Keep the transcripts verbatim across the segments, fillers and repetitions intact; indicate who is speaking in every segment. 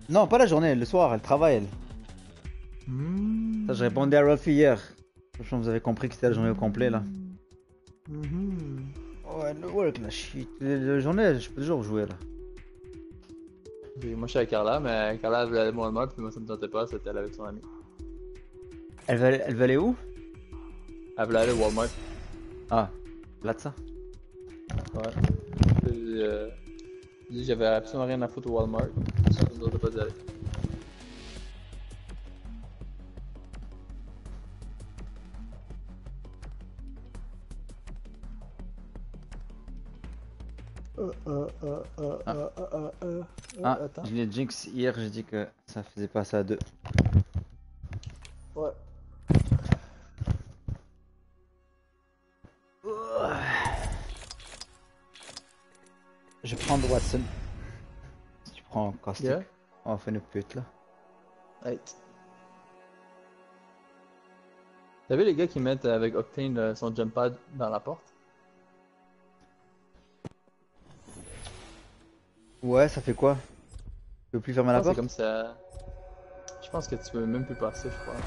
Speaker 1: Non, pas la journée, le soir, elle travaille, elle.
Speaker 2: Mmh.
Speaker 1: Ça, je répondais à Rolfie hier. Je pense que vous avez compris que c'était la journée au complet, là.
Speaker 2: Mmh.
Speaker 1: Ouais, le work, la shit. La journée, je peux toujours jouer, là.
Speaker 2: Et moi, je suis avec Carla, mais Carla, elle voulait aller à Walmart, puis moi, ça me tentait pas, c'était elle avec son ami.
Speaker 1: Elle va, elle va aller où?
Speaker 2: Elle voulait aller au Walmart.
Speaker 1: Ah, là de ça.
Speaker 2: Ouais. Puis, euh, j'ai dit, j'avais absolument rien à foutre au Walmart. Ça me tentait pas d'y aller. Euh, euh, euh, euh,
Speaker 1: Ah.
Speaker 2: euh, euh, euh,
Speaker 1: Ah,
Speaker 2: attends.
Speaker 1: je l'ai jinx hier, j'ai dit que ça faisait pas ça à deux.
Speaker 2: Ouais.
Speaker 1: Je vais prendre Watson. Si tu prends Caustic,
Speaker 2: Yeah.
Speaker 1: on va faire une pute là.
Speaker 2: Hey. T'as vu les gars qui mettent avec Octane euh, son jump pad dans la porte?
Speaker 1: Ouais, ça fait quoi? Tu peux plus fermer
Speaker 2: Je
Speaker 1: la
Speaker 2: pense que c'est
Speaker 1: porte?
Speaker 2: comme ça. Je pense que tu peux même plus passer, je crois.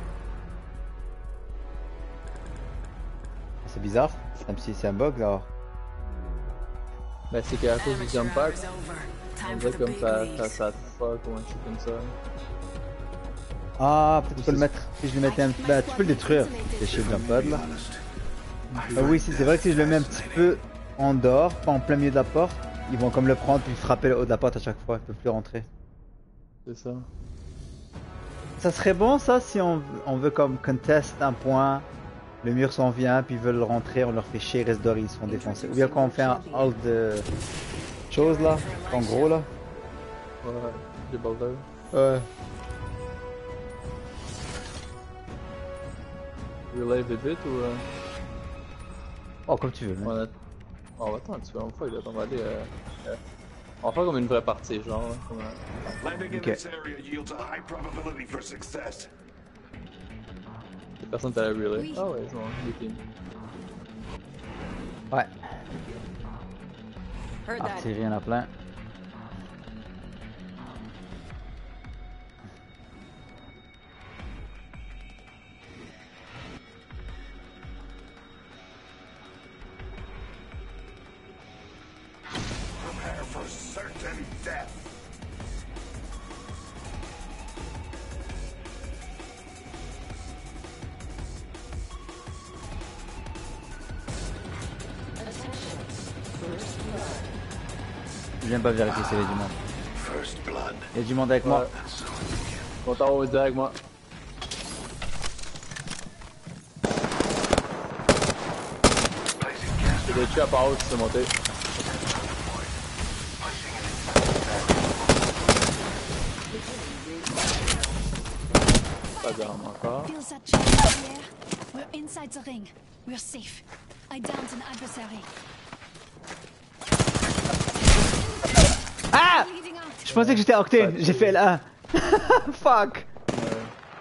Speaker 1: C'est bizarre. C'est comme si c'est un bug là.
Speaker 2: Ben c'est qu'à cause du jump pad, on dirait comme ça, ça, ça fuck ou un truc comme ça.
Speaker 1: Ah, peut-être tu peux le mettre. Si je le mettais un petit. Bah, tu peux le détruire. C'est chez le jump pad là. Ah oui, si, c'est vrai que si je le mets un petit peu en dehors, pas en plein milieu de la porte, ils vont comme le prendre puis frapper le haut de la porte à chaque fois. Ils peuvent plus rentrer.
Speaker 2: C'est ça.
Speaker 1: Ça serait bon ça si on, on veut comme contest un point, le mur s'en vient, puis ils veulent rentrer, on leur fait chier, ils restent dehors, ils se font défoncer. Ou bien quand on fait un hold de choses là, en gros là.
Speaker 2: Ouais, des boulders.
Speaker 1: Ouais.
Speaker 2: Relay vite vite ou. Euh...
Speaker 1: Oh, comme tu veux.
Speaker 2: On,
Speaker 1: Mec.
Speaker 2: a... oh, attends, tu vas en faire, on va aller. Euh... euh, On va faire comme une vraie partie, genre. Hein, comme, euh...
Speaker 3: Landing in
Speaker 1: Okay.
Speaker 3: this area yields a high probability for success.
Speaker 2: Personne t'a la relay.
Speaker 4: Oui.
Speaker 2: Ah ouais, c'est bon, des teams.
Speaker 1: Ouais.
Speaker 4: Heard that.
Speaker 1: Artillerie, en a plein.
Speaker 3: Prepare for certain death.
Speaker 1: Je viens pas vérifier s'il y avait du monde.
Speaker 3: First blood.
Speaker 1: Il y a du monde avec moi.
Speaker 2: On t'en va direct, moi. J'ai des tués à part haut qui sont montés. Pas d'armes encore.
Speaker 4: Feels that change in the air? We're inside the ring. We're safe. I downed an adversary.
Speaker 1: Ah!
Speaker 4: Bleeding out.
Speaker 1: Je pensais que j'étais à Octane, j'ai fait L un. Fuck!
Speaker 2: Ouais.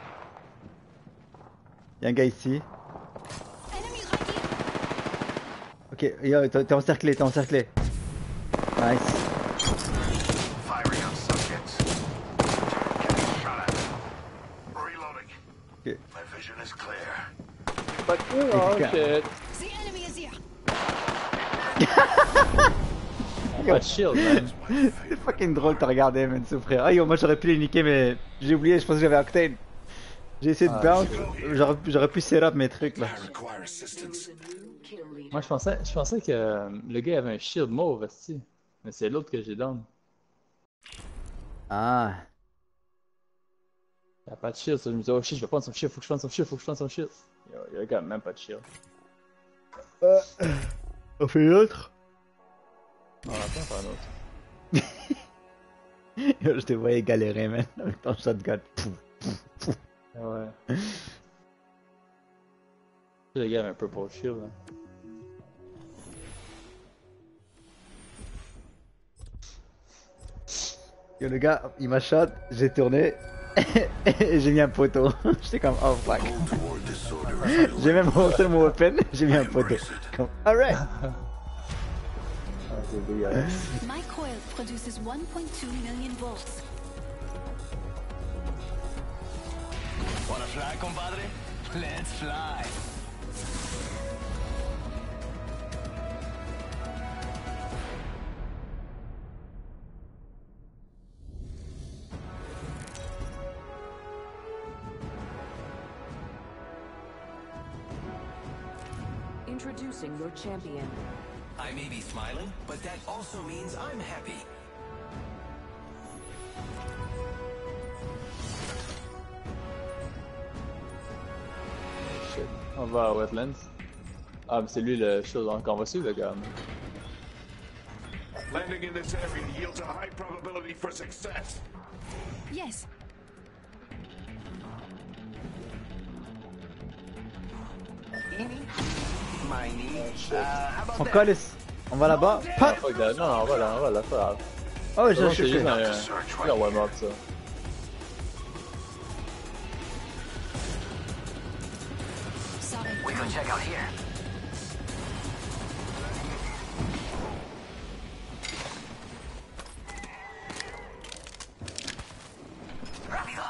Speaker 1: Y'a un gars ici.
Speaker 4: Enemy right here.
Speaker 1: Ok, yo, t'es t'es encerclé, t'es encerclé. Nice.
Speaker 3: Firing on subjects. Getting shot at. Reloading.
Speaker 1: Ok.
Speaker 3: My vision is clear.
Speaker 2: Fuck you, oh shit.
Speaker 4: The enemy is here.
Speaker 2: Pas de shield, man.
Speaker 1: C'est fucking drôle de te regarder, man, souffrir. Ah yo, moi j'aurais pu les niquer, mais j'ai oublié, je pensais que j'avais Octane. J'ai essayé de
Speaker 2: Ah,
Speaker 1: bounce, j'aurais j'aurais pu set up mes trucs là.
Speaker 3: I require assistance.
Speaker 2: Moi, je pensais, je pensais que euh, le gars avait un shield mauve, esti. Mais c'est l'autre que j'ai down.
Speaker 1: Ah.
Speaker 2: Il a pas de shield, ça. Je me disais, oh shit, je vais prendre son shield, faut que je prenne son shield, faut que je prenne son shield. Yo, il a quand même pas de shield.
Speaker 1: On fait une autre?
Speaker 2: On va pas faire un autre.
Speaker 1: Yo, je te voyais galérer, man, avec ton shotgun. Pouf.
Speaker 2: Ah ouais. Le gars avait un purple shield, là.
Speaker 1: Yo, le gars, il m'a shot, j'ai tourné et j'ai mis un poteau. J'étais comme, oh fuck.
Speaker 3: Toward disorder.
Speaker 1: J'ai même montré mon weapon, j'ai mis un poteau. Comme, alright.
Speaker 2: Ah, c'est dégueulasse.
Speaker 4: My coil produces one point two million volts.
Speaker 5: Wanna fly, compadre? Let's fly.
Speaker 6: Introducing your champion.
Speaker 5: I may be smiling, but that also means I'm happy.
Speaker 2: Shit. On va à Wetlands. Ah, mais c'est lui le chose qu'on va suivre, le gars.
Speaker 3: Landing in this area yields a high probability for success.
Speaker 4: Yes.
Speaker 5: Miny. Uh, how about
Speaker 1: On
Speaker 5: that?
Speaker 1: colle. On va là-bas. Pop.
Speaker 2: Fuck that. Non, non, on va là, on va là, c'est pas grave.
Speaker 1: Oh,
Speaker 2: C'est
Speaker 1: j'ai
Speaker 2: bon, c'est juste
Speaker 1: chauffé.
Speaker 2: un, c'est un warm-up, ça.
Speaker 4: Sorry.
Speaker 5: We can check out here. Rápido.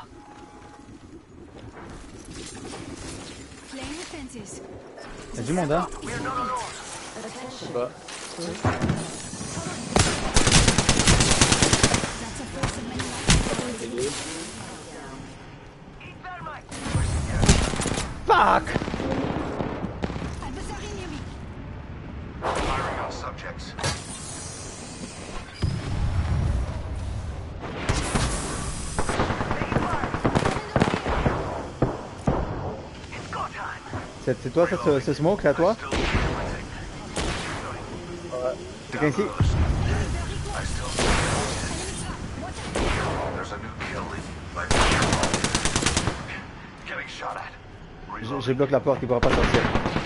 Speaker 4: Playing with fences.
Speaker 1: Y'a du monde, hein.
Speaker 5: We're not alone.
Speaker 2: Je sais pas.
Speaker 4: That's a force of many lives.
Speaker 5: Eat thermite.
Speaker 1: Fuck.
Speaker 4: Adversary near me.
Speaker 3: Firing on subjects.
Speaker 5: It's go time.
Speaker 1: C'est c'est toi, ça, ce, ce smoke là, toi?
Speaker 3: Still implementing.
Speaker 1: Quelqu'un ici?
Speaker 3: I still There's a new kill in my getting shot at.
Speaker 1: Je, je bloque la porte, il pourra pas sortir.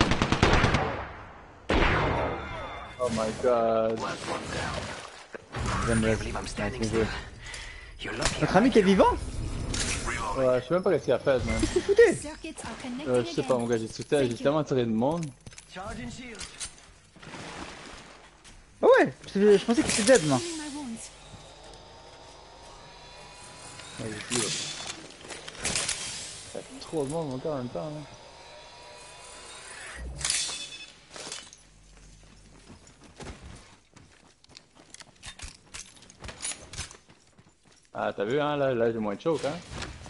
Speaker 2: Oh my god.
Speaker 3: Last one down.
Speaker 1: J'aime le
Speaker 5: believe I'm standing
Speaker 1: bien joué.
Speaker 5: You're lucky.
Speaker 1: Notre ami qui est vivant?
Speaker 2: Ouais, je sais même pas ce qu'il a fait, man.
Speaker 1: Qu'est-ce que tu foutais?
Speaker 4: Circuits are connecting
Speaker 2: Euh, je sais pas,
Speaker 4: again.
Speaker 2: mon gars, j'ai tout j'ai tellement tiré de monde.
Speaker 5: Charging shield.
Speaker 1: Ah ouais, je, je pensais que c'était dead, moi.
Speaker 4: Healing my wounds.
Speaker 2: Ouais, j'ai dit, ouais. Il y a trop de monde, mon gars, en même temps, hein. Ah, t'as vu, hein, là, là j'ai moins de choke, hein.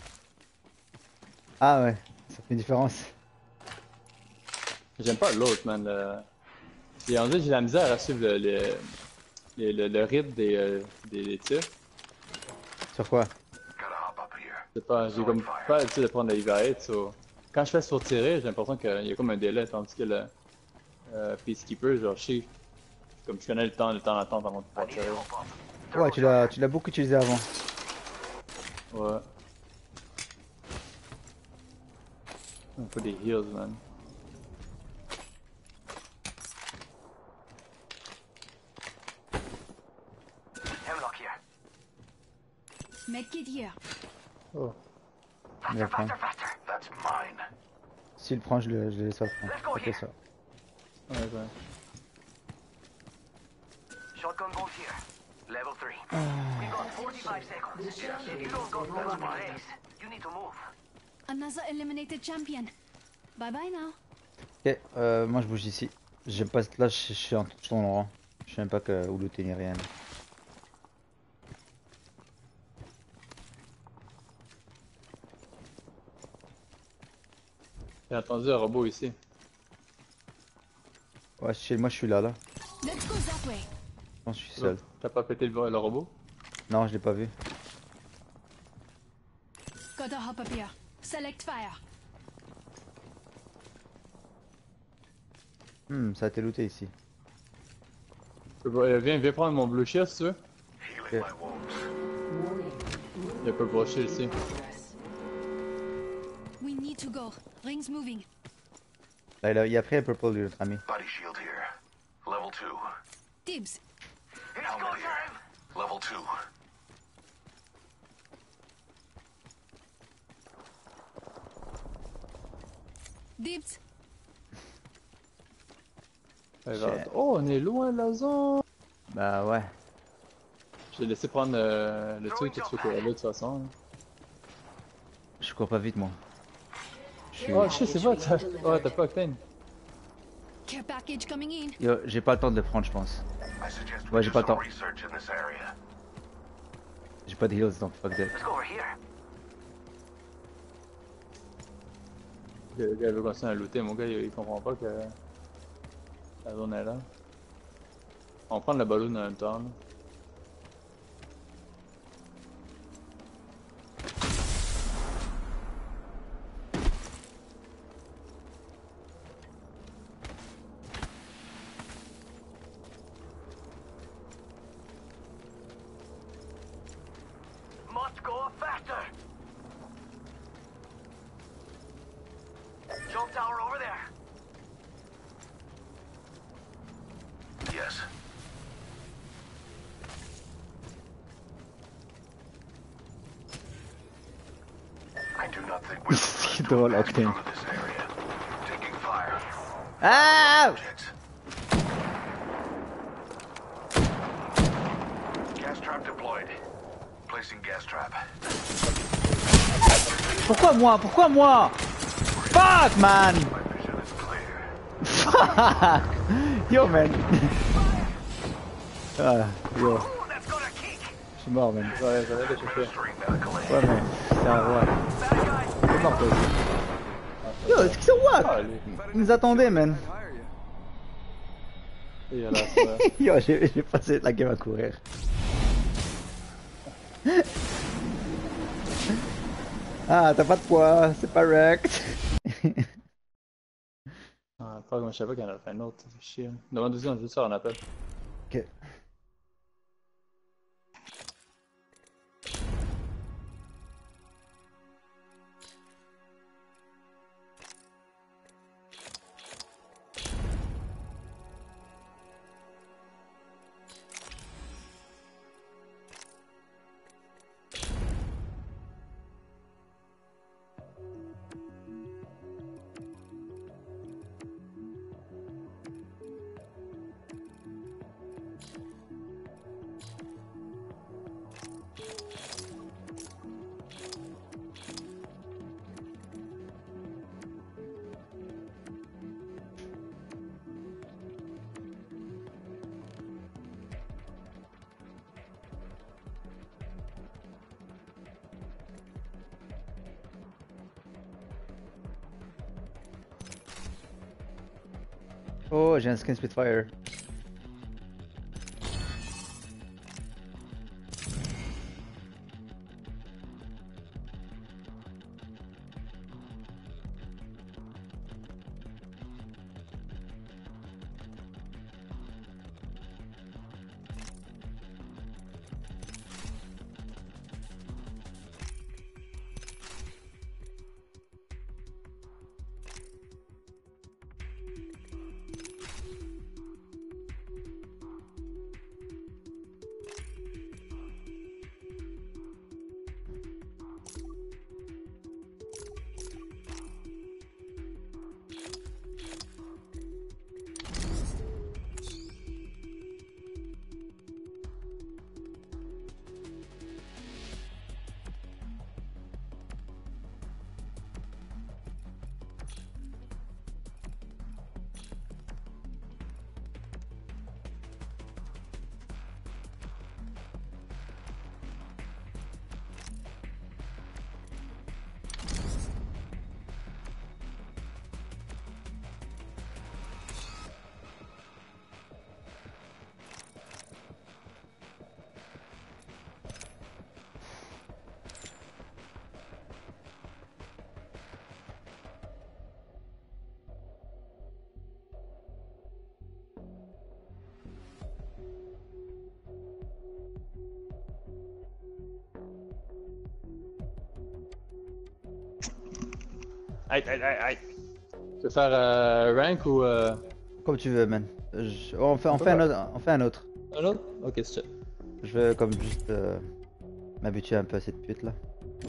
Speaker 1: Ah ouais, ça fait une différence.
Speaker 2: J'aime pas l'autre, man. Le... Et on dirait que j'ai la misère à suivre le, le, le, le, le rythme des, euh, des, des tirs.
Speaker 1: Sur quoi?
Speaker 3: Gotta hop up here.
Speaker 2: Je sais pas, j'ai comme pas l'habitude de prendre la Ivarit, so... Quand je fais sur tirer, j'ai l'impression qu'il y a comme un délai, tandis que le euh, Peacekeeper, genre, je sais, comme je connais le temps, le temps d'attente avant de pouvoir tirer.
Speaker 1: Ouais, tu l'as tu l'as beaucoup utilisé avant.
Speaker 2: Ouais. Un peu des heals, man.
Speaker 5: Hemlock here.
Speaker 4: Medkit here.
Speaker 2: Oh.
Speaker 1: Je vais le prendre.
Speaker 5: Faster, faster.
Speaker 3: That's mine.
Speaker 1: S'il le prend, je le, je le laisse pas le prendre. Ok, ça.
Speaker 2: Ouais, ouais.
Speaker 5: Shotgun goes here. Level three. We got forty-five seconds. If you don't got that space, you need to move.
Speaker 4: Another eliminated champion. Bye bye now.
Speaker 1: Ok, euh, moi je bouge ici. J'aime pas. Là, je, je suis en tout son rang. Je sais même pas que, où looter ni rien.
Speaker 2: J'ai entendu un robot ici.
Speaker 1: Ouais, chez moi je suis là, là.
Speaker 4: Let's go that way.
Speaker 1: Je pense que je suis seul.
Speaker 2: T'as pas pété le, le robot?
Speaker 1: Non, je l'ai pas vu.
Speaker 4: Gotta hop up here. Select fire.
Speaker 1: Hmm, ça a été looté ici.
Speaker 2: Euh, Viens, viens prendre mon blue shield si tu veux.
Speaker 3: Healing my wounds.
Speaker 2: Il y a pas de blue shield ici.
Speaker 4: We need to go. Rings moving.
Speaker 1: Là, il a, il a pris un purple, lui, notre ami.
Speaker 3: Body shield here. Level two.
Speaker 4: Dibs.
Speaker 5: It's go
Speaker 3: Helmet here.
Speaker 5: time.
Speaker 3: Level two.
Speaker 4: Dibs.
Speaker 2: Ouais, vers- Oh, on est loin de la zone!
Speaker 1: Bah ouais.
Speaker 2: J'ai laissé prendre euh, le truc que tu fais courir là de toute façon. hein.
Speaker 1: Je cours pas vite, moi. suis...
Speaker 2: Oh shit, c'est pas, t'as oh, t'as pas Octane.
Speaker 4: Care package coming in.
Speaker 1: Yo, j'ai pas le temps de le prendre, je pense.
Speaker 3: I suggest
Speaker 1: Ouais,
Speaker 3: we
Speaker 1: j'ai
Speaker 3: do
Speaker 1: pas le
Speaker 3: some
Speaker 1: temps.
Speaker 3: research in this area.
Speaker 1: J'ai pas de heals, donc fuck that.
Speaker 5: Let's go over here.
Speaker 2: Le gars veut continuer à looter, mon gars il, il comprend pas que la zone est là. On va prendre le ballon en même temps. Là.
Speaker 5: Must go faster. Jump tower over there.
Speaker 3: Yes. I do not think we're
Speaker 1: C'est drôle, Octane.
Speaker 3: out of this area. Taking fire.
Speaker 1: Ah!
Speaker 3: Objects. Gas trap deployed. Placing gas trap.
Speaker 1: Pourquoi moi? Pourquoi moi? Fuck, man!
Speaker 3: My vision is clear.
Speaker 1: Fuck! Yo, man! Ah, yo,
Speaker 5: Ooh, that's got a kick.
Speaker 1: je suis mort, man.
Speaker 2: Ouais, j'allais le chercher.
Speaker 3: Administering medical aid.
Speaker 1: Ouais, mais c'est un roi.
Speaker 5: Bad guy.
Speaker 1: C'est mort, toi aussi. Yo, est-ce qu'ils sont
Speaker 2: Ah,
Speaker 1: what?
Speaker 2: lui.
Speaker 1: Ils nous attendaient, man.
Speaker 2: Il a l'air ça.
Speaker 1: Yo, j'ai j'ai passé la game à courir. Ah, t'as pas de poids, c'est pas wrecked.
Speaker 2: Ah, fuck, moi je savais pas qu'il y en avait fait un autre, ça fait chier. Demande aussi, on veut juste faire un appel.
Speaker 1: Ok. Oh, j'ai un skin Spitfire.
Speaker 2: Aïe, aïe, aïe, aïe. Tu veux faire euh, rank ou euh...
Speaker 1: Comme tu veux, man. Je- On fait, on fait un autre. On fait un autre.
Speaker 2: un autre? Ok, c'est ça.
Speaker 1: Je vais comme juste euh, m'habituer un peu à cette pute là.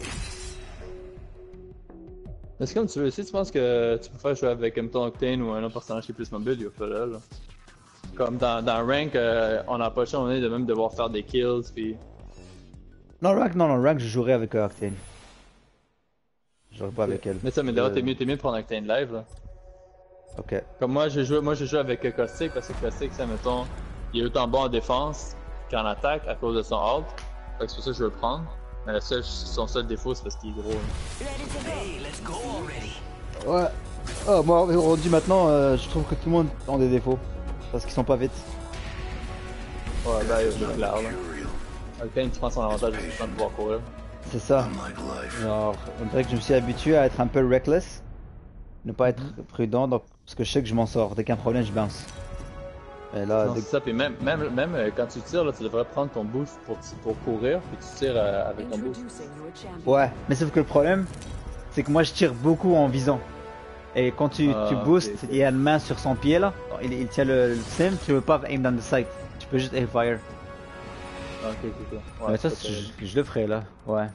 Speaker 2: Mais c'est comme tu veux, si tu penses que tu peux faire jouer avec Hampton Octane ou un autre personnage qui est plus mobile, il va falloir là. Comme dans, dans Rank, euh, on n'a pas le choix, on est de même devoir faire des kills, puis...
Speaker 1: Non, rank, non, non, rank, je jouerai avec euh, Octane. Je jouerai pas avec elle.
Speaker 2: Mais ça, mais d'ailleurs,
Speaker 1: Euh,
Speaker 2: t'es mieux, t'es mieux de prendre avec une live là.
Speaker 1: Ok.
Speaker 2: Comme moi, j'ai joué, moi, j'ai joué avec euh, Caustic parce que Caustic, ça mettons, il est autant bon en défense qu'en attaque à cause de son ult. Fait que c'est pour ça que je veux le prendre. Mais le seul, son seul défaut, c'est parce qu'il est gros. Hein.
Speaker 5: Hey, let's go already.
Speaker 1: Ouais. Ah, moi, aujourd'hui, maintenant, euh, je trouve que tout le monde a des défauts. Parce qu'ils sont pas vite.
Speaker 2: Ouais, là, il est clair là. Alpine, tu prends son avantage, c'est le temps de pouvoir courir.
Speaker 1: C'est ça. Genre, on dirait que je me suis habitué à être un peu reckless. Ne pas être prudent, donc, parce que je sais que je m'en sors. Dès qu'il y a un problème, je bounce. Et là,
Speaker 2: Non,
Speaker 1: dès-
Speaker 2: c'est ça, puis même, même, même euh, quand tu tires, là, tu devrais prendre ton boost pour, pour courir, puis tu tires euh, avec ton boost.
Speaker 6: Introducing your champion.
Speaker 1: Ouais, mais sauf que le problème, c'est que moi je tire beaucoup en visant. Et quand tu,
Speaker 2: Ah,
Speaker 1: tu
Speaker 2: ok,
Speaker 1: boostes,
Speaker 2: ok.
Speaker 1: il y a une main sur son pied là, il, il tient le, le sim, tu peux pas aim down the sight. Tu peux juste aim fire.
Speaker 2: Ah, ok, ok, ok. Ouais,
Speaker 1: mais ça,
Speaker 2: c'est
Speaker 1: c'est-
Speaker 2: pas
Speaker 1: je, je le ferai là, ouais.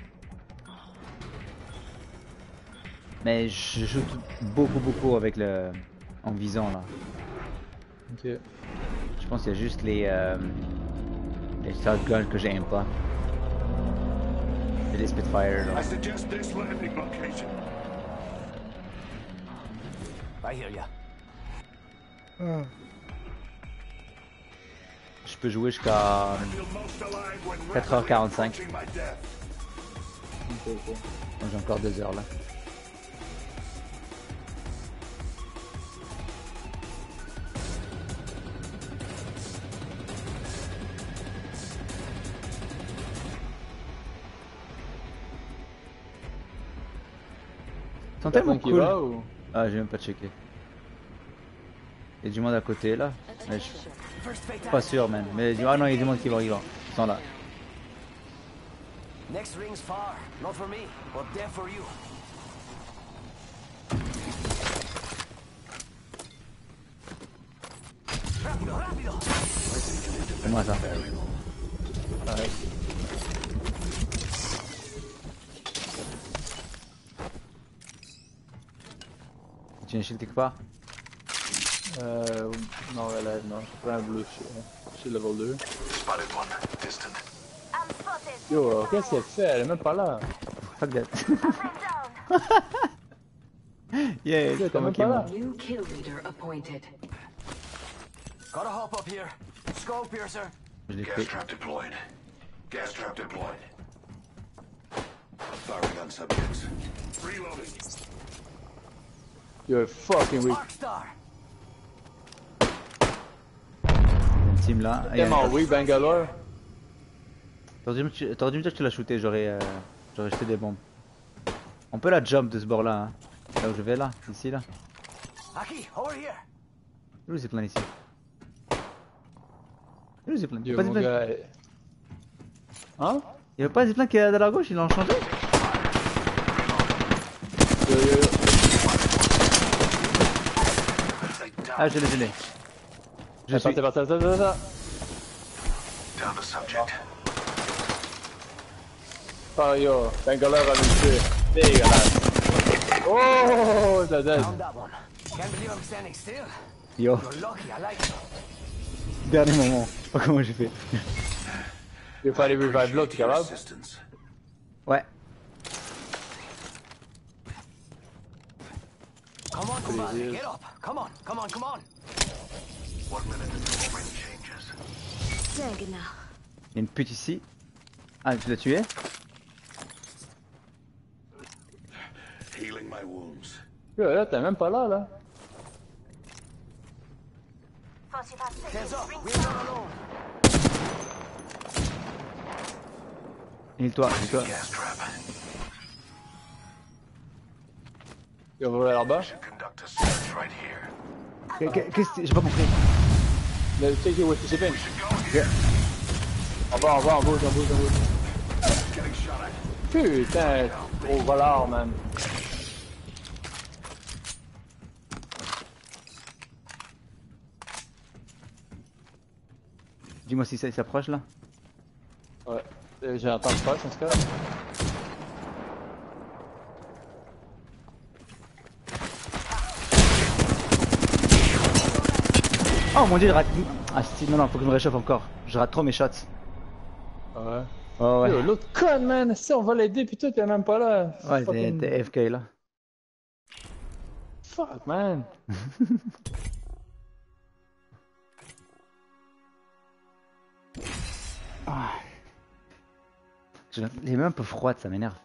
Speaker 1: Mais je joue tout- beaucoup, beaucoup avec le. En visant là.
Speaker 2: Ok.
Speaker 1: Je pense qu'il y a juste les. Euh, les shotguns que j'aime pas. Et les Spitfire là.
Speaker 3: I suggest this landing location.
Speaker 5: I hear ya.
Speaker 1: Je peux jouer jusqu'à
Speaker 3: Feel most alive when
Speaker 1: quatre heures quarante-cinq.
Speaker 3: approaching my death.
Speaker 2: Ok, ok.
Speaker 1: Donc j'ai encore deux heures là. Ils sont tellement
Speaker 2: Personne qui
Speaker 1: cool.
Speaker 2: va, ou...
Speaker 1: Ah, j'ai même pas checké. Il y a du monde à côté là. Mais je suis
Speaker 5: First fatality.
Speaker 1: pas sûr, man. Mais ah non, il y a du monde qui va arriver. Ils sont là.
Speaker 5: Next ring's far. Not for me, but there for you. Rápido, rápido.
Speaker 1: C'est moi ça.
Speaker 2: Ouais.
Speaker 1: Tu as un shield quelque part?
Speaker 2: Euh... Non, relève, non. Je prends un bleu chez, chez level deux.
Speaker 3: Spotted one. Distant.
Speaker 2: Yo, euh, qu'est-ce qu'elle fait? Elle est même pas là.
Speaker 1: Fuck that. Yeah,
Speaker 2: Yo,
Speaker 1: c'est
Speaker 2: t'es
Speaker 1: pas moi
Speaker 2: même
Speaker 1: qui
Speaker 2: pas
Speaker 1: est
Speaker 2: là.
Speaker 1: mort.
Speaker 6: New kill leader appointed.
Speaker 5: Gotta hop up here. Skull piercer.
Speaker 1: Je l'ai
Speaker 3: Gas
Speaker 1: fait.
Speaker 3: trap deployed. Gas trap deployed. Firing on subjects. Reloading.
Speaker 2: You're fucking weak.
Speaker 5: Arcstar.
Speaker 1: Il y a une team là. Ah, il y a
Speaker 2: Tellement
Speaker 1: une-
Speaker 2: weak, Bangalore.
Speaker 1: T'aurais dû me tu- t'aurais dû me dire que tu l'as shooté, j'aurais euh, j'aurais jeté des bombes. On peut la jump de ce bord là, hein. Là où je vais là, ici là.
Speaker 5: Aki, over here.
Speaker 1: Où le zipline ici? Où le zipline?
Speaker 2: Yo,
Speaker 1: Pas de
Speaker 2: mon
Speaker 1: zipline.
Speaker 2: gars... euh, Hein?
Speaker 1: Il y avait pas de zipline qui est de la gauche, ils l'ont changé?
Speaker 2: Yo, yo, yo.
Speaker 1: Ah, je l'ai, je l'ai. Je
Speaker 2: Attends,
Speaker 1: suis...
Speaker 2: t'es parti, attends, attends, attends.
Speaker 3: Down the subject.
Speaker 2: Oh yo, Bangalore va nous tuer. Dégueulasse. Oh, t'as dead.
Speaker 5: Found that one. Can't believe I'm standing still.
Speaker 1: Yo,
Speaker 5: You're lucky, I like it.
Speaker 1: dernier moment. Je sais pas comment j'ai fait.
Speaker 2: Il faut aller revive l'autre, t'es capable?
Speaker 3: Assistance.
Speaker 1: Ouais.
Speaker 5: Come on, compadre, get up. Come on, come on, come on.
Speaker 3: One minute until ring changes.
Speaker 4: Sehr genau.
Speaker 1: Il y a une pute ici. Ah, tu l'as tué?
Speaker 3: Healing my wounds.
Speaker 2: Yo, là, t'es même pas là, là.
Speaker 5: Hands up, we're not alone.
Speaker 1: Heal-toi, heal-toi.
Speaker 3: Gas trap.
Speaker 2: Yo, on va là-bas.
Speaker 3: Conduct a search right here.
Speaker 1: Qu'est- qu'est- Qu'est-ce que... J'ai pas compris.
Speaker 2: Le check où est-ce que j'ai fait? En bas, en bas, en bouge, en bouge, en bouge.
Speaker 3: Getting shot at.
Speaker 2: Putain, gros volard, man.
Speaker 1: Dis-moi si ça il s'approche là.
Speaker 2: Ouais, Euh, j'ai entendu pas, en ce cas.
Speaker 1: Oh mon dieu, il rate. Ah si, non, non, faut que je me réchauffe encore. Je rate trop mes shots.
Speaker 2: Ouais.
Speaker 1: Oh ouais.
Speaker 2: Yo, l'autre con, man! Si on va l'aider, pis tout, t'es même pas là.
Speaker 1: Ouais, t'es
Speaker 2: Fucking-
Speaker 1: t'es A F K là.
Speaker 2: Fuck, man!
Speaker 1: Ah. J'ai les mains un peu froides, ça m'énerve.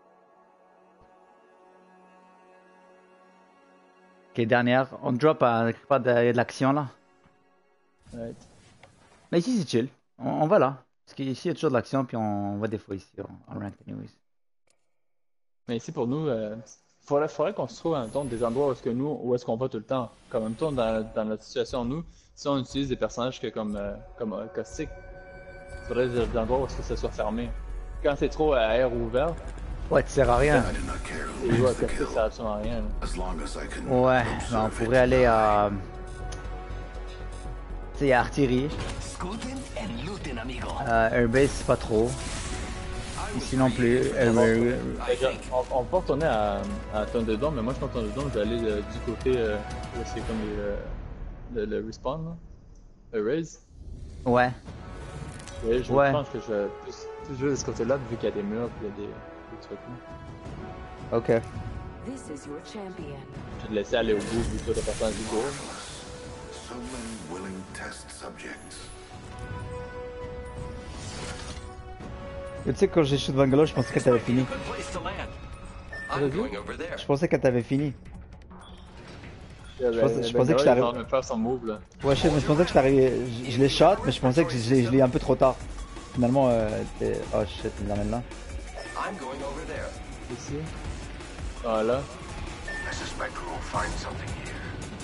Speaker 1: Ok, dernière. On drop à quelque part de, y a de l'action là.
Speaker 2: Ouais.
Speaker 1: Mais ici c'est chill. On, on va là. Parce qu'ici il y a toujours de l'action, puis on va des fois ici en, en ranked anyways.
Speaker 2: Mais ici, pour nous, euh, faudrait, faudrait qu'on se trouve, mettons, des endroits où est-ce que nous, où est-ce qu'on va tout le temps. Comme, même temps, dans, dans notre situation, nous, si on utilise des personnages que comme, euh, comme euh, Caustic, faudrait des, des endroits où est-ce que ça soit fermé. Quand c'est trop à air ouvert,
Speaker 1: Ouais, tu sers à rien.
Speaker 3: I do not care who
Speaker 2: et
Speaker 3: wins
Speaker 2: ouais,
Speaker 3: the
Speaker 2: Caustic,
Speaker 3: kill,
Speaker 2: ça sert absolument à rien. là.
Speaker 3: as long as I can
Speaker 1: Ouais, ben, on
Speaker 3: observe
Speaker 1: pourrait
Speaker 3: it.
Speaker 1: aller à. Tu sais, il y a artillerie.
Speaker 5: Scooting and looting, amigo.
Speaker 1: Euh, Airbase, c'est pas trop. Ici non plus. Air-
Speaker 2: Fait que, on, on peut retourner à, à Thunderdome, mais moi, je pense que Thunderdome, je vais aller euh, du côté euh, où c'est comme les, euh, le, le respawn, là. Le raise.
Speaker 1: Ouais.
Speaker 2: Ouais, je
Speaker 1: Ouais.
Speaker 2: pense que je vais plus, plus jouer de ce côté-là, vu qu'il y a des murs, puis il y a des, des trucs. là.
Speaker 1: Ok.
Speaker 6: This is your champion.
Speaker 2: Je vais te laisser aller au bout, vu que toi, t'as personne du go.
Speaker 3: So many willing test subjects.
Speaker 1: Et tu sais, quand j'ai shoot Bungalow, je pensais que t'avais fini.
Speaker 5: Good place to land.
Speaker 2: T'as
Speaker 5: I'm
Speaker 2: vu?
Speaker 5: going over there.
Speaker 1: Je pensais que t'avais fini.
Speaker 2: Je
Speaker 1: pensais- je pensais que je t'arrive-
Speaker 2: Je faire son move, là.
Speaker 1: Ouais, je sais, mais je pensais que je t'arrivais. Je, je l'ai shot, mais je pensais que je, je l'ai- je l'ai un peu trop tard. Finalement, euh, t'es- oh shit, il l'amène là.
Speaker 5: I'm going over there.
Speaker 2: Ici. Voilà.
Speaker 3: I suspect we will find something here.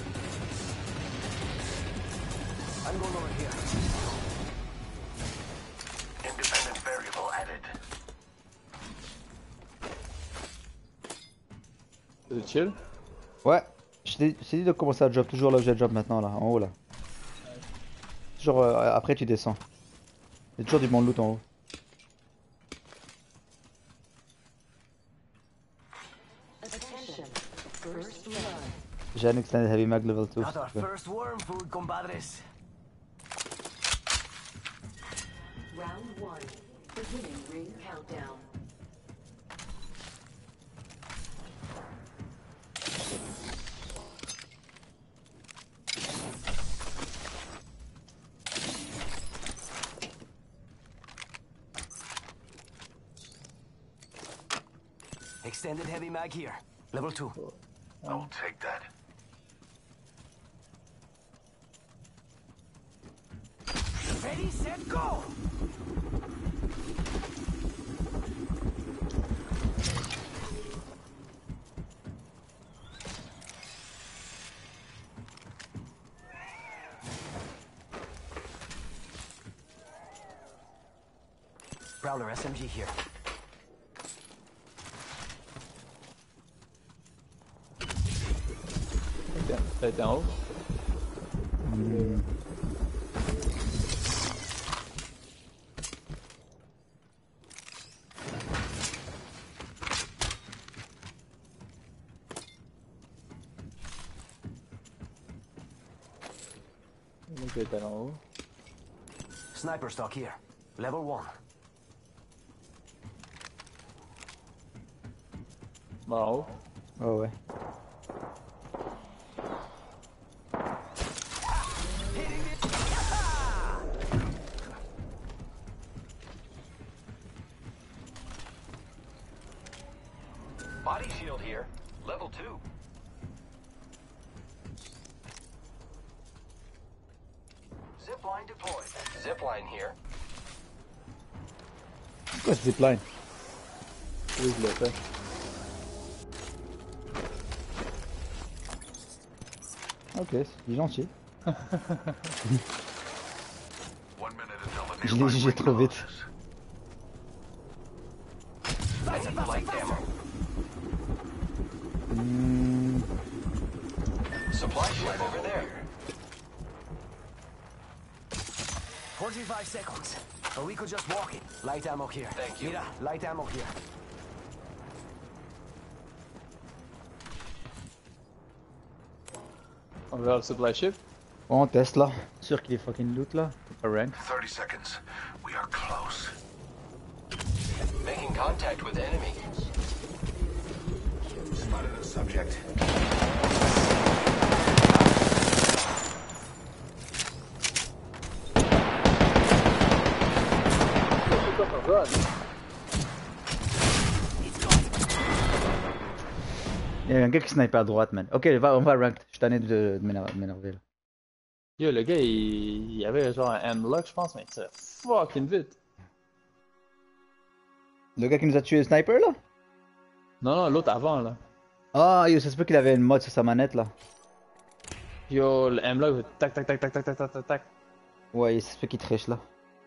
Speaker 5: I'm going over here.
Speaker 3: Independent variable added.
Speaker 2: C'est chill.
Speaker 1: Ouais, je t'ai je t'ai dit de commencer à job, toujours là où j'ai job maintenant, là, en haut là. Toujours euh, après tu descends. Il y a toujours du bon loot en haut.
Speaker 6: Attention. First blood.
Speaker 1: J'ai un extended heavy mag level deux.
Speaker 5: Got our first worm food, compadres.
Speaker 6: Round one. Beginning ring countdown.
Speaker 5: Extended heavy mag here. Level two.
Speaker 3: I'll take that.
Speaker 5: Ready, set, go! Prowler S M G here.
Speaker 2: Ok. Ça a été en haut. Donc, ça a été en haut.
Speaker 5: Sniper stock here. Level one.
Speaker 2: Bon, en haut.
Speaker 1: Oh ouais.
Speaker 5: Body shield here. Level two. Zipline deployed. Zipline here.
Speaker 1: Pourquoi ce zipline?
Speaker 2: Oui, je l'ai fait.
Speaker 1: Ok, c'est gentil.
Speaker 3: One minute until the
Speaker 1: Je l'ai
Speaker 3: nearby
Speaker 1: jugé
Speaker 3: ring
Speaker 1: trop vite.
Speaker 3: closes.
Speaker 5: I need light ammo.
Speaker 1: Hmm,
Speaker 5: Supply ship over there. forty-five seconds. Or we could just walk it. Light ammo here. Thank you. Mira, light ammo here.
Speaker 2: On va vers le supply ship.
Speaker 1: Bon, on teste là. Sûr qu'il est fucking loot là. C'est pas rank.
Speaker 3: thirty seconds. We are close.
Speaker 5: with the enemy.
Speaker 3: Spotted a subject.
Speaker 2: C'est quoi ton run?
Speaker 1: Il y a un gars qui snipe à droite, man. Ok, va, on va ranked. Je suis tanné de, de m'éner- de m'énerver là.
Speaker 2: Yo, le gars, il, il avait genre un handlock, je pense, mais il tire fucking vite.
Speaker 1: Le gars qui nous a tué le sniper là?
Speaker 2: Non, non, l'autre avant, là.
Speaker 1: Ah, yo, ça se peut qu'il avait une mode sur sa manette là.
Speaker 2: Yo, le handlock, tac, tac, tac, tac, tac, tac, tac, tac, tac.
Speaker 1: Ouais, ça se peut qu'il triche là.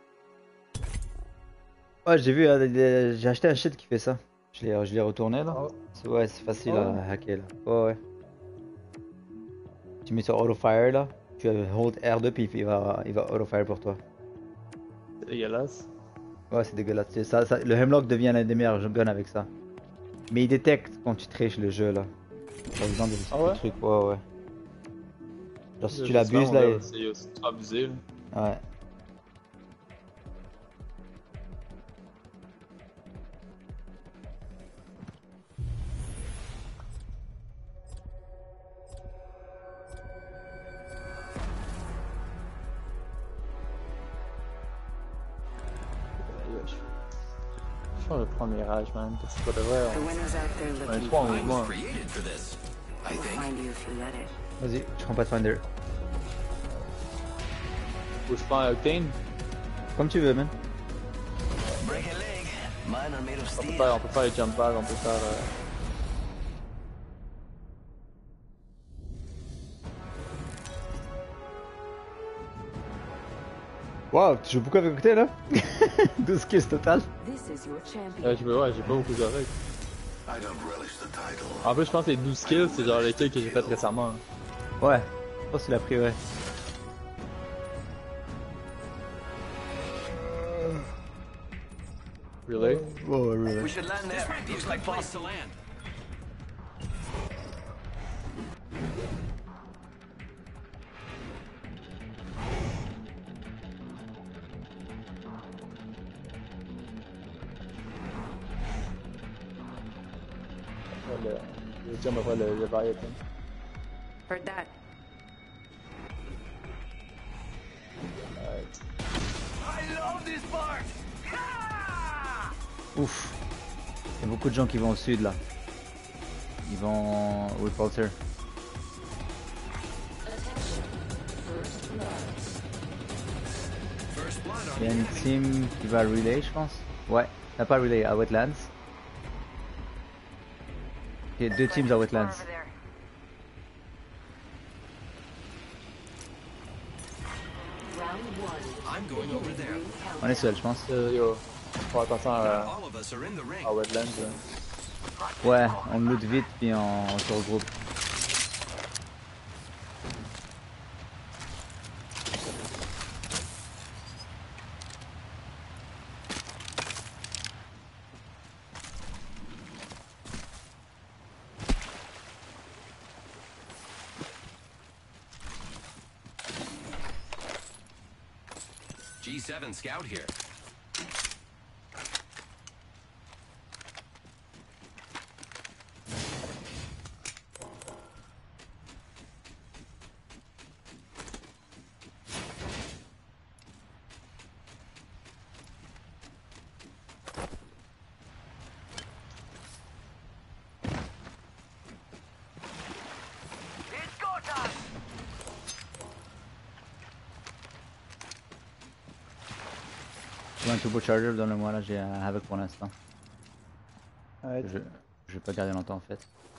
Speaker 1: Ouais, j'ai vu, euh, j'ai acheté un shit qui fait ça. Je l'ai, je l'ai retourné là.
Speaker 2: Oh.
Speaker 1: C'est- Ouais, c'est facile
Speaker 2: Oh.
Speaker 1: à hacker là. Ouais, ouais. Tu mets sur auto-fire là. Tu hold R deux puis il va, il va auto-fire pour toi.
Speaker 2: C'est dégueulasse.
Speaker 1: Ouais, c'est dégueulasse. C'est Ça, ça, le Hemlock devient l'un des meilleurs guns avec ça. Mais il détecte quand tu triches le jeu là. Par exemple, des
Speaker 2: Ah ouais?
Speaker 1: trucs, ouais, ouais. Genre si tu
Speaker 2: J'espère,
Speaker 1: l'abuses
Speaker 2: mon
Speaker 1: là.
Speaker 2: gars,
Speaker 1: il-
Speaker 2: C'est c'est trop abusé, là.
Speaker 1: Ouais.
Speaker 2: Yo, je- Je pense que je vais prendre Mirage, man. Parce que c'est pas de vrai.
Speaker 6: The
Speaker 2: On...
Speaker 6: winner's out there
Speaker 2: On est
Speaker 6: looking
Speaker 2: trois en
Speaker 6: for you.
Speaker 2: mouvement.
Speaker 5: Created for this, I
Speaker 6: We'll
Speaker 5: think.
Speaker 6: find you if you let it.
Speaker 1: Vas-y, je prends Pathfinder.
Speaker 2: Faut que je prends un Octane.
Speaker 1: Comme tu veux, man.
Speaker 5: Break a leg. Mine are made of
Speaker 2: On peut
Speaker 5: steel.
Speaker 2: faire, on peut faire les jump pads, on peut faire. Euh...
Speaker 1: Wow, tu joues beaucoup avec côté là? douze kills total.
Speaker 6: This is your champion.
Speaker 2: Euh, je veux, ouais, j'ai pas beaucoup joué avec.
Speaker 3: I don't relish the title.
Speaker 2: En plus, je pense que les douze kills, c'est genre les kills que j'ai fait récemment.
Speaker 1: Ouais, je pense qu'il a pris, ouais.
Speaker 2: Really?
Speaker 1: Ouais, ouais, ouais.
Speaker 5: We should land there. Looks like place to land.
Speaker 2: Le, le jump après le, le Leviathan.
Speaker 6: Heard that.
Speaker 2: Alright.
Speaker 5: I love this part. Ha!
Speaker 1: Ouf. Il y a beaucoup de gens qui vont au sud là. Ils vont au Repulsor. Il y a une team qui va relay, je pense. Ouais, n'a pas relay à Wetlands. Il y a deux teams à Wetlands.
Speaker 6: Over there. Round one.
Speaker 5: I'm going over there.
Speaker 6: Ring
Speaker 1: On est seul, je pense.
Speaker 2: Euh, yo, faut attention à,
Speaker 5: All of us are in the ring.
Speaker 2: à Wetlands. là.
Speaker 1: Ouais, on loot vite puis on, on se regroupe.
Speaker 5: G seven scout here. It's go time.
Speaker 1: J'ai un turbocharger, donne-le-moi là, j'ai un Havoc pour l'instant.
Speaker 2: Alright.
Speaker 1: Je, je vais pas garder longtemps en fait.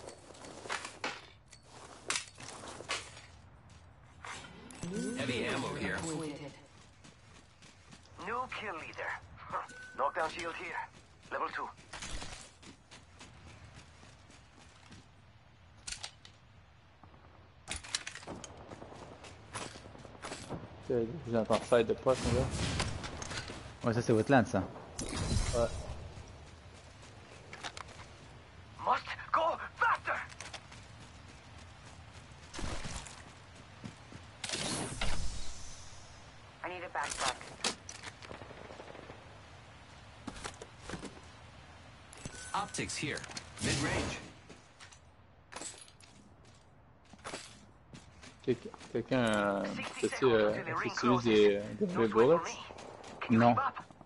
Speaker 5: Heavy ammo here.
Speaker 6: appointed.
Speaker 5: New kill leader. Huh. Knockdown shield here. Level two.
Speaker 2: Ok, j'entends fight de poche, mon gars.
Speaker 1: Ouais, ça c'est Wetlands ça.
Speaker 2: Ouais.
Speaker 5: Must go faster.
Speaker 6: I need a backpack.
Speaker 7: Optics here. Mid-range.
Speaker 2: Quelqu'un, quelqu'un, euh, peut-tu, euh, tu utilises des, des vrais bullets?
Speaker 1: Non.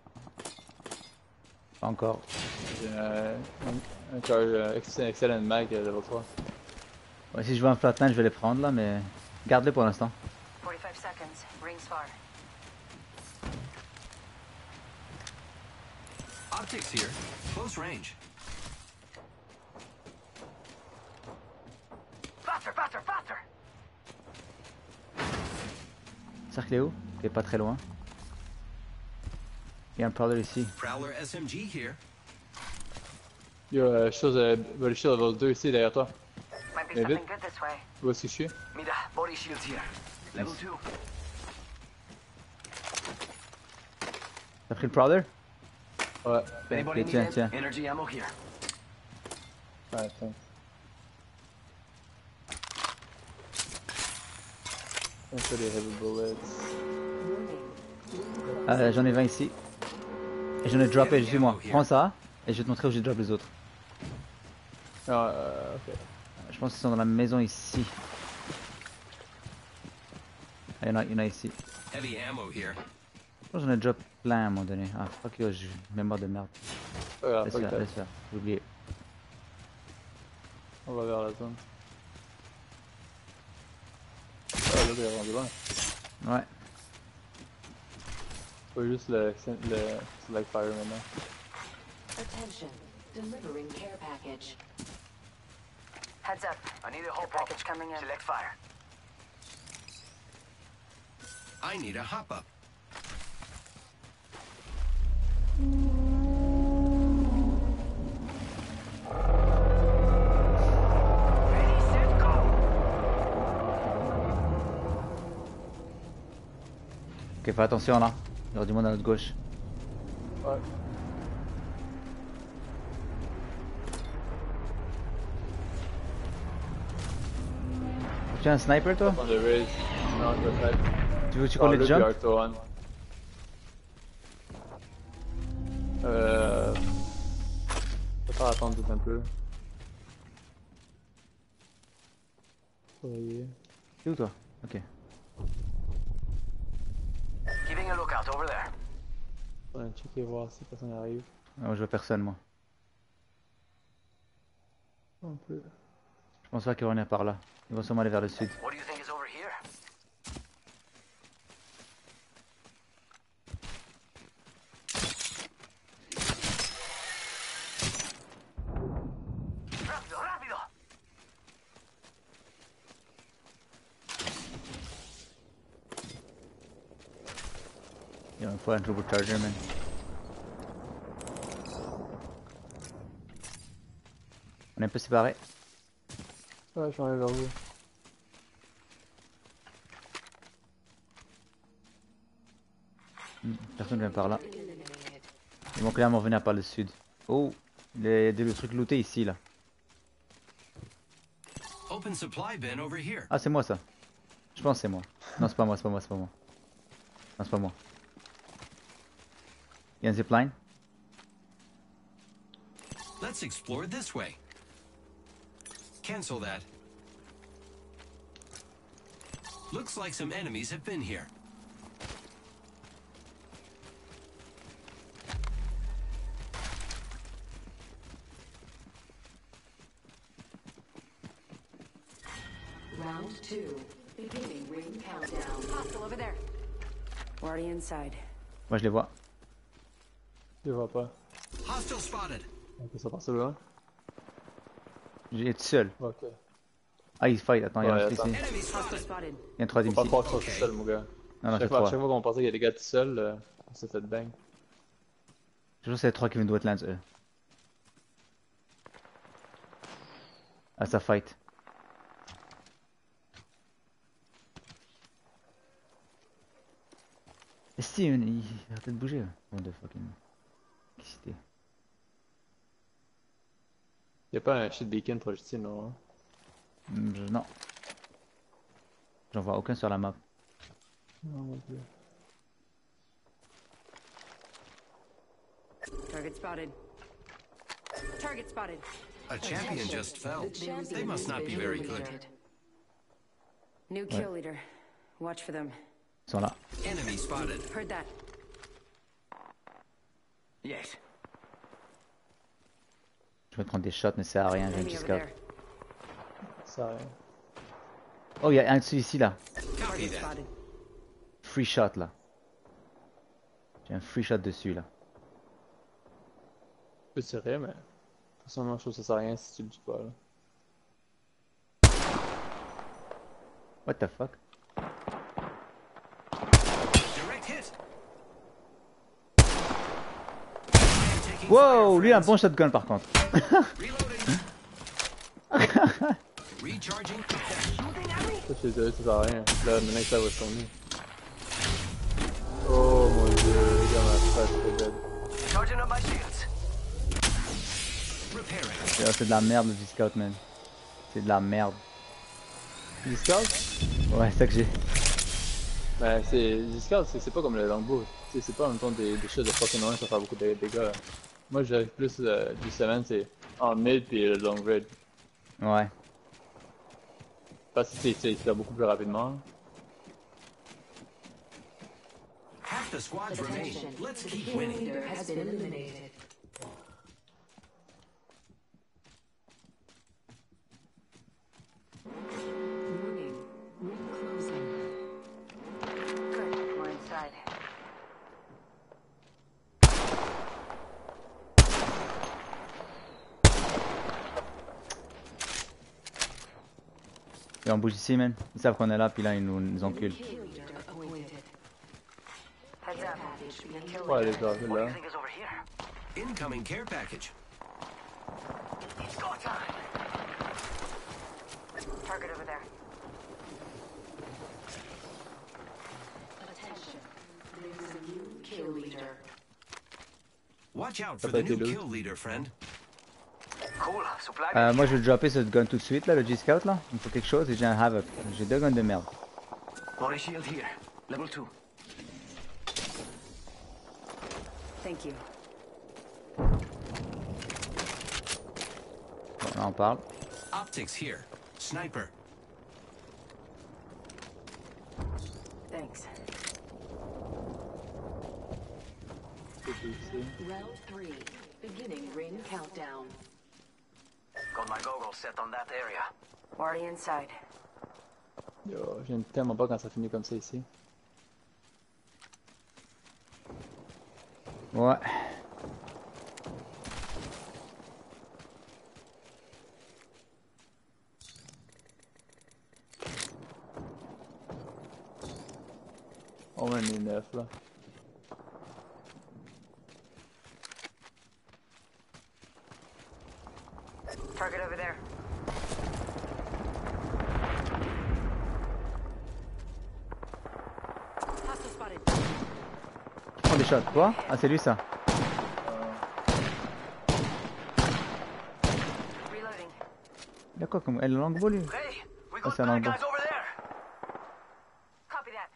Speaker 1: Pas encore.
Speaker 2: J'ai euh, un, un charge, euh, excellent, excellent mag euh, level trois.
Speaker 1: Ouais, si je veux un flatline, je vais les prendre là, mais garde-les pour l'instant.
Speaker 6: forty-five seconds. Rings far.
Speaker 7: Optics here. Close range.
Speaker 5: Faster, faster, faster!
Speaker 1: Cercle est où? Qui est pas très loin. Il y a un Prowler ici.
Speaker 7: Prowler S M G here.
Speaker 2: Il y a euh, chose, euh, body shield level deux ici derrière toi.
Speaker 5: Might be
Speaker 2: Mais
Speaker 5: something
Speaker 2: vite.
Speaker 5: good this way.
Speaker 2: Où est-ce que je suis?
Speaker 5: Mira, body shields here. Level two.
Speaker 1: T'as pris le Prowler?
Speaker 2: Ouais.
Speaker 5: Anybody
Speaker 1: Ok,
Speaker 5: need
Speaker 1: tiens,
Speaker 5: it?
Speaker 1: tiens.
Speaker 5: Energy ammo here.
Speaker 2: Ouais, tiens. Un peu des heavy bullets.
Speaker 1: Euh, j'en ai vingt ici. Et j'en ai droppé, suis-moi. Prends ça, et je vais te montrer où j'ai drop les autres.
Speaker 2: Ah, euh, ok.
Speaker 1: Je pense qu'ils sont dans la maison ici. Ah, il y en a, il y en a ici.
Speaker 7: Heavy ammo here.
Speaker 1: Je pense que j'en ai drop plein à un moment donné. Ah, fuck yo, j'ai une mémoire de merde.
Speaker 2: Pas grave,
Speaker 1: Laisse
Speaker 2: pas
Speaker 1: faire,
Speaker 2: grave.
Speaker 1: laisse faire. J'ai oublié.
Speaker 2: On va vers la zone. Ah, là, il est rendu loin.
Speaker 1: Ouais.
Speaker 2: Faut juste le, le select fire maintenant.
Speaker 6: Attention. Delivering care package.
Speaker 5: Heads up. I need a whole package coming in. Select fire.
Speaker 7: I need a hop up.
Speaker 5: Ready, set, go!
Speaker 1: Ok, fais attention là. Il y aura du monde à notre gauche.
Speaker 2: Ouais.
Speaker 1: Tu as un sniper toi?
Speaker 2: On the raise. Non, je vais faire.
Speaker 1: Tu veux que tu colles le jump?
Speaker 2: Euh. Je vais faire attendre tout un peu. Oui.
Speaker 1: C'est où toi? Ok.
Speaker 5: Keeping a lookout over there.
Speaker 2: On va checker voir si personne arrive.
Speaker 1: Non, je vois personne moi.
Speaker 2: Un peu.
Speaker 1: Je pense pas qu'ils vont venir par là. Ils vont sûrement aller vers le sud.
Speaker 5: What do you think is over here? Rápido, rápido!
Speaker 1: Il y a une fois un turbocharger man. On est un peu séparés.
Speaker 2: Ouais, je suis allé vers vous.
Speaker 1: Hmm, personne ne vient par là. Ils vont clairement venir par le sud. Oh, il y a des trucs lootés ici là.
Speaker 7: Open supply bin over here.
Speaker 1: Ah, c'est moi ça. Je pense que c'est moi. Non, c'est pas moi, c'est pas moi, c'est pas moi. Non, c'est pas moi. Il y a un zipline.
Speaker 7: Let's explore this way. Cancel that. Looks like some enemies have been here.
Speaker 6: Round two. Beginning ring countdown.
Speaker 4: Hostile over there.
Speaker 6: We're already inside.
Speaker 1: Moi je les vois.
Speaker 2: Je vois pas.
Speaker 7: Hostile spotted.
Speaker 2: Ok, ça passe loin.
Speaker 1: J'ai tout seul.
Speaker 2: Ok.
Speaker 1: Ah, il fight. Attends, il y a
Speaker 2: Ouais,
Speaker 1: un truc
Speaker 2: attends.
Speaker 1: ici.
Speaker 7: Enemy
Speaker 6: Hostile
Speaker 7: spotted.
Speaker 6: spotted.
Speaker 1: Il y a un troisième
Speaker 2: Faut pas
Speaker 1: ici.
Speaker 2: croire que je suis tout seul, mon gars.
Speaker 1: Non, non, c'est
Speaker 2: Chaque fois, à
Speaker 1: trois.
Speaker 2: chaque fois qu'on pensait qu'il y a des gars tout seuls, euh, on s'est fait bang.
Speaker 1: Je pense que c'est les trois qui viennent de Wetlands, eux. Ah, ça fight. Et si, il il arrêtait de bouger. What the fucking. Qu'est-ce que c'était?
Speaker 2: Y'a pas un shit beacon projectile, non? Hein?
Speaker 1: Hmm, je- Non. J'en vois aucun sur la map.
Speaker 2: Non, non plus.
Speaker 6: Target spotted. Target spotted.
Speaker 7: A champion just fell. They must not be very good.
Speaker 6: New kill leader. Watch for them.
Speaker 1: Ils sont là.
Speaker 7: Enemy spotted.
Speaker 6: Heard that.
Speaker 5: Yes.
Speaker 1: Je vais prendre des shots, mais ça sert à rien, j'ai un
Speaker 6: Enemy
Speaker 1: petit
Speaker 6: over
Speaker 1: scout.
Speaker 6: there.
Speaker 2: Ça rien.
Speaker 1: Oh, il y a un dessus ici, là.
Speaker 7: Copy
Speaker 6: Target
Speaker 7: that.
Speaker 6: spotted.
Speaker 1: Free shot, là. J'ai un free shot dessus, là.
Speaker 2: Je peux tirer, mais. Personnellement, je trouve que ça sert à rien si tu le dis pas, là.
Speaker 1: What the fuck?
Speaker 7: Direct hit. Taking
Speaker 1: Wow,
Speaker 7: fire,
Speaker 1: lui a un
Speaker 7: friends.
Speaker 1: bon shotgun par contre.
Speaker 7: Reloading. Recharging.
Speaker 2: Ça, je te dirais, ça sert à rien. Là, maintenant que ça va se tourner. Oh mon dieu, regarde ma face, c'est dead.
Speaker 5: Charging up my shields.
Speaker 7: Repairing.
Speaker 1: C'est c'est de la merde le G-Scout, man. C'est de la merde.
Speaker 2: Du scout?
Speaker 1: Ouais, c'est ça que j'ai.
Speaker 2: Ben, c'est. Du scout, c'est c'est pas comme le longbow. Tu sais, c'est pas en même temps des, des choses de fucking loin, ça fait beaucoup de dégâts. Là. Moi, j'avais plus euh, du seven, c'est en mid pis le long raid.
Speaker 1: Ouais.
Speaker 2: Parce que c'est c'est c'est beaucoup plus rapidement.
Speaker 7: Half the squads remain.
Speaker 6: Attention.
Speaker 7: Let's
Speaker 6: The
Speaker 7: keep
Speaker 6: kill
Speaker 7: winning.
Speaker 6: leader has been eliminated. Warning. Ring closing.
Speaker 5: Good. We're inside.
Speaker 1: Et on bouge ici, man. Ils savent qu'on est là, puis là, ils nous, nous enculent.
Speaker 6: Kill leader appointed.
Speaker 5: Heads up.
Speaker 6: Package being killed.
Speaker 2: Ouais, les gars,
Speaker 5: What do
Speaker 2: là.
Speaker 5: you think is over here?
Speaker 7: Incoming care package.
Speaker 5: It's go time. Target over there.
Speaker 6: Attention. There is a new kill leader.
Speaker 7: Watch out for
Speaker 2: Ça
Speaker 7: the
Speaker 2: peut être
Speaker 7: new
Speaker 2: loot.
Speaker 7: kill leader, friend.
Speaker 5: Cool. Supply.
Speaker 1: Euh, moi, je vais dropper cette gun tout de suite, là, le G-Scout, là. Il me faut quelque chose et j'ai un Havoc. J'ai deux guns de merde.
Speaker 5: Body shield here. Level two.
Speaker 6: Thank you.
Speaker 1: Bon, là, on parle.
Speaker 7: Optics here. Sniper.
Speaker 6: Thanks.
Speaker 2: C'est ici.
Speaker 6: Round three. Beginning ring countdown.
Speaker 5: Got my goggles set on that area. Already inside.
Speaker 2: Yo, j'aime tellement pas quand ça finit comme ça ici.
Speaker 1: Ouais.
Speaker 2: On va une neuf là.
Speaker 5: Target over there.
Speaker 6: Hostile spotted.
Speaker 1: Oh, des shots. Quoi? Ah, c'est lui, ça.
Speaker 5: Reloading.
Speaker 1: Il y a quoi comme. Elle, le longbow, lui?
Speaker 5: Hey, we
Speaker 1: Oh,
Speaker 5: got
Speaker 1: c'est un
Speaker 5: bad
Speaker 1: longbow.
Speaker 5: guys over there. Copy that.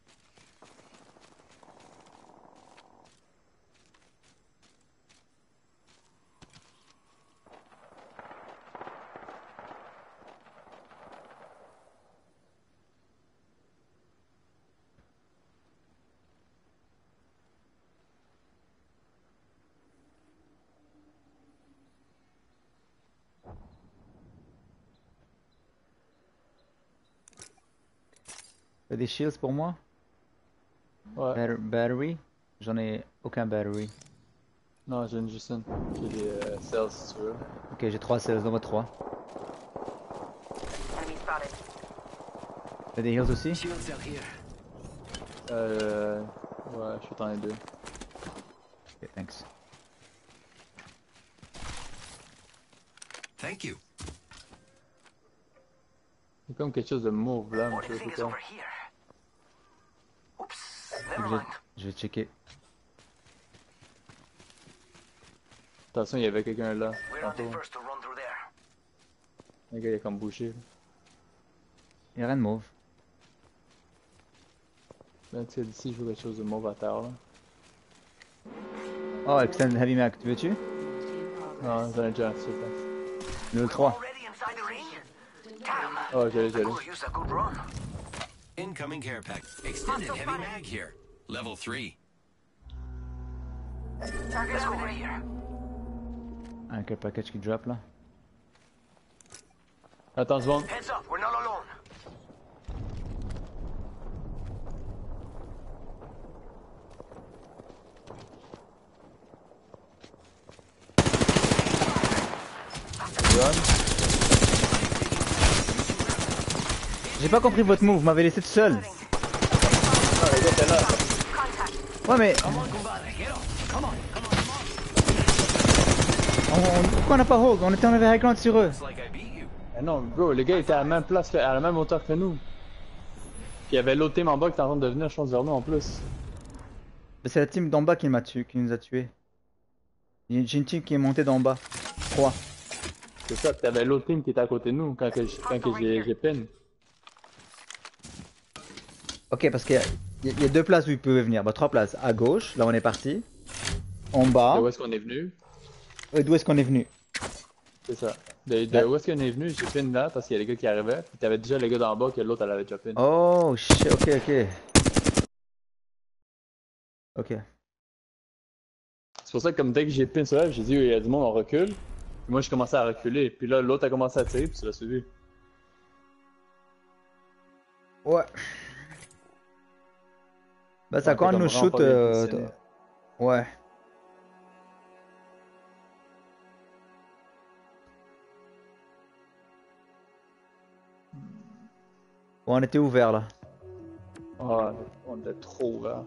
Speaker 1: T'as des shields pour moi?
Speaker 2: Ouais.
Speaker 1: Bat- battery? J'en ai aucun battery.
Speaker 2: Non, j'ai une juste une. J'ai des euh, cells si tu veux.
Speaker 1: Ok, j'ai trois cells, donne-moi trois.
Speaker 5: Enemy spotted.
Speaker 1: T'as des heals aussi?
Speaker 5: Shield cell here.
Speaker 2: Euh. Ouais, je suis en les deux.
Speaker 1: Ok, thanks.
Speaker 7: Thank you.
Speaker 2: Il y a comme quelque chose de mauve là, mais
Speaker 5: What
Speaker 2: je
Speaker 5: do you
Speaker 2: sais
Speaker 5: think
Speaker 2: pas
Speaker 5: is
Speaker 2: quoi.
Speaker 5: over here? Oops.
Speaker 1: Je
Speaker 5: Never
Speaker 1: vais,
Speaker 5: mind.
Speaker 1: je vais checker.
Speaker 2: Attention, il y avait quelqu'un là.
Speaker 5: We're not
Speaker 2: Tantôt.
Speaker 5: the first to run through there.
Speaker 2: Le gars il a comme bougé.
Speaker 1: Il y a rien de mauve.
Speaker 2: Là, tu sais, d'ici, je vois quelque chose de mauve à terre là.
Speaker 1: Oh, Extended Heavy Mag, tu veux-tu?
Speaker 6: In progress.
Speaker 2: Non, j'en ai déjà un, s'il te plaît.
Speaker 1: Level trois.
Speaker 5: Already inside the ring? Damn.
Speaker 2: Oh, j'ai, j'ai.
Speaker 5: I could use a good run.
Speaker 7: Incoming care pack. Extended heavy mag here. Level three.
Speaker 5: Let's go over here.
Speaker 1: Un quel package qui drop là.
Speaker 2: Attends une seconde.
Speaker 5: Heads up, we're not alone.
Speaker 1: J'ai pas compris votre move, vous m'avez laissé tout seul.
Speaker 2: Ah, le gars était là.
Speaker 1: Ouais mais... On, on- pourquoi on n'a pas hold? On était en high ground sur eux.
Speaker 7: Looks like I beat you.
Speaker 2: Eh non, bro, le gars était à la même place, que- à la même hauteur que nous. Puis il y avait l'autre team en bas qui était en train de venir, je pense, vers nous en plus.
Speaker 1: Mais c'est la team d'en bas qui m'a tué, qui nous a tués. J'ai une team qui est montée d'en bas. trois.
Speaker 2: C'est ça, puis t'avais l'autre team qui était à côté de nous quand, que j'- quand que j'ai j'ai pin.
Speaker 1: Ok, parce qu'il y, a- il y a- il y a deux places où ils pouvaient venir. Bah, trois places. À gauche, là où on est parti. En bas.
Speaker 2: De où est-ce qu'on est venu?
Speaker 1: Et d'où est-ce qu'on est venu?
Speaker 2: C'est ça. De, de où est-ce qu'on est venu? J'ai pin là parce qu'il y a les gars qui arrivaient. Puis t'avais déjà les gars d'en bas que l'autre elle avait déjà pin.
Speaker 1: Oh shit, ok, ok. Ok.
Speaker 2: C'est pour ça que comme dès que j'ai pin sur elle, j'ai dit il y a du monde, on recule. Puis moi j'ai commencé à reculer. Puis là l'autre a commencé à tirer, puis tu l'as suivi.
Speaker 1: Ouais. Bah, ça
Speaker 2: Ouais,
Speaker 1: quand
Speaker 2: t'es
Speaker 1: nous
Speaker 2: comme
Speaker 1: shoot.
Speaker 2: vraiment pas bien
Speaker 1: Euh...
Speaker 2: positionné.
Speaker 1: Ouais. Bon, on était ouvert là.
Speaker 2: Ah, on était trop ouvert.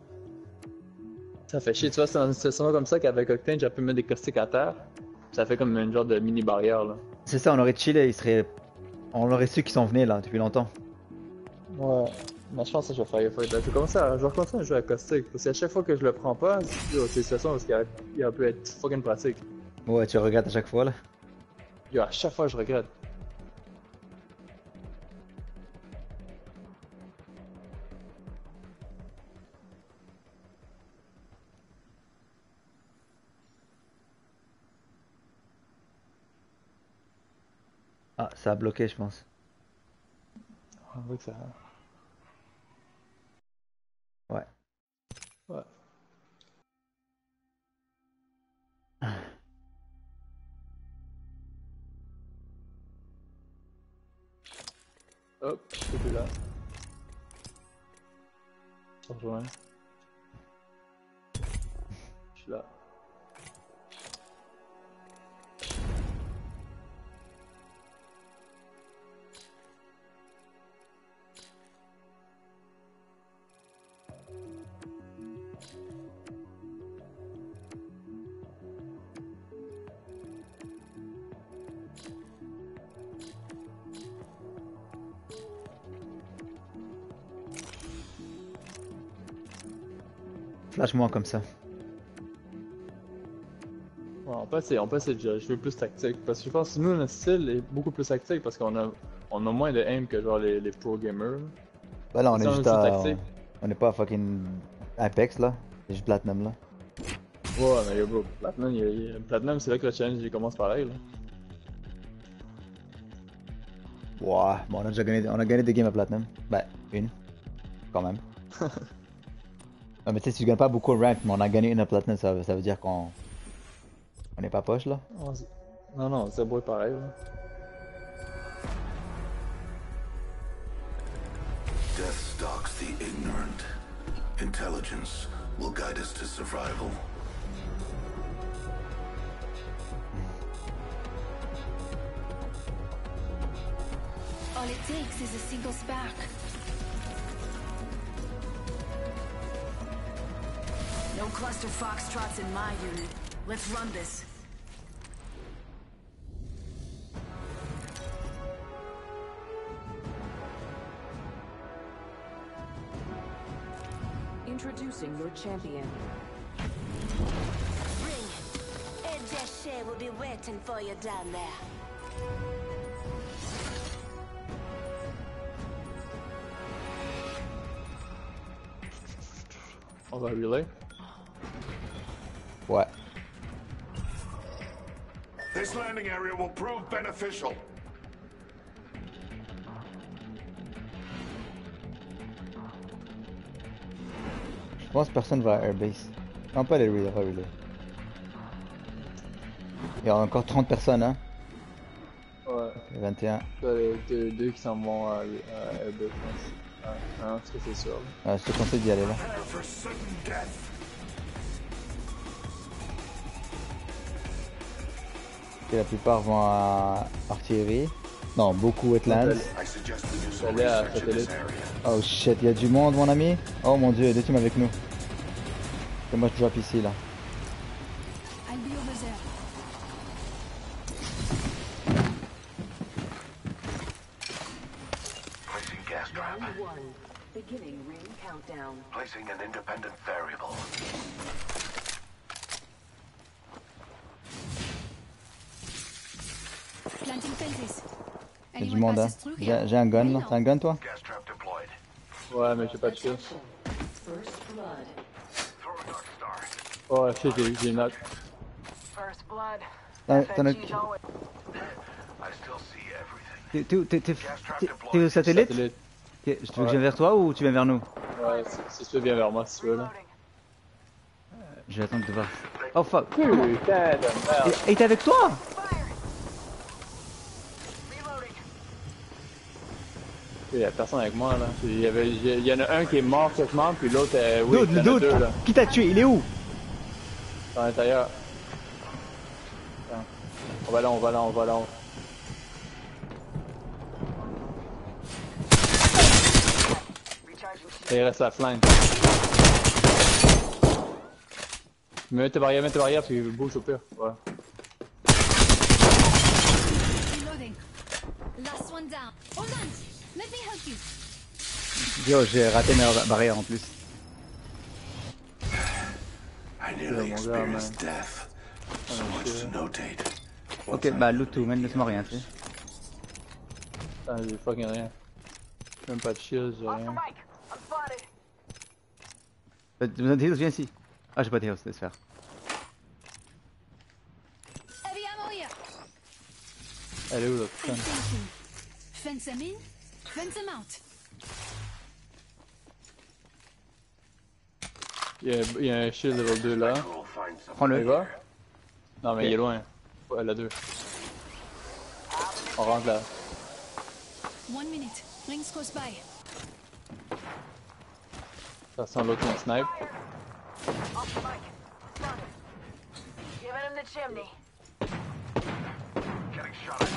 Speaker 2: Ça fait chier, tu vois, c'est dans une situation comme ça qu'avec Octane, j'ai pu mettre des caustiques à terre. Ça fait comme une genre de mini barrière là.
Speaker 1: C'est ça, on aurait chillé, il serait. On aurait su qu'ils s'en venaient là depuis longtemps.
Speaker 2: Ouais. Mais je pense que je vais faire gaffe. Je vais commencer à, je vais recommencer à jouer à caustique. Parce qu'à chaque fois que je le prends pas, c'est une situation parce qu'il il peut être fucking pratique.
Speaker 1: Ouais, tu regrettes à chaque fois là.
Speaker 2: Yo, à chaque fois je regrette.
Speaker 1: Ah, ça a bloqué, je pense.
Speaker 2: On voit que ça.
Speaker 1: Ouais.
Speaker 2: Ouais. Hop, je suis plus là. Je rejoins. Je suis là.
Speaker 1: Flash-moi comme ça.
Speaker 2: Ouais, on peut essayer, on peut essayer de jouer plus tactique. Parce que je pense que nous, notre style est beaucoup plus tactique parce qu'on a, on a moins de aim que genre les, les pro gamers.
Speaker 1: Bah là, on
Speaker 2: C'est
Speaker 1: est
Speaker 2: un
Speaker 1: juste
Speaker 2: outil
Speaker 1: à.
Speaker 2: tactique.
Speaker 1: On n'est pas à fucking Apex là. C'est juste Platinum là.
Speaker 2: Ouais, mais yo, bro, Platinum, il y a- il y a- Platinum, c'est là que le challenge il commence pareil. Là.
Speaker 1: Ouais, bon, on a déjà gagné, on a gagné des games à Platinum. Bah, une. Quand même. Non, mais tu sais, si tu gagnes pas beaucoup au rank, mais on a gagné une à Platinum, ça, ça veut dire qu'on. On n'est pas poche là.
Speaker 2: Ouais, c'est- non, non, c'est beau pareil. Là.
Speaker 3: Death stalks the ignorant. Intelligence will guide us to survival.
Speaker 4: All it takes is a single spark.
Speaker 6: No cluster foxtrots in my unit. Let's run this.
Speaker 8: Introducing your champion.
Speaker 9: Ring. Ed Deshe will be waiting for you down there.
Speaker 2: On va relay.
Speaker 1: Ouais.
Speaker 3: This landing area will prove beneficial.
Speaker 1: Je pense que personne va à Airbase. Non, pas les relais, pas les relais. Il y a encore trente personnes, hein.
Speaker 2: Ouais.
Speaker 1: vingt et un.
Speaker 2: Il y a les deux, deux qui s'en vont à, à Airbus, je pense. Ouais, hein, parce que c'est sûr.
Speaker 1: Ah, je te conseille d'y aller là.
Speaker 3: Prepare for sudden death.
Speaker 1: Et la plupart vont à artillerie. Non, beaucoup wetlands.
Speaker 3: I suggest we do some
Speaker 2: Allez à
Speaker 3: research in
Speaker 2: satellite.
Speaker 3: this area.
Speaker 1: Oh shit, il y a du monde, mon ami. Oh mon dieu, deux teams avec nous. Et moi je drop ici là.
Speaker 4: I'll be over there.
Speaker 5: Placing gas trap.
Speaker 8: Round one. Beginning ring countdown.
Speaker 5: Placing an independent variable.
Speaker 4: Planting fences.
Speaker 1: Il y a du
Speaker 4: Anyone
Speaker 1: monde, hein.
Speaker 4: passes through
Speaker 1: J'ai
Speaker 4: here?
Speaker 1: j'ai un gun
Speaker 4: Let me
Speaker 1: là.
Speaker 4: know.
Speaker 1: T'as un gun toi?
Speaker 5: Gas trap deployed.
Speaker 2: Ouais, mais j'ai pas de shield.
Speaker 8: First blood.
Speaker 5: Throwing Dark Star.
Speaker 2: Oh shit, j'ai j'ai une note.
Speaker 6: First blood.
Speaker 1: T'en t'en as-
Speaker 6: F F G's always.
Speaker 5: I still see everything.
Speaker 1: T'es- T'es t'es- t'es- t'es- t'es au satellite?
Speaker 2: Satellite.
Speaker 1: Ok, tu veux que je vienne vers toi ou tu viens vers nous?
Speaker 2: Ouais, si, si tu veux, viens vers moi si tu veux là.
Speaker 6: Reloading.
Speaker 1: Je vais attendre de voir. Oh fuck.
Speaker 2: Putain de merde.
Speaker 1: Et il est avec toi?
Speaker 6: Reloading.
Speaker 2: Il y a personne avec moi là. Il y, avait, il y en a un qui est mort quasiment, puis l'autre, euh, oui,
Speaker 1: Dude,
Speaker 2: il y
Speaker 1: le
Speaker 2: en a
Speaker 1: dude.
Speaker 2: deux là.
Speaker 1: Qui t'a tué? Il est où?
Speaker 2: À l'intérieur. Attends. On va là, on va là, on va là.
Speaker 6: Recharging shield.
Speaker 2: Et il reste la flingue. Mets tes barrières, mets tes barrières, puis bouge au pire. Ouais.
Speaker 4: Reloading. Last one down. Hold on. Let me help you.
Speaker 1: Yo, j'ai raté ma barrière en plus.
Speaker 3: I nearly
Speaker 2: mon gars,
Speaker 3: experienced death. So much to notate.
Speaker 1: Ok, bah loot tout, même laisse-moi rien, tu sais.
Speaker 2: Putain, j'ai fucking rien. Même pas de shield, j'ai
Speaker 6: Off the
Speaker 2: rien.
Speaker 6: mic. I'm spotted.
Speaker 1: T'as besoin de heals? Viens ici. Ah, j'ai pas de heals, laisse faire.
Speaker 4: Heavy ammo here.
Speaker 2: Elle est où là, putain?
Speaker 4: Thinking. Fence them in. Fence them out.
Speaker 2: Il y a, il y a un shield level deux là.
Speaker 3: We'll find some.
Speaker 2: Il
Speaker 1: Prends-le.
Speaker 2: va? Non, mais il est loin. Ouais, la deux. On rentre là.
Speaker 4: One minute. Rings close by.
Speaker 2: Ça sent l'autre qui snipe.
Speaker 6: Off the mic. Spotted. Giving him the chimney.
Speaker 5: Getting shot at.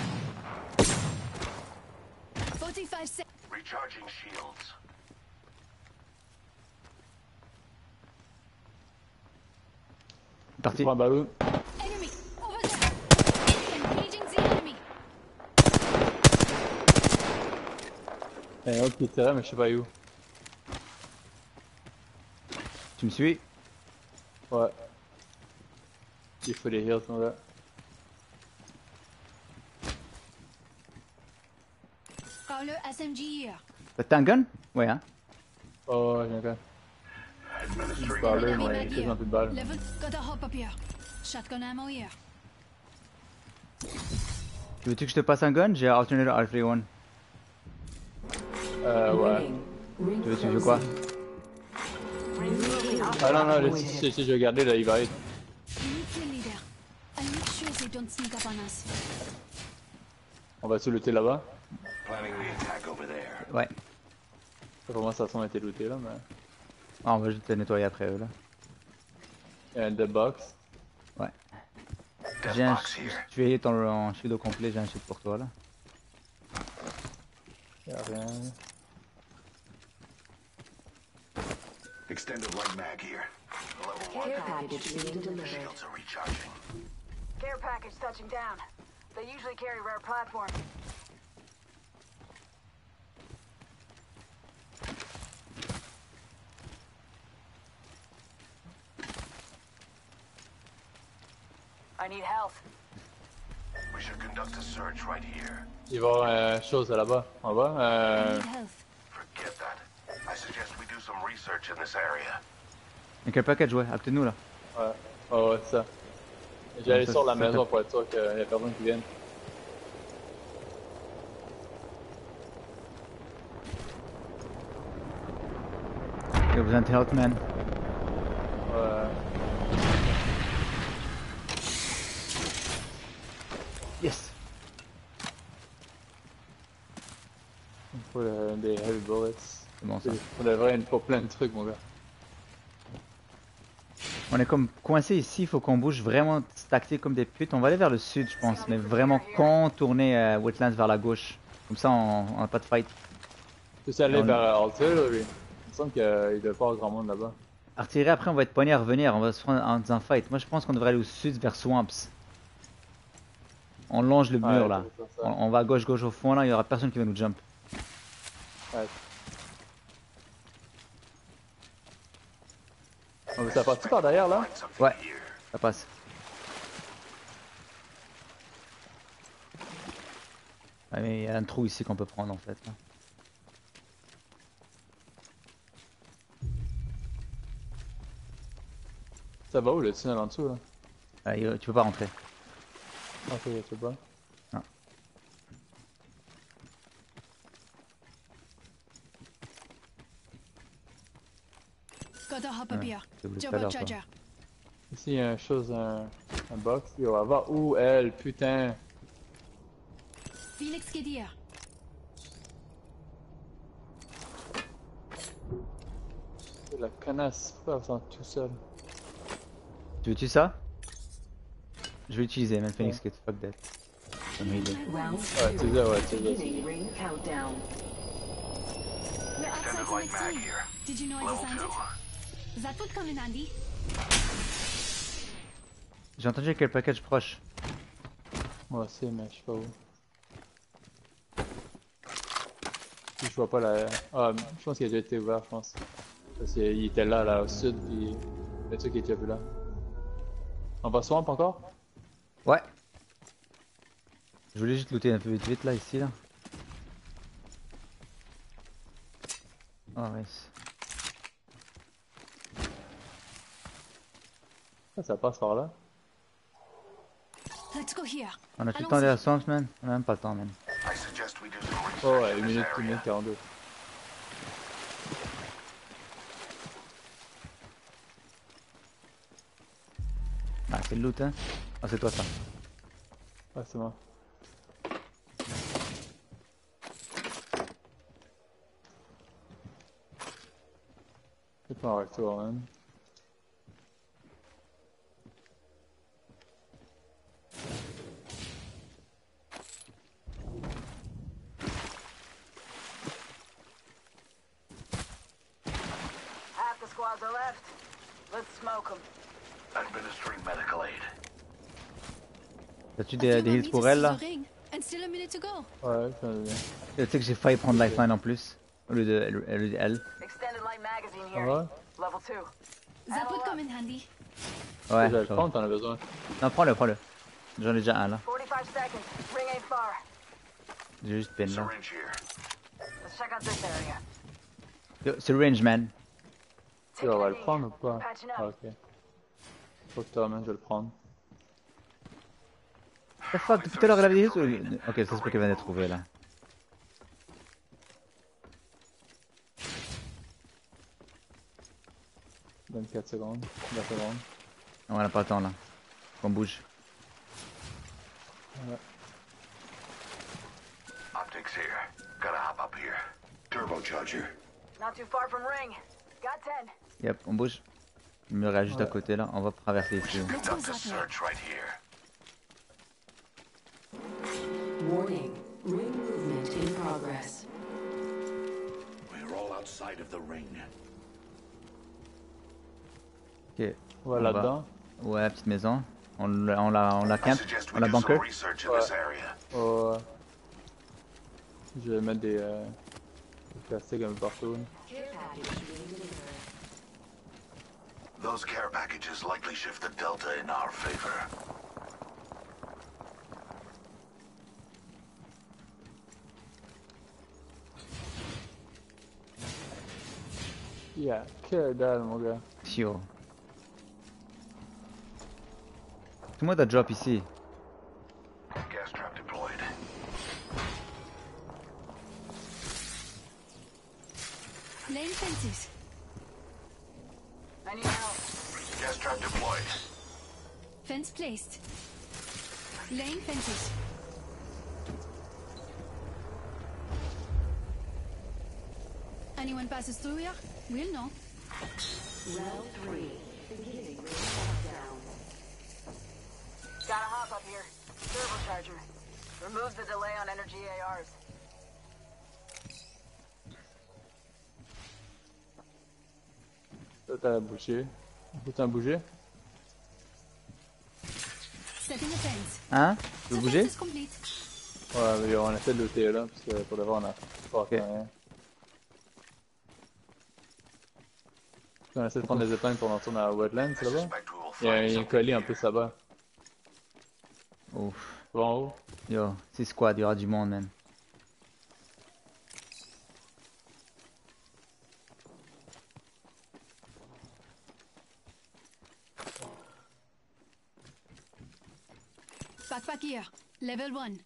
Speaker 4: Forty-five seconds.
Speaker 5: Recharging shields.
Speaker 1: Parti.
Speaker 2: Prends un ballon.
Speaker 4: Enemy. Over there. Engaging the enemy.
Speaker 2: Il y a un autre qui tirait, mais je sais pas où.
Speaker 1: Tu me suis?
Speaker 2: Ouais. Il faut les heals, là.
Speaker 4: Carlo S M G here.
Speaker 1: T'as un gun? Ouais, hein.
Speaker 2: Oh, ouais, j'ai un gars.
Speaker 3: Administering
Speaker 2: Bah, là,
Speaker 4: Heavy
Speaker 2: ouais,
Speaker 4: mag
Speaker 2: quasiment
Speaker 4: here.
Speaker 2: plus de balles.
Speaker 4: Level. Gotta hop up here. Shotgun ammo here.
Speaker 1: Veux-tu que je te passe un gun? J'ai alternator R three one.
Speaker 2: Euh, ouais.
Speaker 8: Ring. Ring
Speaker 1: Tu veux, tu veux quoi?
Speaker 2: Ah non, non, si, si, si je vais garder, là, il va être.
Speaker 4: We need kill leader. I'll make sure they don't sneak up on us.
Speaker 2: On va se looter là-bas.
Speaker 3: planning the attack over there.
Speaker 1: Ouais.
Speaker 2: Ça commence à son été looté, là, mais.
Speaker 1: Ah, on va juste le nettoyer après eux là.
Speaker 2: Il y a un dead box.
Speaker 1: Ouais.
Speaker 5: Death
Speaker 1: J'ai un.
Speaker 5: box here.
Speaker 1: Tu es ton en shield au complet, j'ai un shield pour toi là.
Speaker 2: Il y a rien.
Speaker 3: Extended light mag here.
Speaker 5: Level one.
Speaker 8: Care package being delivered.
Speaker 5: Shields are recharging.
Speaker 6: Care package touching down. They usually carry rare platforms. I need health.
Speaker 5: We should conduct a search right here.
Speaker 2: Il va y avoir euh, chose là-bas, en bas.
Speaker 4: I
Speaker 2: Euh,
Speaker 4: need health.
Speaker 5: Forget that. I suggest we do some research in this area.
Speaker 1: Y'a quel package, ouais, à côté de nous là.
Speaker 2: ouais, ouais, ouais, c'est ça. J'allais
Speaker 1: Ça,
Speaker 2: sur la
Speaker 1: ça,
Speaker 2: maison
Speaker 1: ça-
Speaker 2: pour être sûr qu'il y a personne qui vienne.
Speaker 1: Il y a besoin de help, man.
Speaker 2: Ouais.
Speaker 1: Yes.
Speaker 2: Il faut euh, des heavy bullets.
Speaker 1: C'est bon ça.
Speaker 2: On devrait une pour plein de trucs, mon gars.
Speaker 1: On est comme coincé ici, il faut qu'on bouge vraiment stacké comme des putes. On va aller vers le sud, je pense, mais vraiment contourner euh, Wetlands vers la gauche. Comme ça, on n'a pas de fight.
Speaker 2: Tu sais aller
Speaker 1: On-
Speaker 2: vers Artillery. Il me semble qu'il ne doit pas avoir grand monde là-bas.
Speaker 1: Artillerie, après, on va être poigné à revenir. On va se prendre en un fight. Moi, je pense qu'on devrait aller au sud vers Swamps. On longe le mur
Speaker 2: Ouais,
Speaker 1: là.
Speaker 2: c'est ça.
Speaker 1: On, on va à gauche, gauche au fond là. Il y aura personne qui va nous jump.
Speaker 2: Ouais. Oh, ça passe-tu par derrière là?
Speaker 1: Ouais, ça passe. Ouais, mais il y a un trou ici qu'on peut prendre en fait. Là.
Speaker 2: Ça va où le tunnel en dessous là?
Speaker 1: Ouais, il- tu peux pas rentrer.
Speaker 2: Ah, ok, je sais pas.
Speaker 1: Non.
Speaker 4: Gotta hop up
Speaker 1: Ouais,
Speaker 4: here.
Speaker 1: j'ai oublié tout à l'heure, toi.
Speaker 4: Turbocharger.
Speaker 2: Ici, il y a une chose, un, un box. Yo, elle va où elle, putain?
Speaker 4: Felix geht hier.
Speaker 2: La connasse, pourquoi elle sent tout seul?
Speaker 1: Tu veux-tu ça? Je vais l'utiliser, man. Phoenix Kit, fuck that. I'm healing.
Speaker 8: Round
Speaker 2: Ouais,
Speaker 8: two.
Speaker 2: tu sais, ouais, tu sais.
Speaker 8: Beginning ring countdown.
Speaker 4: We're outside
Speaker 5: Extended
Speaker 4: the
Speaker 5: light
Speaker 4: next
Speaker 5: mag
Speaker 4: room.
Speaker 5: here.
Speaker 4: Did you know I
Speaker 5: Level
Speaker 4: designed
Speaker 5: two.
Speaker 4: it? That would come in handy.
Speaker 1: J'ai entendu quel package proche.
Speaker 2: Moi aussi, mais je sais pas où. Je vois pas la. Ah, je pense qu'il a déjà été ouvert, je pense. Parce qu'il était là, là, au sud, puis. Le truc qui est déjà plus là. On va swamp encore?
Speaker 1: Ouais. Je voulais juste looter un peu vite vite là, ici là. Oh, ouais.
Speaker 2: Ça, ça passe par là.
Speaker 4: Let's go here.
Speaker 1: On a tout le
Speaker 4: Allons-y.
Speaker 1: temps des Swamps, man. On a même pas le temps, man.
Speaker 5: I suggest we do some research
Speaker 2: Oh, ouais,
Speaker 5: in
Speaker 2: une
Speaker 5: this
Speaker 2: minute, une
Speaker 5: area.
Speaker 2: minute quarante-deux.
Speaker 1: Ah, c'est le loot, hein. Ah, c'est toi ça.
Speaker 2: Ah, c'est moi. C'est pas un retour, man.
Speaker 6: Half the squads are left. Let's smoke them.
Speaker 5: Administering medical aid.
Speaker 1: T'as-tu
Speaker 4: A
Speaker 1: des,
Speaker 4: few
Speaker 1: des
Speaker 4: more
Speaker 1: heals pour
Speaker 4: meters
Speaker 1: elle
Speaker 4: to
Speaker 1: là?
Speaker 4: the ring, and still a minute to go.
Speaker 2: Ouais, ça va bien.
Speaker 1: Tu sais que j'ai failli prendre Lifeline en plus. Au lieu de, au lieu de elle.
Speaker 6: Extended light magazine
Speaker 2: Ça
Speaker 6: here.
Speaker 2: va?
Speaker 6: Level two.
Speaker 4: That would come in handy.
Speaker 1: Ouais,
Speaker 2: Je vais le
Speaker 1: ça va.
Speaker 2: prendre, t'en as besoin.
Speaker 1: Non, prends-le, prends-le. J'en ai déjà un là.
Speaker 6: forty-five seconds. Ring ain't far.
Speaker 1: J'ai juste peine là.
Speaker 5: Syringe here.
Speaker 6: Let's check out this area.
Speaker 1: Yo, c'est range, man.
Speaker 2: Tu on va le prendre ou pas?
Speaker 6: Patching
Speaker 2: Ah,
Speaker 6: up.
Speaker 2: ok. Faut que tu ramènes, je vais le prendre.
Speaker 1: The fuck, depuis tout à l'heure elle avait des heals ou... Ok, ça c'est pas qu'elle vient de trouver là.
Speaker 2: vingt-quatre secondes. vingt secondes.
Speaker 1: On a pas le temps là. Qu'on bouge.
Speaker 2: Ouais.
Speaker 5: Optics here. Gotta hop up here. Turbocharger.
Speaker 6: Not too far from ring. Got ten.
Speaker 1: Yep, on bouge. Le mur est juste à côté là. On va traverser ici.
Speaker 5: Should conduct a search right here.
Speaker 8: Warning. Ring movement in progress.
Speaker 3: We're all outside of the ring.
Speaker 1: Ok.
Speaker 2: Ouais,
Speaker 1: On va-
Speaker 2: là-dedans.
Speaker 1: Ouais, la petite maison. On la, on la, on la
Speaker 5: I
Speaker 1: camp.
Speaker 5: suggest
Speaker 1: On
Speaker 5: we
Speaker 1: la
Speaker 5: do
Speaker 1: bunker.
Speaker 5: some research in this area.
Speaker 2: Oh, ouais. Je vais mettre des, euh, des plastiques un peu partout. là.
Speaker 8: Care package being delivered.
Speaker 5: Those care packages likely shift the delta in our favor.
Speaker 2: Yeah, que dalle, mon gars.
Speaker 1: Tio. Tout le monde a drop ici.
Speaker 3: Gas trap deployed.
Speaker 4: Laying fences.
Speaker 6: I need help.
Speaker 3: Gas trap deployed.
Speaker 4: Fence placed. Laying fences. Anyone passes through here? We'll know.
Speaker 8: Round three. Beginning ring countdown.
Speaker 6: Gotta hop up here. Turbocharger. Removes the delay on energy A Rs.
Speaker 2: Là, t'as bougé. Faut-tu bouger?
Speaker 4: Setting a fence.
Speaker 1: Hein? Tu veux
Speaker 4: The
Speaker 1: bouger?
Speaker 4: fence is complete.
Speaker 2: Ouais, mais on essaie de looter là, parce que pour de vrai, on a pas
Speaker 1: Ok.
Speaker 2: rien. On essaie de prendre les épingles pour rentrer dans la wetlands là-bas.
Speaker 3: Suspect we will
Speaker 2: Il y a un,
Speaker 3: find
Speaker 2: il y a un colis en plus là-bas.
Speaker 1: Ouf.
Speaker 2: Tu vas en haut?
Speaker 1: Yo, c'est squad, il y aura du monde, man.
Speaker 4: Backpack here. Level one.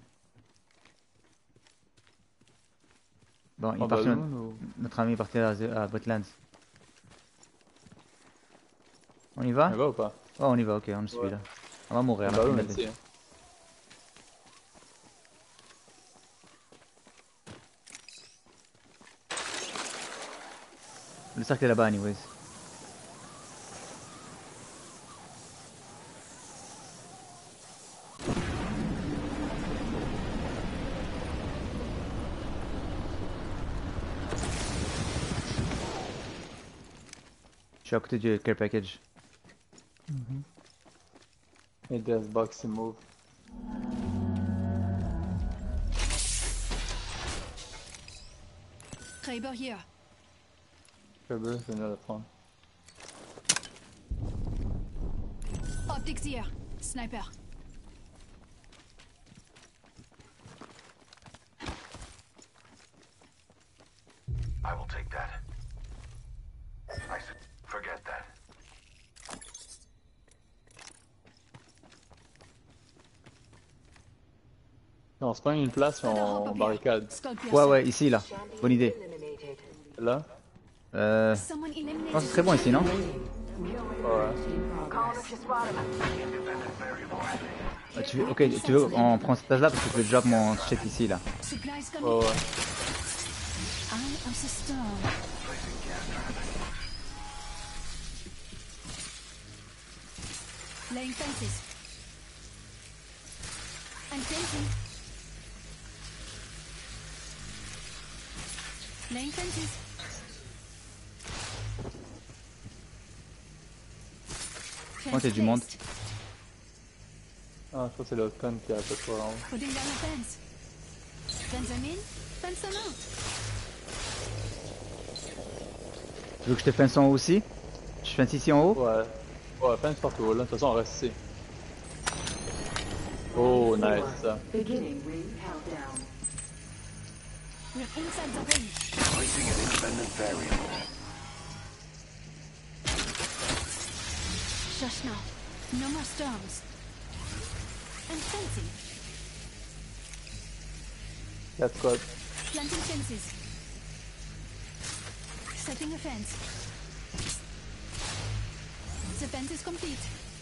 Speaker 1: Bon, il
Speaker 2: En
Speaker 1: est parti,
Speaker 2: ballon
Speaker 1: notre,
Speaker 2: ou...
Speaker 1: notre ami est parti à, à Botlands. On y va?
Speaker 2: On va ou pas?
Speaker 1: Oh, on y va, ok, on le suit
Speaker 2: Ouais.
Speaker 1: là. On va mourir
Speaker 2: En
Speaker 1: là.
Speaker 2: ballon
Speaker 1: il
Speaker 2: ici.
Speaker 1: a-
Speaker 2: Hein.
Speaker 1: Le cercle est là-bas, anyways. Je suis à côté du care package.
Speaker 2: Et Death Box il move.
Speaker 4: Kraber here.
Speaker 2: Kraber, c'est venir le prendre.
Speaker 4: Optics here. Sniper.
Speaker 3: I will take that. I said, forget that.
Speaker 2: On se prend une place et
Speaker 4: Another hop
Speaker 2: on
Speaker 4: up
Speaker 2: barricade.
Speaker 4: here. Sculpt
Speaker 1: Ouais,
Speaker 4: yourself.
Speaker 1: ouais, ici là. Bonne idée.
Speaker 8: Eliminated.
Speaker 2: Là?
Speaker 1: Euh.
Speaker 4: Someone
Speaker 1: Je pense que
Speaker 4: eliminated.
Speaker 1: c'est très bon ici, non?
Speaker 2: Ouais.
Speaker 6: Call him if you spot him.
Speaker 1: Ah, tu veux, ok, tu veux, on prend cet étage là parce que je vais drop mon shit ici là.
Speaker 4: Supplies coming.
Speaker 2: Ouais, ouais.
Speaker 4: Eye of the storm. Laying fences. And fencing. Laying fences.
Speaker 1: Oh, t'as du monde.
Speaker 4: Placed.
Speaker 2: Ah, je crois que c'est l'autre con qui a un peu trop en haut.
Speaker 4: Putting down a fence. Fence them in, fence them out.
Speaker 1: Tu veux que je te fence en haut aussi? Je fence ici en haut?
Speaker 2: Ouais. Ouais, fence partout là. De toute façon, on reste ici. Oh, nice ça.
Speaker 8: Beginning ring countdown.
Speaker 4: We're inside the ring.
Speaker 3: Placing an independent variable.
Speaker 4: Shush now. No more storms. And fencing.
Speaker 2: quatre squads.
Speaker 4: Planting fences. Setting a fence. The fence is complete.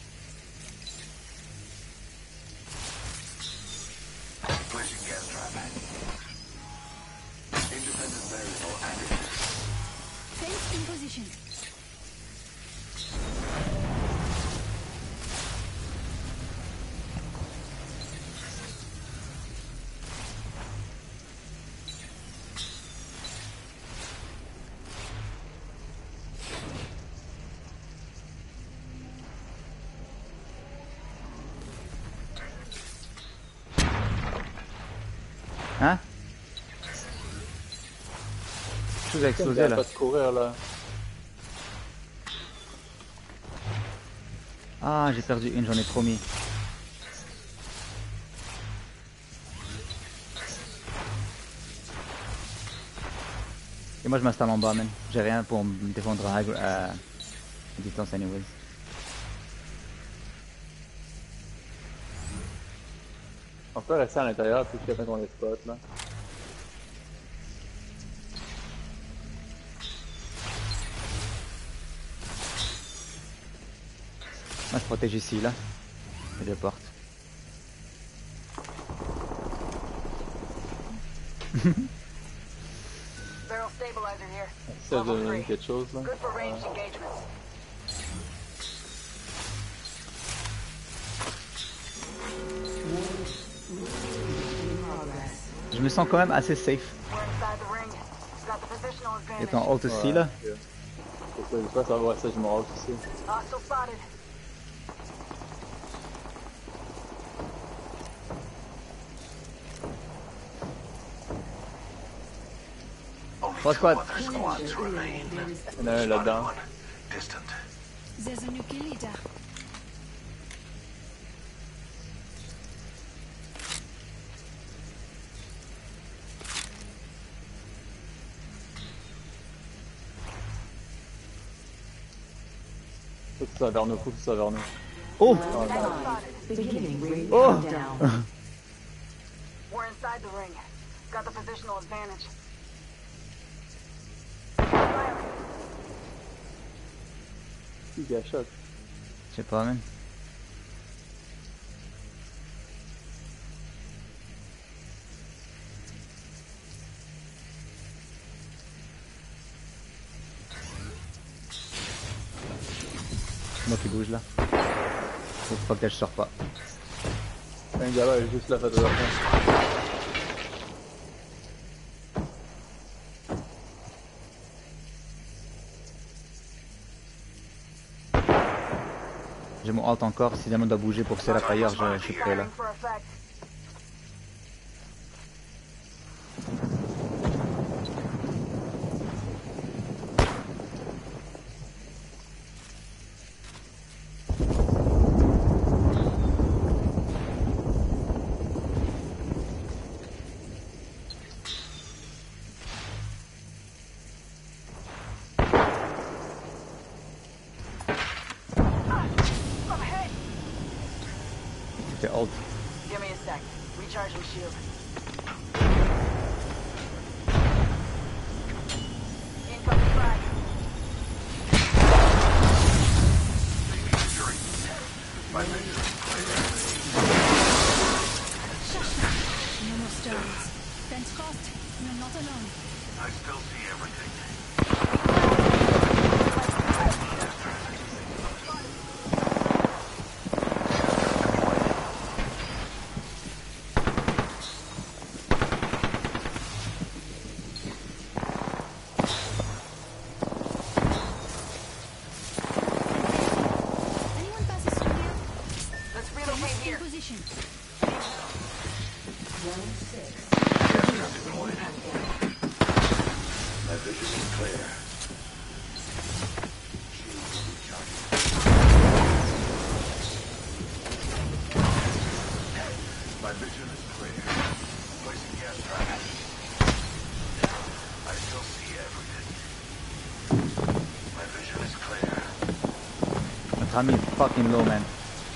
Speaker 3: Placing gas trap. Independent variable added.
Speaker 4: Fence in position.
Speaker 1: Hein? Quelque chose a explosé là.
Speaker 2: Pas de courir là.
Speaker 1: Ah, j'ai perdu une, j'en ai trop mis. Et moi je m'installe en bas, man. J'ai rien pour me défendre à, à distance, anyways.
Speaker 2: On peut rester à l'intérieur puis jusqu'à temps qu'on les spot là.
Speaker 1: Moi je protège ici là. Et deux portes.
Speaker 6: Barrel stabilizer here.
Speaker 2: Ça
Speaker 6: Level
Speaker 2: donne
Speaker 6: three.
Speaker 2: quelque chose là.
Speaker 6: Good for ranged engagements.
Speaker 1: Je me sens quand même assez safe.
Speaker 6: We're inside the ring. Got the positional
Speaker 1: Et
Speaker 6: advantage.
Speaker 1: ton ult aussi là.
Speaker 2: ok. C'est ça, je sais pas ça, ouais, ça je m'en rate aussi.
Speaker 6: Hostile spotted.
Speaker 3: Only
Speaker 1: What
Speaker 3: two
Speaker 1: squad?
Speaker 3: other squads remain.
Speaker 2: Il y en a un là-dedans.
Speaker 3: One, distant.
Speaker 4: There's a new kill leader.
Speaker 2: Faut que ça vers nous, faut que ça vers nous.
Speaker 1: Oh!
Speaker 8: Beginning ring
Speaker 1: Oh!
Speaker 8: countdown.
Speaker 6: We're inside the ring. Got the positional advantage.
Speaker 2: Qui gâchote?
Speaker 1: Je sais pas, man. Moi qui bouge là. Faut pas que je sors pas.
Speaker 2: Un gars là, il est juste la photo de la fin.
Speaker 1: J'ai mon halt encore, si jamais on doit bouger pour set up ailleurs, je, je suis prêt là.
Speaker 6: Firing for effect.
Speaker 1: J'ai halt.
Speaker 6: Give me a sec. Recharging shield. Incoming frag.
Speaker 3: My mission is clear.
Speaker 4: No more stones. Fence crossed. You're not alone.
Speaker 3: I still see everything.
Speaker 4: Anyone passes through here?
Speaker 6: Let's relocate
Speaker 4: In
Speaker 6: here.
Speaker 4: position.
Speaker 3: My vision is clear. My vision is clear. Placing gas trap. I still see everything. My vision is clear.
Speaker 1: Notre ami est fucking low, man.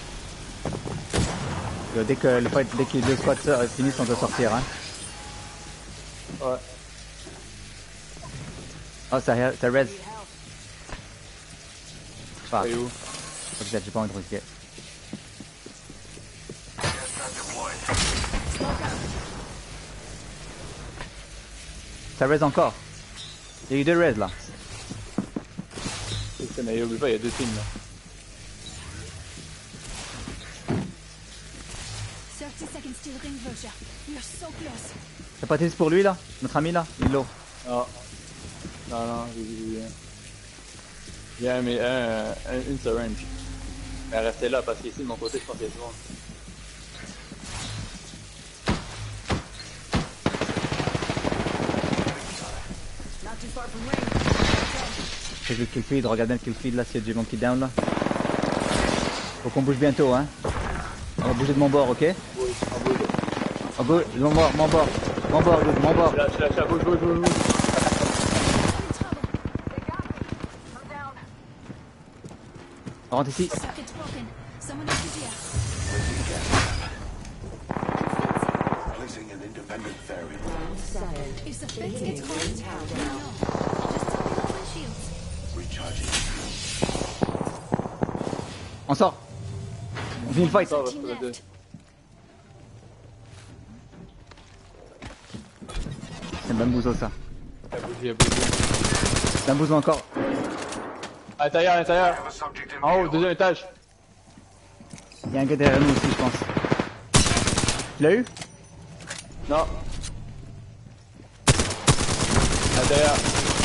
Speaker 1: Yo, dès que le fight, dès que les deux squads so- finissent, on doit sortir, hein.
Speaker 2: Ouais.
Speaker 1: Oh, ça, ça res. Fuck.
Speaker 2: C'est où?
Speaker 1: Fuck that, j'ai pas envie de risquer.
Speaker 3: Gas trap deployed.
Speaker 1: Ça res encore. Il y a eu deux res là.
Speaker 2: C'est ça, mais oublie pas, il y a deux teams là.
Speaker 4: thirty seconds till ring closure. We're so close.
Speaker 1: T'as pas testé pour lui là? Notre ami là? Il est low.
Speaker 2: Ah. Non, non, j'ai vu, j'ai vu. Il y a un, mais un, un, une syringe. Mais restez là parce qu'ici de mon côté, je pense qu'il y a du monde.
Speaker 6: Not too far from ring.
Speaker 1: Check le kill feed, regarde bien le kill feed là s'il y a du monkey down là. Faut qu'on bouge bientôt, hein. On va bouger de mon bord, ok?
Speaker 2: Oui, en bouge.
Speaker 1: On bouge, mon bord, mon bord, mon bord, dude, mon bord.
Speaker 2: Je lâche, je lâche, à bouge, bouge, bouge, bouge.
Speaker 4: I'm in trouble.
Speaker 6: They got me. I'm down.
Speaker 1: On rentre ici.
Speaker 4: Circuit's broken. Someone is here.
Speaker 3: Placing gas trap.
Speaker 4: I'm
Speaker 3: independent variant.
Speaker 4: If the fence gets close, let me know. I'll just top it off my shields.
Speaker 3: Recharging.
Speaker 1: On sort. On finit le fight.
Speaker 2: Ça va,
Speaker 4: Team
Speaker 2: ça va, ça va.
Speaker 4: left.
Speaker 1: C'est un bambouzo ça.
Speaker 2: Il a bougé, il a bougé.
Speaker 1: Bambouzo encore.
Speaker 2: À l'intérieur, à l'intérieur.
Speaker 3: Have a subject in
Speaker 2: En haut,
Speaker 3: view.
Speaker 2: deuxième étage.
Speaker 1: Il y a un gars derrière nous aussi, je pense. Tu l'as eu?
Speaker 2: Non. À l'intérieur.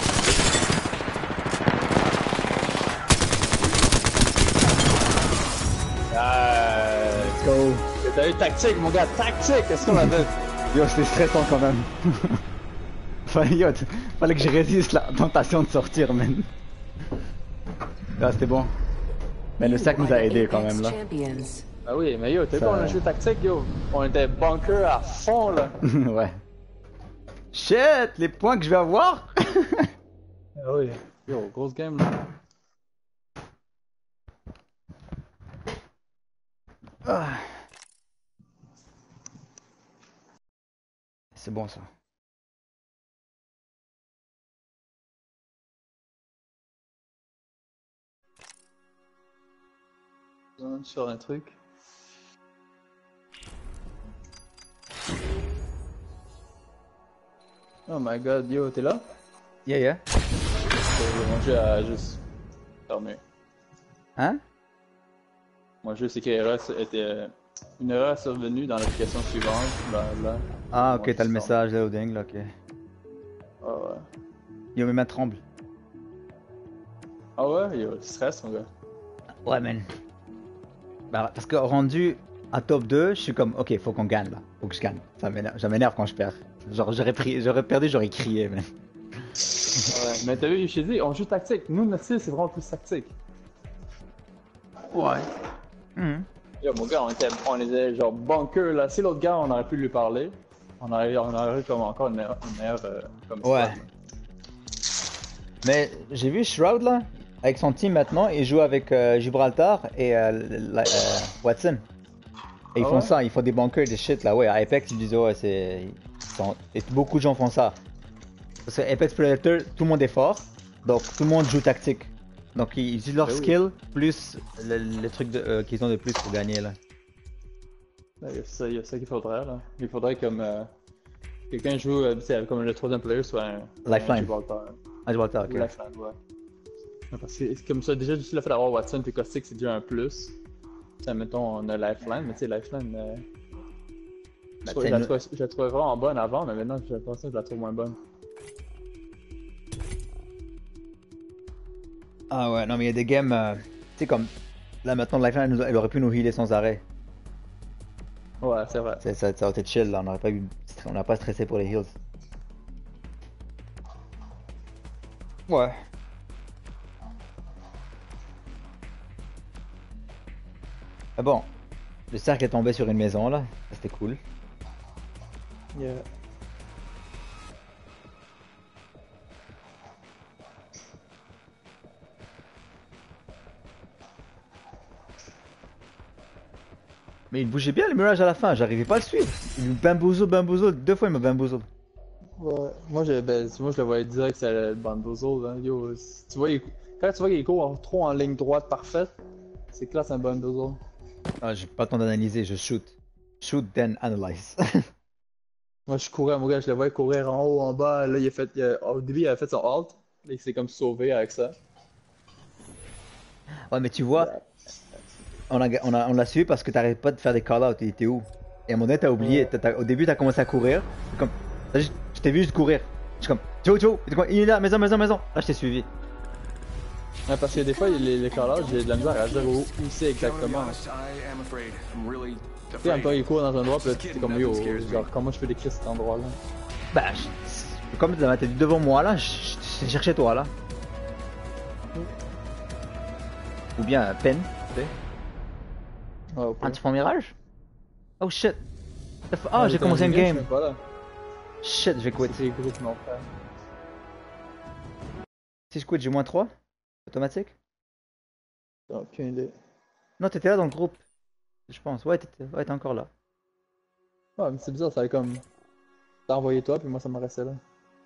Speaker 2: Ah,
Speaker 1: Let's go.
Speaker 2: t'as eu tactique, mon gars, tactique. Qu'est-ce qu'on a fait?
Speaker 1: Yo, c'était stressant quand même. Fallait, yo, t- fallait que je résiste la tentation de sortir, man. Ah, c'était bon. Mais le sac nous a aidé quand même là.
Speaker 8: Champions.
Speaker 2: Ah oui, mais yo, t'as vu
Speaker 1: Ça-
Speaker 2: qu'on a joué tactique, yo? On était bunker à fond, là.
Speaker 1: Ouais. Shit, les points que je vais avoir.
Speaker 2: Ah oui. Yo, grosse game, là.
Speaker 1: Ah. C'est bon ça.
Speaker 2: Sur un truc. Oh my god, yo, t'es là?
Speaker 1: Yeah, yeah.
Speaker 2: Mon jeu a juste fermé.
Speaker 1: Hein?
Speaker 2: Mon jeu, c'est qu'une erreur était une erreur survenue dans l'application suivante. Là, là.
Speaker 1: Ah,
Speaker 2: Moi,
Speaker 1: ok, t'as le
Speaker 2: je
Speaker 1: message là, loading là, ok.
Speaker 2: Ah ouais.
Speaker 1: Yo, mes mains tremblent.
Speaker 2: Ah ouais, yo, stress, mon gars.
Speaker 1: Ouais, man. Bah, parce que rendu à top deux, je suis comme, ok, faut qu'on gagne là. Faut que je gagne. Ça m'énerve, ça m'énerve quand je perds. Genre, j'aurais pris, j'aurais perdu, j'aurais crié, man.
Speaker 2: Ouais, mais t'as vu, je t'ai dit, on joue tactique. Nous, notre style, c'est vraiment plus tactique.
Speaker 1: Ouais. Mhm.
Speaker 2: Yo, mon gars, on était, on était genre bunker là. Si l'autre gars, on aurait pu lui parler, on aurait, on aurait eu comme encore une meilleure, une meilleure euh, comme
Speaker 1: Ouais.
Speaker 2: squad, là.
Speaker 1: Mais j'ai vu Shroud là, avec son team maintenant, il joue avec euh, Gibraltar et euh, la- euh, Watson. Et ils
Speaker 2: Ah
Speaker 1: font
Speaker 2: ouais?
Speaker 1: ça, ils font des bunkers, des shit là, ouais, à Apex ils disent ouais, c'est. ils sont- Et beaucoup de gens font ça. Parce que Apex Predator, tout le monde est fort, donc tout le monde joue tactique. Donc ils utilisent leur
Speaker 2: Ben oui.
Speaker 1: skill plus le, le truc de- euh, qu'ils ont de plus pour gagner là.
Speaker 2: Là, il y a ça, il y a ça qu'il faudrait là. Il faudrait comme euh, quelqu'un joue euh, tu sais, comme le troisième player soit un
Speaker 1: Lifeline.
Speaker 2: un Gibraltar.
Speaker 1: Ah, Gibraltar, ok.
Speaker 2: Ou Lifeline, ouais. Ouais, parce que c'est comme ça, déjà juste le fait d'avoir Watson et Caustic, c'est déjà un plus. Tu sais, mettons, on a Lifeline, mais tu sais, Lifeline, euh, je,
Speaker 1: Bah,
Speaker 2: trouve-
Speaker 1: t'as
Speaker 2: je la
Speaker 1: une-
Speaker 2: trouvais, je la trouvais vraiment bonne avant, mais maintenant, je pense que je la trouve moins bonne.
Speaker 1: Ah ouais, non mais il y a des games, euh, tu sais comme, là maintenant Lifeline elle, nous- elle aurait pu nous healer sans arrêt.
Speaker 2: Ouais, c'est vrai.
Speaker 1: Ça, ça, ça aurait été chill là, on n'aurait pas eu, on n'a pas stressé pour les heals. Ouais. Ah bon, le cercle est tombé sur une maison là, ça, c'était cool.
Speaker 2: Yeah.
Speaker 1: Mais il bougeait bien le mirage à la fin, j'arrivais pas à le suivre. Il me bamboozle, bamboozle, deux fois il me bamboozle.
Speaker 2: Ouais, moi, je, ben, moi je le voyais direct, c'est le Bandozo, hein. Yo, si tu vois, il- quand tu vois qu'il court en- trop en ligne droite parfaite, c'est classe un Bandozo.
Speaker 1: Ah, j'ai pas le temps d'analyser, je shoot. Shoot then analyze.
Speaker 2: Moi je courais, mon gars, je le voyais courir en haut, en bas, là il a fait, il a- au début il a fait son halt, là il s'est comme sauvé avec ça.
Speaker 1: Ouais mais tu vois, on a, on a, on l'a suivi parce que t'arrêtes pas de faire des call-outs, il était où? Et à un moment donné t'as oublié, t'as- t'as- au début t'as commencé à courir, c'est comme, t'as juste- je t'ai vu juste courir. Je suis comme, Joe, Joe, il est quoi? Il est là, maison, maison, maison. Là je t'ai suivi.
Speaker 2: Ouais, parce que des fois, les, les call-outs, j'ai de la misère à dire où, où c'est exactement.
Speaker 10: I am afraid. I'm really
Speaker 2: Tu sais, en même temps, il court dans un endroit, puis là, tu es comme yo, genre, comment je peux décrire cet endroit-là?
Speaker 1: Bah, je- comme t'es devant moi là, je je- je cherchais toi là. Ou bien euh, peine, tu sais.
Speaker 2: Ouais, au
Speaker 1: Ah,
Speaker 2: pire.
Speaker 1: tu prends Mirage? Oh shit. The f-
Speaker 2: Ouais,
Speaker 1: Ah, j'ai
Speaker 2: j'étais
Speaker 1: commencé
Speaker 2: dans
Speaker 1: une
Speaker 2: une
Speaker 1: game.
Speaker 2: je suis pas là.
Speaker 1: Shit, je vais quit.
Speaker 2: C'est les groupes non frère.
Speaker 1: Si je quit, j'ai moins trois? Automatique?
Speaker 2: J'ai aucune idée.
Speaker 1: Non, t'étais là dans le groupe. Je pense. Ouais, t'étais ouais, t'es encore là.
Speaker 2: Ouais, mais c'est bizarre, ça a comme. T'as envoyé toi, puis moi ça me restait là.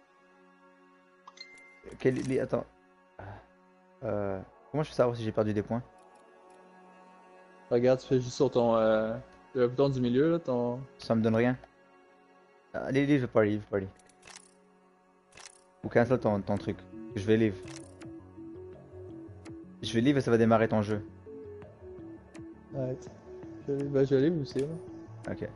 Speaker 1: Quel... les- Attends. Euh... Comment je peux savoir si j'ai perdu des points?
Speaker 2: Regarde, tu fais juste sur ton. Euh, le bouton du milieu, là, ton.
Speaker 1: Ça me donne rien. Allez, livre, party, livre, party. Ou cancel ton, ton truc. Je vais livre. Je vais livre et ça va démarrer ton jeu.
Speaker 2: Ouais. Je, ben, je livre aussi, là.
Speaker 1: Ok.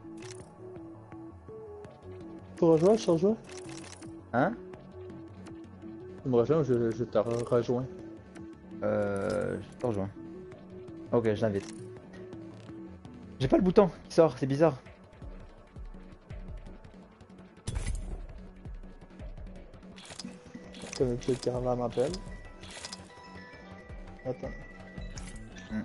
Speaker 2: Tu rejoins, je te rejoins?
Speaker 1: Hein?
Speaker 2: Tu me rejoins ou je, je te re- rejoins?
Speaker 1: Euh... Je te rejoins. Ok, je l'invite. J'ai pas le bouton qui sort, c'est bizarre.
Speaker 2: Comme le caravane m'appelle. Attends.
Speaker 1: Hmm.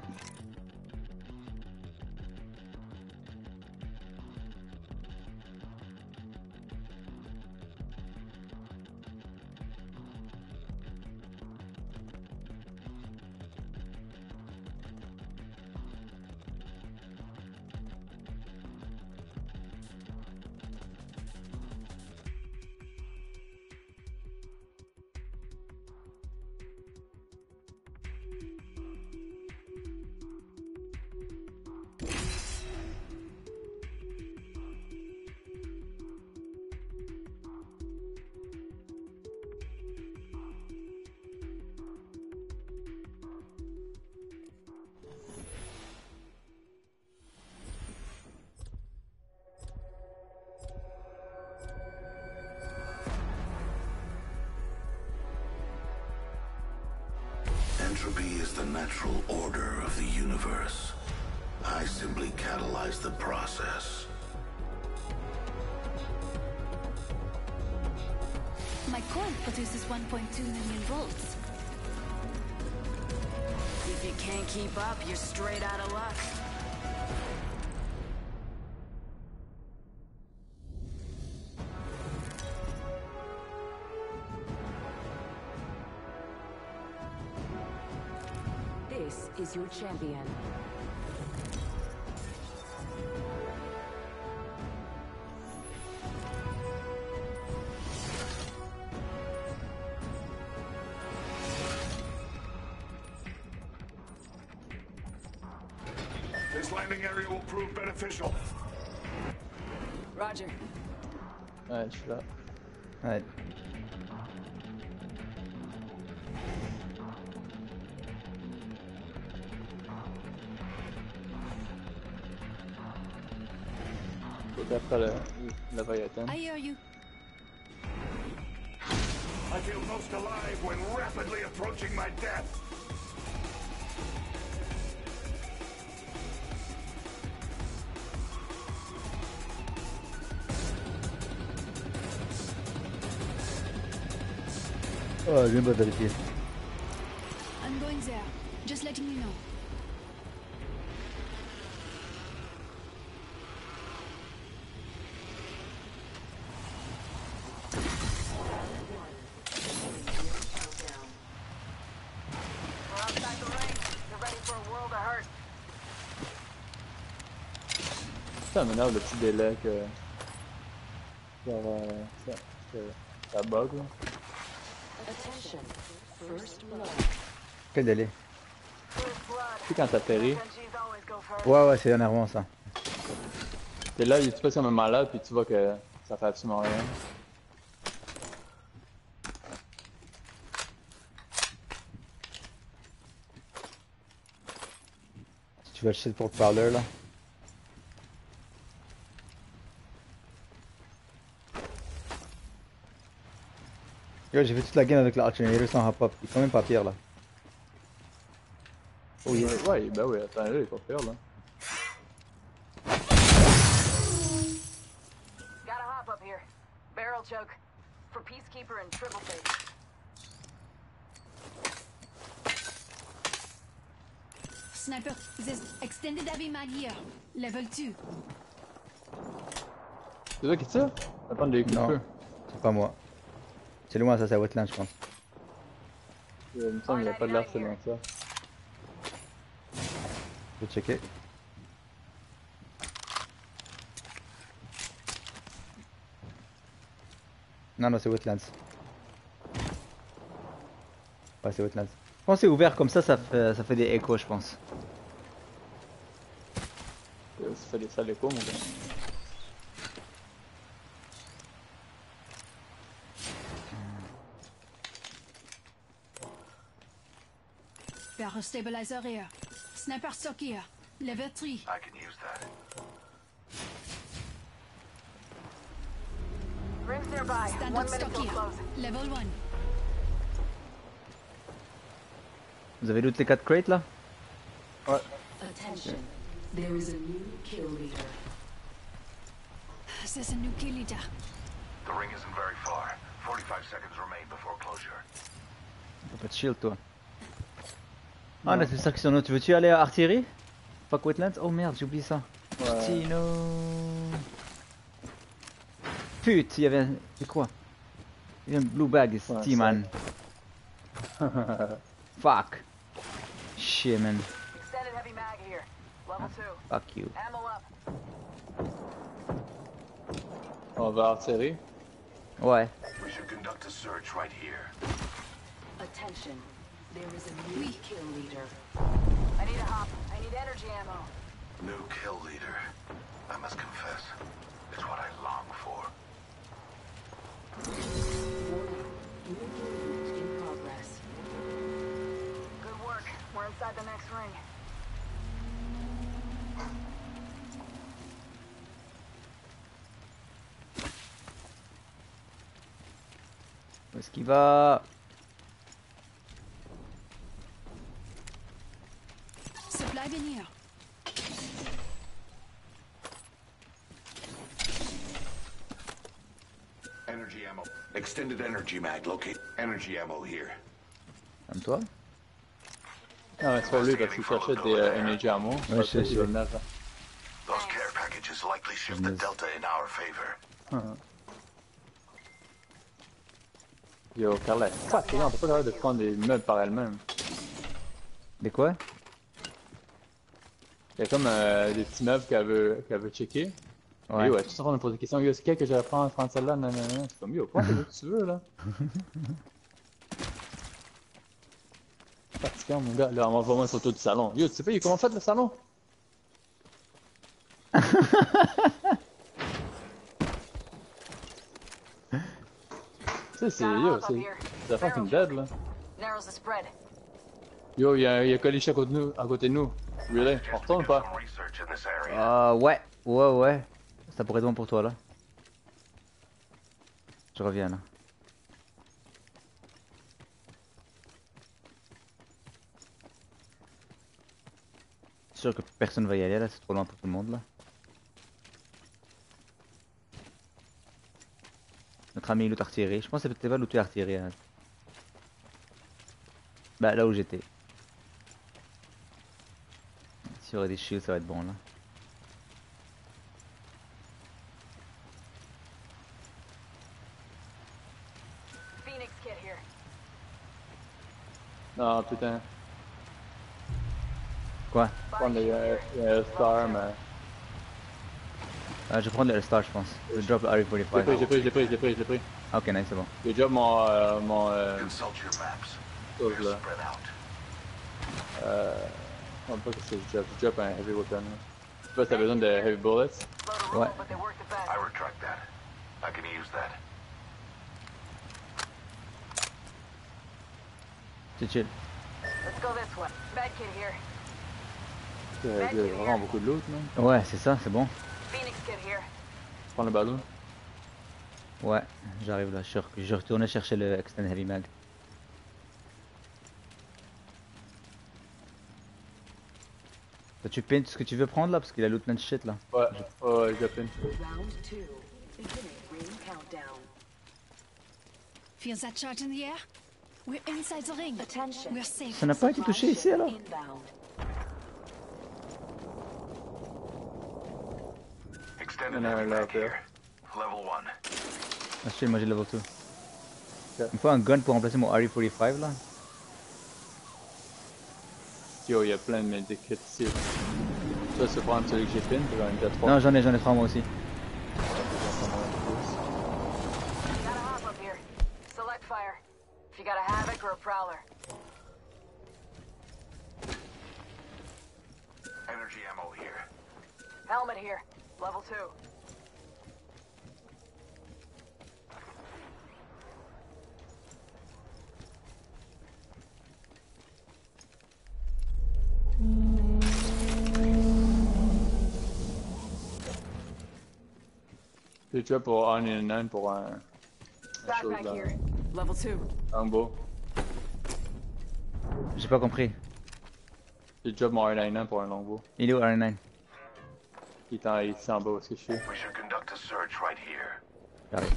Speaker 3: Entropy is the natural order of the universe. I simply catalyze the process.
Speaker 4: My core produces one point two million volts.
Speaker 6: If you can't keep up, you're straight out of luck.
Speaker 8: This is your champion.
Speaker 3: This landing area will prove beneficial.
Speaker 6: Roger.
Speaker 2: Ouais, je suis là.
Speaker 1: Ouais.
Speaker 2: Tout après le, le Leviathan.
Speaker 4: I hear you.
Speaker 3: I feel most alive when rapidly approaching my death.
Speaker 1: Oh, je viens de vérifier.
Speaker 4: I'm going there. Just letting you know.
Speaker 6: We're outside the ring. You're ready for a world of hurt.
Speaker 2: Ça m'énerve le petit délai que. Genre, euh, ça, que ça bug là.
Speaker 8: Attention. First blood.
Speaker 1: Quel délai?
Speaker 6: First blood.
Speaker 2: Tu sais quand t'atterris,
Speaker 6: M Gs always go first.
Speaker 1: Ouais, ouais, c'est énervant ça.
Speaker 2: t'es là, tu passes comme un malade, puis tu vois que ça fait absolument rien.
Speaker 1: Tu vas le shit pour le parleur là. Yo, j'ai fait toute la game avec l'alternator sans hop-up. Il est quand même pas pire là.
Speaker 2: Oh yeah. Ouais, ben oui, attends, là, il est pas pire là.
Speaker 6: Gotta hop up here. Barrel choke. For Peacekeeper and Triple Face.
Speaker 4: Sniper, there's extended heavy mag here. Level two.
Speaker 2: C'est toi qui tire? On va prendre des coups de
Speaker 1: Non,
Speaker 2: feu.
Speaker 1: c'est pas moi. C'est loin ça, c'est à Wetland je pense.
Speaker 2: Il me semble qu'il n'y a pas de l'air si loin que ça.
Speaker 1: Je vais checker. Non, non, c'est Wetlands. Ouais, c'est Wetlands. Quand c'est ouvert comme ça, ça fait, ça fait des échos, je pense.
Speaker 2: Ça fait des sales échos, mon gars.
Speaker 4: Barrel stabilizer here. Sniper stock here. Level three.
Speaker 3: I can use that.
Speaker 6: Rings nearby.
Speaker 4: Stand
Speaker 6: One
Speaker 4: up
Speaker 6: minute
Speaker 4: stock
Speaker 6: till
Speaker 4: here.
Speaker 6: close.
Speaker 4: Level one.
Speaker 1: Vous avez loot les quatre crates là?
Speaker 2: Ouais.
Speaker 8: Attention. There is a new kill leader.
Speaker 4: There's a new kill leader.
Speaker 3: The ring isn't very far. forty-five seconds remain before closure.
Speaker 1: T'as pas de shield toi. Ah, là, c'est ça qui sont Tu veux-tu aller à artillerie? Fuck Wetlands? Oh merde, j'ai oublié ça.
Speaker 2: Ouais.
Speaker 1: Tino. Pute, il y avait un. C'est quoi? Il y a un blue bag, c'est
Speaker 2: Ouais,
Speaker 1: T-man. Fuck. Shit, man.
Speaker 6: Extended heavy mag here. Level two.
Speaker 1: Fuck you.
Speaker 6: Ammo up.
Speaker 2: On va artillerie.
Speaker 1: Ouais.
Speaker 3: We should conduct a search right here.
Speaker 8: Attention. There is a new
Speaker 4: Oui.
Speaker 8: kill leader.
Speaker 6: I need a hop. I need energy ammo.
Speaker 3: New kill leader. I must confess, it's what I long for.
Speaker 8: New movement in progress.
Speaker 6: Good work. We're inside the next ring.
Speaker 1: Où est-ce qu'il va?
Speaker 4: Supply bin here.
Speaker 3: Energy ammo. Extended energy mag locate. Energy ammo here.
Speaker 1: Comme toi?
Speaker 2: Non, mais c'est pas lui parce qu'il cherchait des euh, energy ammo.
Speaker 1: Ouais, je sais, je sais.
Speaker 2: Il va le mettre, là.
Speaker 3: Those care packages likely shift the
Speaker 1: Yes.
Speaker 3: delta in our favor.
Speaker 2: Yo, Carla, fuck, les gens, on peut pas capable de prendre des meubles par elle-même.
Speaker 1: Des quoi?
Speaker 2: Il y a comme euh, des petits meubles qu'elle veut, qu'elle veut checker.
Speaker 1: Ouais.
Speaker 2: Yo, elle est tout en train de me poser des questions. Yo, c'est quel que je vais prendre, prendre celle-là? Non, non, non. C'est comme, yo, prends ce que tu veux, là. Fatigant, mon gars. Là, on va voir une photo du salon. Yo, tu sais pas, il est comment fait le salon? Tu sais, c'est, yo, c'est des affaires qui me dead, là.
Speaker 6: Narrows the spread.
Speaker 2: Yo, il y a, il y a Coliché à côté de nous. À côté de nous. Really? On retourne ou pas?
Speaker 3: Some research in this area.
Speaker 1: Ah, ouais. Ouais, ouais. Ça pourrait être bon pour toi là. Je reviens là. C'est sûr que personne va y aller là, c'est trop loin pour tout le monde là. Notre ami loot artillerie, je pense que c'est peut-être pas looter artillerie. Hein. Bah là où j'étais. S'il y aurait des shields ça va être bon là.
Speaker 6: Phoenix kit here.
Speaker 2: Non, putain.
Speaker 1: Quoi?
Speaker 2: Prendre les euh, euh, Star, mais.
Speaker 1: Ah, je vais prendre le Star je pense. Je vais drop le R E
Speaker 2: Je l'ai
Speaker 1: quarante-cinq.
Speaker 2: pris, je l'ai pris, je l'ai pris, je l'ai pris, je l'ai pris.
Speaker 1: Ah, ok, nice, c'est bon.
Speaker 2: J'ai déjà mon. Euh, mon. Euh,
Speaker 3: Consult your maps.
Speaker 2: chose
Speaker 3: We're
Speaker 2: là.
Speaker 3: spread out.
Speaker 2: Euh. Je sais pas que c'est je drop, je drop un heavy weapon. là. Je sais pas si t'as besoin de heavy bullets.
Speaker 6: Load a roll,
Speaker 1: Ouais.
Speaker 6: but they work the best.
Speaker 3: I retract that. I can use that.
Speaker 1: C'est chill.
Speaker 6: Let's go this way. Med kit here.
Speaker 2: Euh, Il y a vraiment beaucoup de loot, man.
Speaker 1: Ouais, c'est ça, c'est bon.
Speaker 6: Phoenix kit here.
Speaker 2: Je prends le ballon.
Speaker 1: Ouais, j'arrive là, je, re- je retournais chercher le Extend Heavy Mag. Toi, tu pins tout ce que tu veux prendre là, parce qu'il a loot plein de shit là.
Speaker 2: Ouais, ouais, j'ai pin.
Speaker 8: Round two. Beginning ring countdown.
Speaker 4: Feels that charge in the air? We're inside the ring.
Speaker 8: Attention.
Speaker 4: We're safe.
Speaker 1: Ça n'a pas été touché ici alors?
Speaker 8: Inbound.
Speaker 3: Extended
Speaker 2: No,
Speaker 3: heavy
Speaker 2: no,
Speaker 3: mag
Speaker 2: no,
Speaker 3: here. Level one.
Speaker 1: Ah, shit, moi j'ai le level deux.
Speaker 2: Ok.
Speaker 1: Il me faut un gun pour remplacer mon R E quarante-cinq là.
Speaker 2: Yo, il y a plein de medikits ici. Toi, c'est prendre celui que j'ai pin, puis j'en ai déjà trois.
Speaker 1: Non, j'en ai, j'en ai trois moi aussi.
Speaker 6: Gotta hop up for a prowler.
Speaker 3: Energy ammo here.
Speaker 6: Helmet here. Level two.
Speaker 2: J'ai déjà pour un et un pour un. un chose
Speaker 6: Backpack
Speaker 2: là.
Speaker 6: here. Level two.
Speaker 2: En bas.
Speaker 1: J'ai pas compris.
Speaker 2: J'ai déjà mon un et un pour un longbow.
Speaker 1: Il est où R neuf?
Speaker 2: Il est en, il est en bas où est-ce que je suis.
Speaker 3: We should conduct a search right here.
Speaker 1: J'arrive.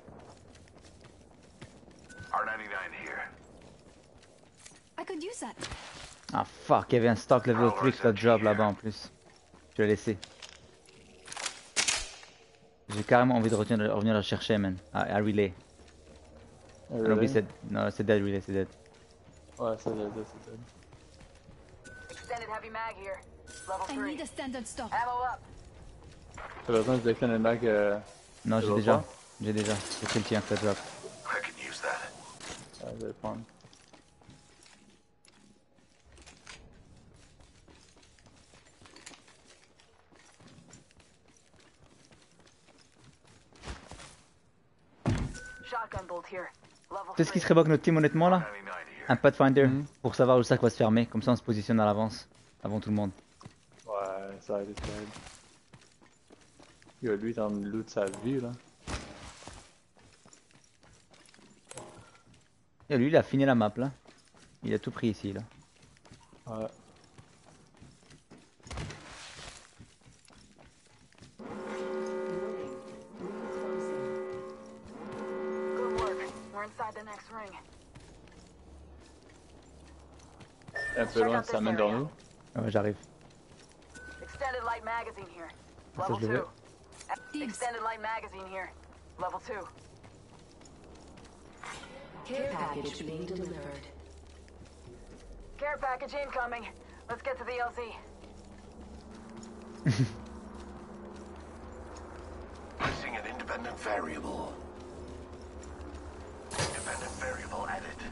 Speaker 3: R ninety-nine here.
Speaker 4: I could use that.
Speaker 1: Ah fuck, il y avait un stock level trois qui job là-bas en plus. Je l'ai laissé. J'ai carrément envie de revenir, revenir le chercher, man. À, à relay.
Speaker 2: Un
Speaker 1: Ah,
Speaker 2: relay?
Speaker 1: non, oui, c'est... Non, c'est dead relay, c'est dead.
Speaker 2: Ouais, c'est dead, c'est dead.
Speaker 6: Extended heavy mag here. Level
Speaker 4: I
Speaker 6: three.
Speaker 4: need a standard stock.
Speaker 6: Ammo up.
Speaker 2: T'as besoin de déclencher le mag euh...
Speaker 1: Non,
Speaker 2: tu
Speaker 1: j'ai
Speaker 2: vas
Speaker 1: déjà.
Speaker 2: prendre?
Speaker 1: J'ai déjà. J'ai pris le tien, ça drop.
Speaker 3: I can use that.
Speaker 2: Ouais, je vais le prendre.
Speaker 6: Shotgun bolt here. Level
Speaker 1: Tu sais ce qui
Speaker 6: three.
Speaker 1: serait bon avec notre team honnêtement là?
Speaker 3: ninety-nine here.
Speaker 1: Un Pathfinder
Speaker 2: Mhm.
Speaker 1: pour savoir où le sac va se fermer. Comme ça on se positionne à l'avance. Avant tout le monde.
Speaker 2: Ouais, ça a été terrible. Yo, lui, il est en loot de sa vie là.
Speaker 1: Et lui il a fini la map là. Il a tout pris ici là.
Speaker 2: Ouais.
Speaker 6: Good work. We're inside the next ring.
Speaker 2: Un peu loin, ça mène dans nous.
Speaker 1: Ah ouais, j'arrive.
Speaker 6: Extended light magazine here.
Speaker 1: Ça,
Speaker 6: Level
Speaker 1: je le
Speaker 6: two.
Speaker 4: Thanks.
Speaker 6: Extended light magazine here. Level two.
Speaker 8: Care package being delivered.
Speaker 6: Care package incoming. Let's get to the L Z.
Speaker 3: Placing an independent variable. Independent variable added.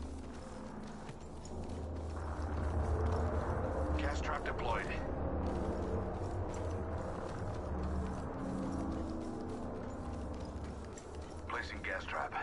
Speaker 3: Gas trap deployed. Placing gas trap.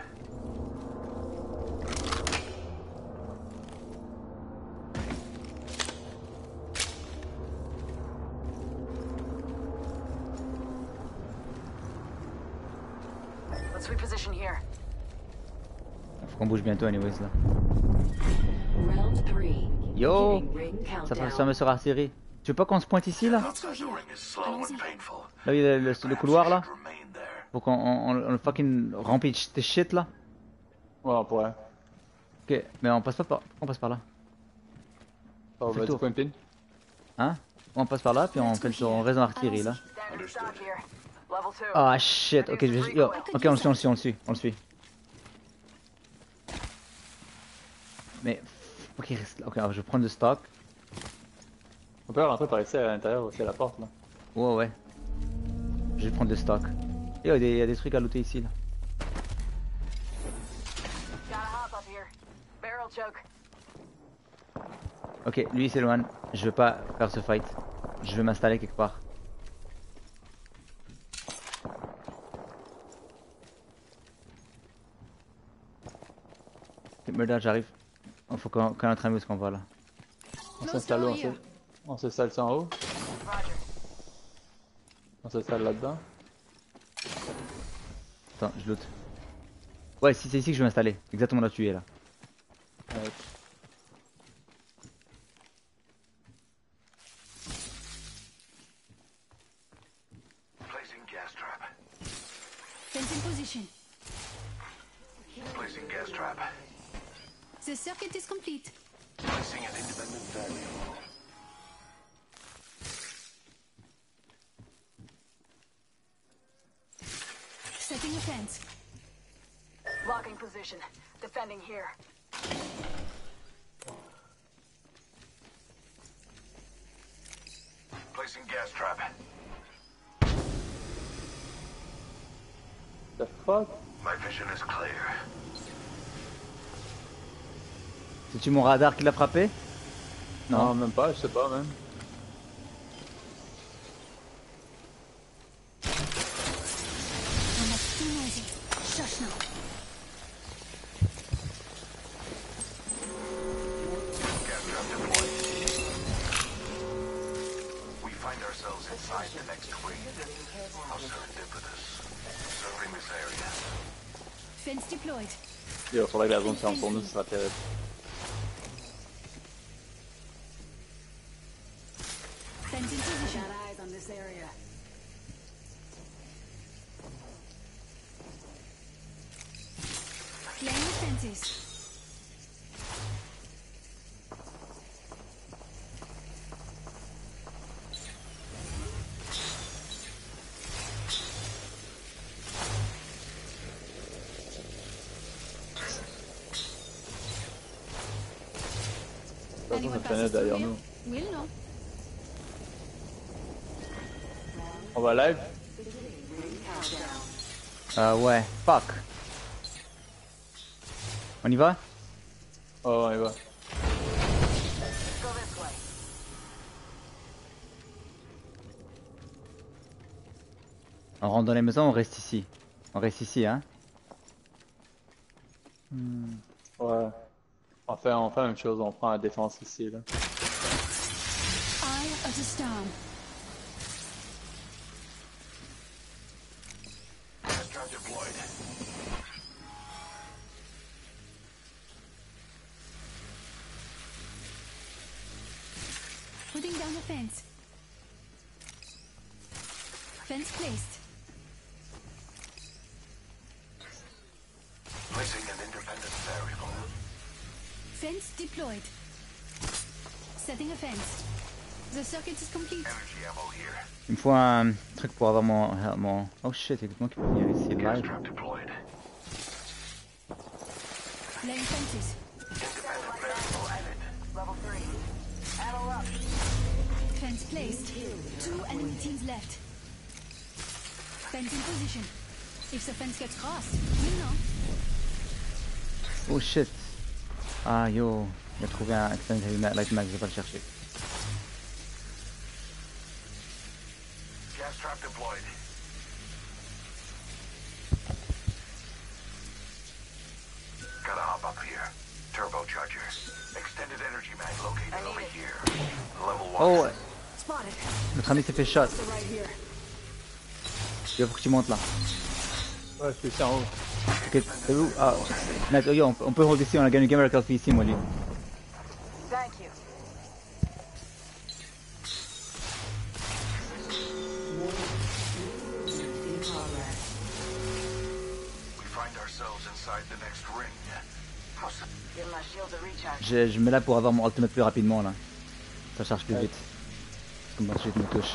Speaker 6: Let's reposition here.
Speaker 1: Faut qu'on bouge bientôt anyways là.
Speaker 8: Round three.
Speaker 1: Yo!
Speaker 8: Beginning ring
Speaker 1: Ça va se
Speaker 8: countdown.
Speaker 1: fermer sur artillerie. Tu veux pas qu'on se pointe ici là?
Speaker 3: Outside the ring is slow and painful.
Speaker 1: Là où il y a le, le- le couloir là?
Speaker 3: Remain there.
Speaker 1: Pour qu'on on, on, on fucking remplit tes shit là?
Speaker 2: Ouais, on pourrait.
Speaker 1: Ok, mais on passe pas par... On passe par là.
Speaker 2: On
Speaker 1: Fais
Speaker 2: va
Speaker 1: le
Speaker 2: du
Speaker 1: tour.
Speaker 2: point pin.
Speaker 1: Hein? On passe par là puis on fait le tour, on reste dans l'artillerie là.
Speaker 6: Standard stock here. Level two.
Speaker 1: Ah shit, ok, je vais... Yo, ok, on le suit, on le suit, on le suit, on le suit. Mais... Ok, reste là. Ok, alors je vais prendre le stock.
Speaker 2: On peut rentrer par ici à l'intérieur, c'est la porte là.
Speaker 1: Ouais, ouais. Je vais prendre le stock. Yo, il y a des, il y a des trucs à looter ici là.
Speaker 6: Gotta hop up here. Barrel choke.
Speaker 1: Ok, lui il s'éloigne. Je veux pas faire ce fight. Je veux m'installer quelque part. Ok, Murder, j'arrive. Il faut qu'on qu notre ami où est-ce qu'on va là.
Speaker 2: On
Speaker 4: No
Speaker 2: s'installe où?
Speaker 4: store
Speaker 2: On
Speaker 4: here.
Speaker 2: s'in- On s'installe en haut?
Speaker 6: Roger.
Speaker 2: On s'installe là-dedans?
Speaker 1: Attends, je loot. Ouais, si, c'est ici que je vais m'installer. Exactement là où tu es là.
Speaker 2: Ouais.
Speaker 3: Placing gas trap.
Speaker 4: Fence in position.
Speaker 3: Placing gas trap.
Speaker 4: The circuit is complete.
Speaker 3: Placing an independent variable.
Speaker 4: Setting a fence.
Speaker 6: Locking position. Defending here.
Speaker 3: Placing gas trap.
Speaker 2: The fuck?
Speaker 3: My vision is clear.
Speaker 1: C'est-tu mon radar qui l'a frappé?
Speaker 2: Non. non, même pas, je sais pas même.
Speaker 4: Shush now.
Speaker 3: Gas trap deployed. We find ourselves inside the next ring. How serendipitous. Serving this area.
Speaker 4: Fence deployed.
Speaker 2: Il faudrait que la zone ferme pour nous, ce sera terrible.
Speaker 4: Fence in position.
Speaker 6: Got eyes on this area.
Speaker 4: Laying the fences.
Speaker 2: Ça traînait derrière nous.
Speaker 4: Will know.
Speaker 2: On va live?
Speaker 1: Euh, ouais. Fuck. On y va?
Speaker 2: Oh, on y va.
Speaker 6: Go this way.
Speaker 1: On rentre dans les maisons, on reste ici. On reste ici, hein?
Speaker 2: Hmm. Ouais. On fait, on fait la même chose, on prend la défense ici, là.
Speaker 4: Eye of the storm.
Speaker 3: Gas trap deployed.
Speaker 4: Putting down the fence. Fence placed.
Speaker 3: Placing an independent variable.
Speaker 4: Fence deployed. Setting a fence. The circuit is complete.
Speaker 3: Energy ammo here.
Speaker 1: Il me faut un truc pour avoir mon... mon... Oh shit, écoute-moi qui peut venir ici
Speaker 3: Gas
Speaker 1: live.
Speaker 3: trap deployed.
Speaker 4: Laying fences.
Speaker 3: Independent variable added.
Speaker 6: Level three. Ammo up.
Speaker 4: Fence placed. Two enemy teams left. Fence in position. If the fence gets crossed, we'll know.
Speaker 1: Oh shit. Ah yo, il a trouvé un Extended Heavy Light Mag, je vais pas le chercher.
Speaker 3: Gas trap deployed. Gotta hop up here. Turbocharger. Extended energy mag located over here. Level one.
Speaker 1: Oh ouais.
Speaker 6: Spotted.
Speaker 1: Notre ami s'est fait shot.
Speaker 6: So right here.
Speaker 1: Il faut que tu montes là.
Speaker 2: Ouais, je suis ici en haut.
Speaker 1: Ok, t'es où? Ah, nice. Oh, yo, on, on peut hold ici, on a gagné une gamer healthy ici, moi, lui.
Speaker 6: Thank you.
Speaker 3: We find ourselves inside the next ring. How se-
Speaker 6: Give my shield a recharge.
Speaker 1: Je, je me mets là pour avoir mon ultimate plus rapidement, là. Ça charge plus vite. Comme ma suite me touche.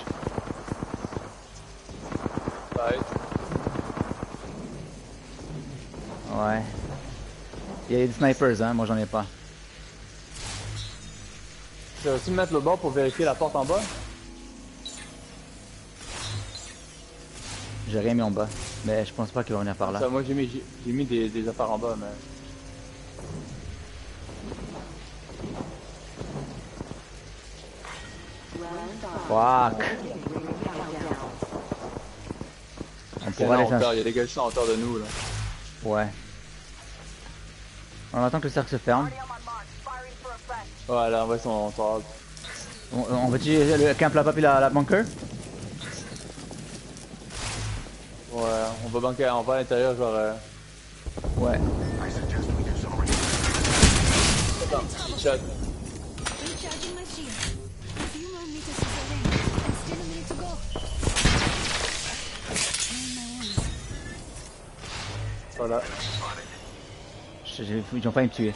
Speaker 2: Ouais.
Speaker 1: Ouais. Il y a des snipers, hein, moi j'en ai pas.
Speaker 2: Tu vas aussi me mettre le bord pour vérifier la porte en bas?
Speaker 1: J'ai rien mis en bas. Mais je pense pas qu'il va venir par là.
Speaker 2: Ça, moi j'ai mis, j'ai mis des, des affaires en bas, mais...
Speaker 1: Fuck. On pourra
Speaker 2: non,
Speaker 1: aller
Speaker 2: hauteur, il y a des gars qui sont en hauteur de nous, là.
Speaker 1: Ouais. On attend que le cercle se ferme.
Speaker 6: Already on my mark. Firing for effect.
Speaker 2: Ouais, là, on va son hauteur.
Speaker 1: On, on va tuer le camp là-bas puis la, la bunker?
Speaker 2: Ouais, on va banquer, on va à l'intérieur, genre... Euh...
Speaker 1: Ouais.
Speaker 3: I suggest we do some re-
Speaker 2: Attends, shot.
Speaker 4: Recharging my shield. A few more meters to the ring, and still a minute to go. Clean my wounds.
Speaker 2: Voilà.
Speaker 1: Je- j'ai- Ils ont failli me tuer.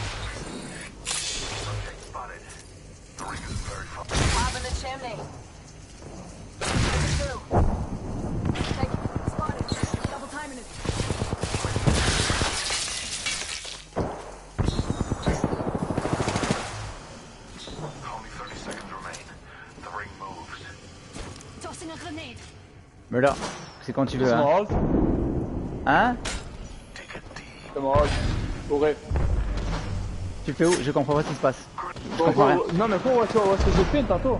Speaker 3: subject spotted. The ring is very far.
Speaker 6: Top in the chimney. Two. Take it. Spotted. Double timing it.
Speaker 3: Only thirty seconds remain. The ring moves.
Speaker 4: Tossing a grenade.
Speaker 1: Murder, c'est quand tu veux,
Speaker 2: C'est
Speaker 1: hein.
Speaker 2: mon hold?
Speaker 1: Hein?
Speaker 3: Take it deep.
Speaker 2: C'est mon hold. Courez.
Speaker 1: Tu fais où? Je comprends pas ce qui se passe. Je
Speaker 2: Bon,
Speaker 1: comprends rien.
Speaker 2: bon, non, mais quoi, où est-ce où est-ce que j'ai pin tantôt?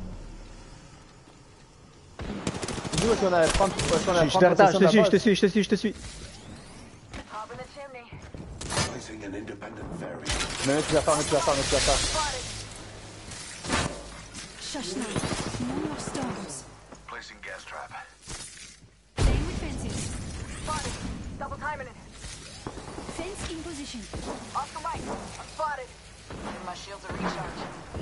Speaker 2: Dis où est-ce qu'on allait prendre, où est-ce qu'on
Speaker 1: Je,
Speaker 2: allait
Speaker 1: je te
Speaker 2: prendre
Speaker 1: retard, je
Speaker 2: possession
Speaker 1: te
Speaker 2: de la
Speaker 1: suis, je te
Speaker 2: base?
Speaker 1: suis, je te suis, je te suis.
Speaker 6: Hop in the chimney.
Speaker 3: Placing an independent ferry.
Speaker 2: Mais mets tes affaires, mets tes affaires, mets tes affaires.
Speaker 6: Spotted.
Speaker 4: Shush now. No more stones.
Speaker 3: Placing gas trap.
Speaker 4: Playing with fences.
Speaker 6: Spotted. Double timing it.
Speaker 4: Fence in position.
Speaker 6: Off the mic. I'm spotted. Give my shields a recharge.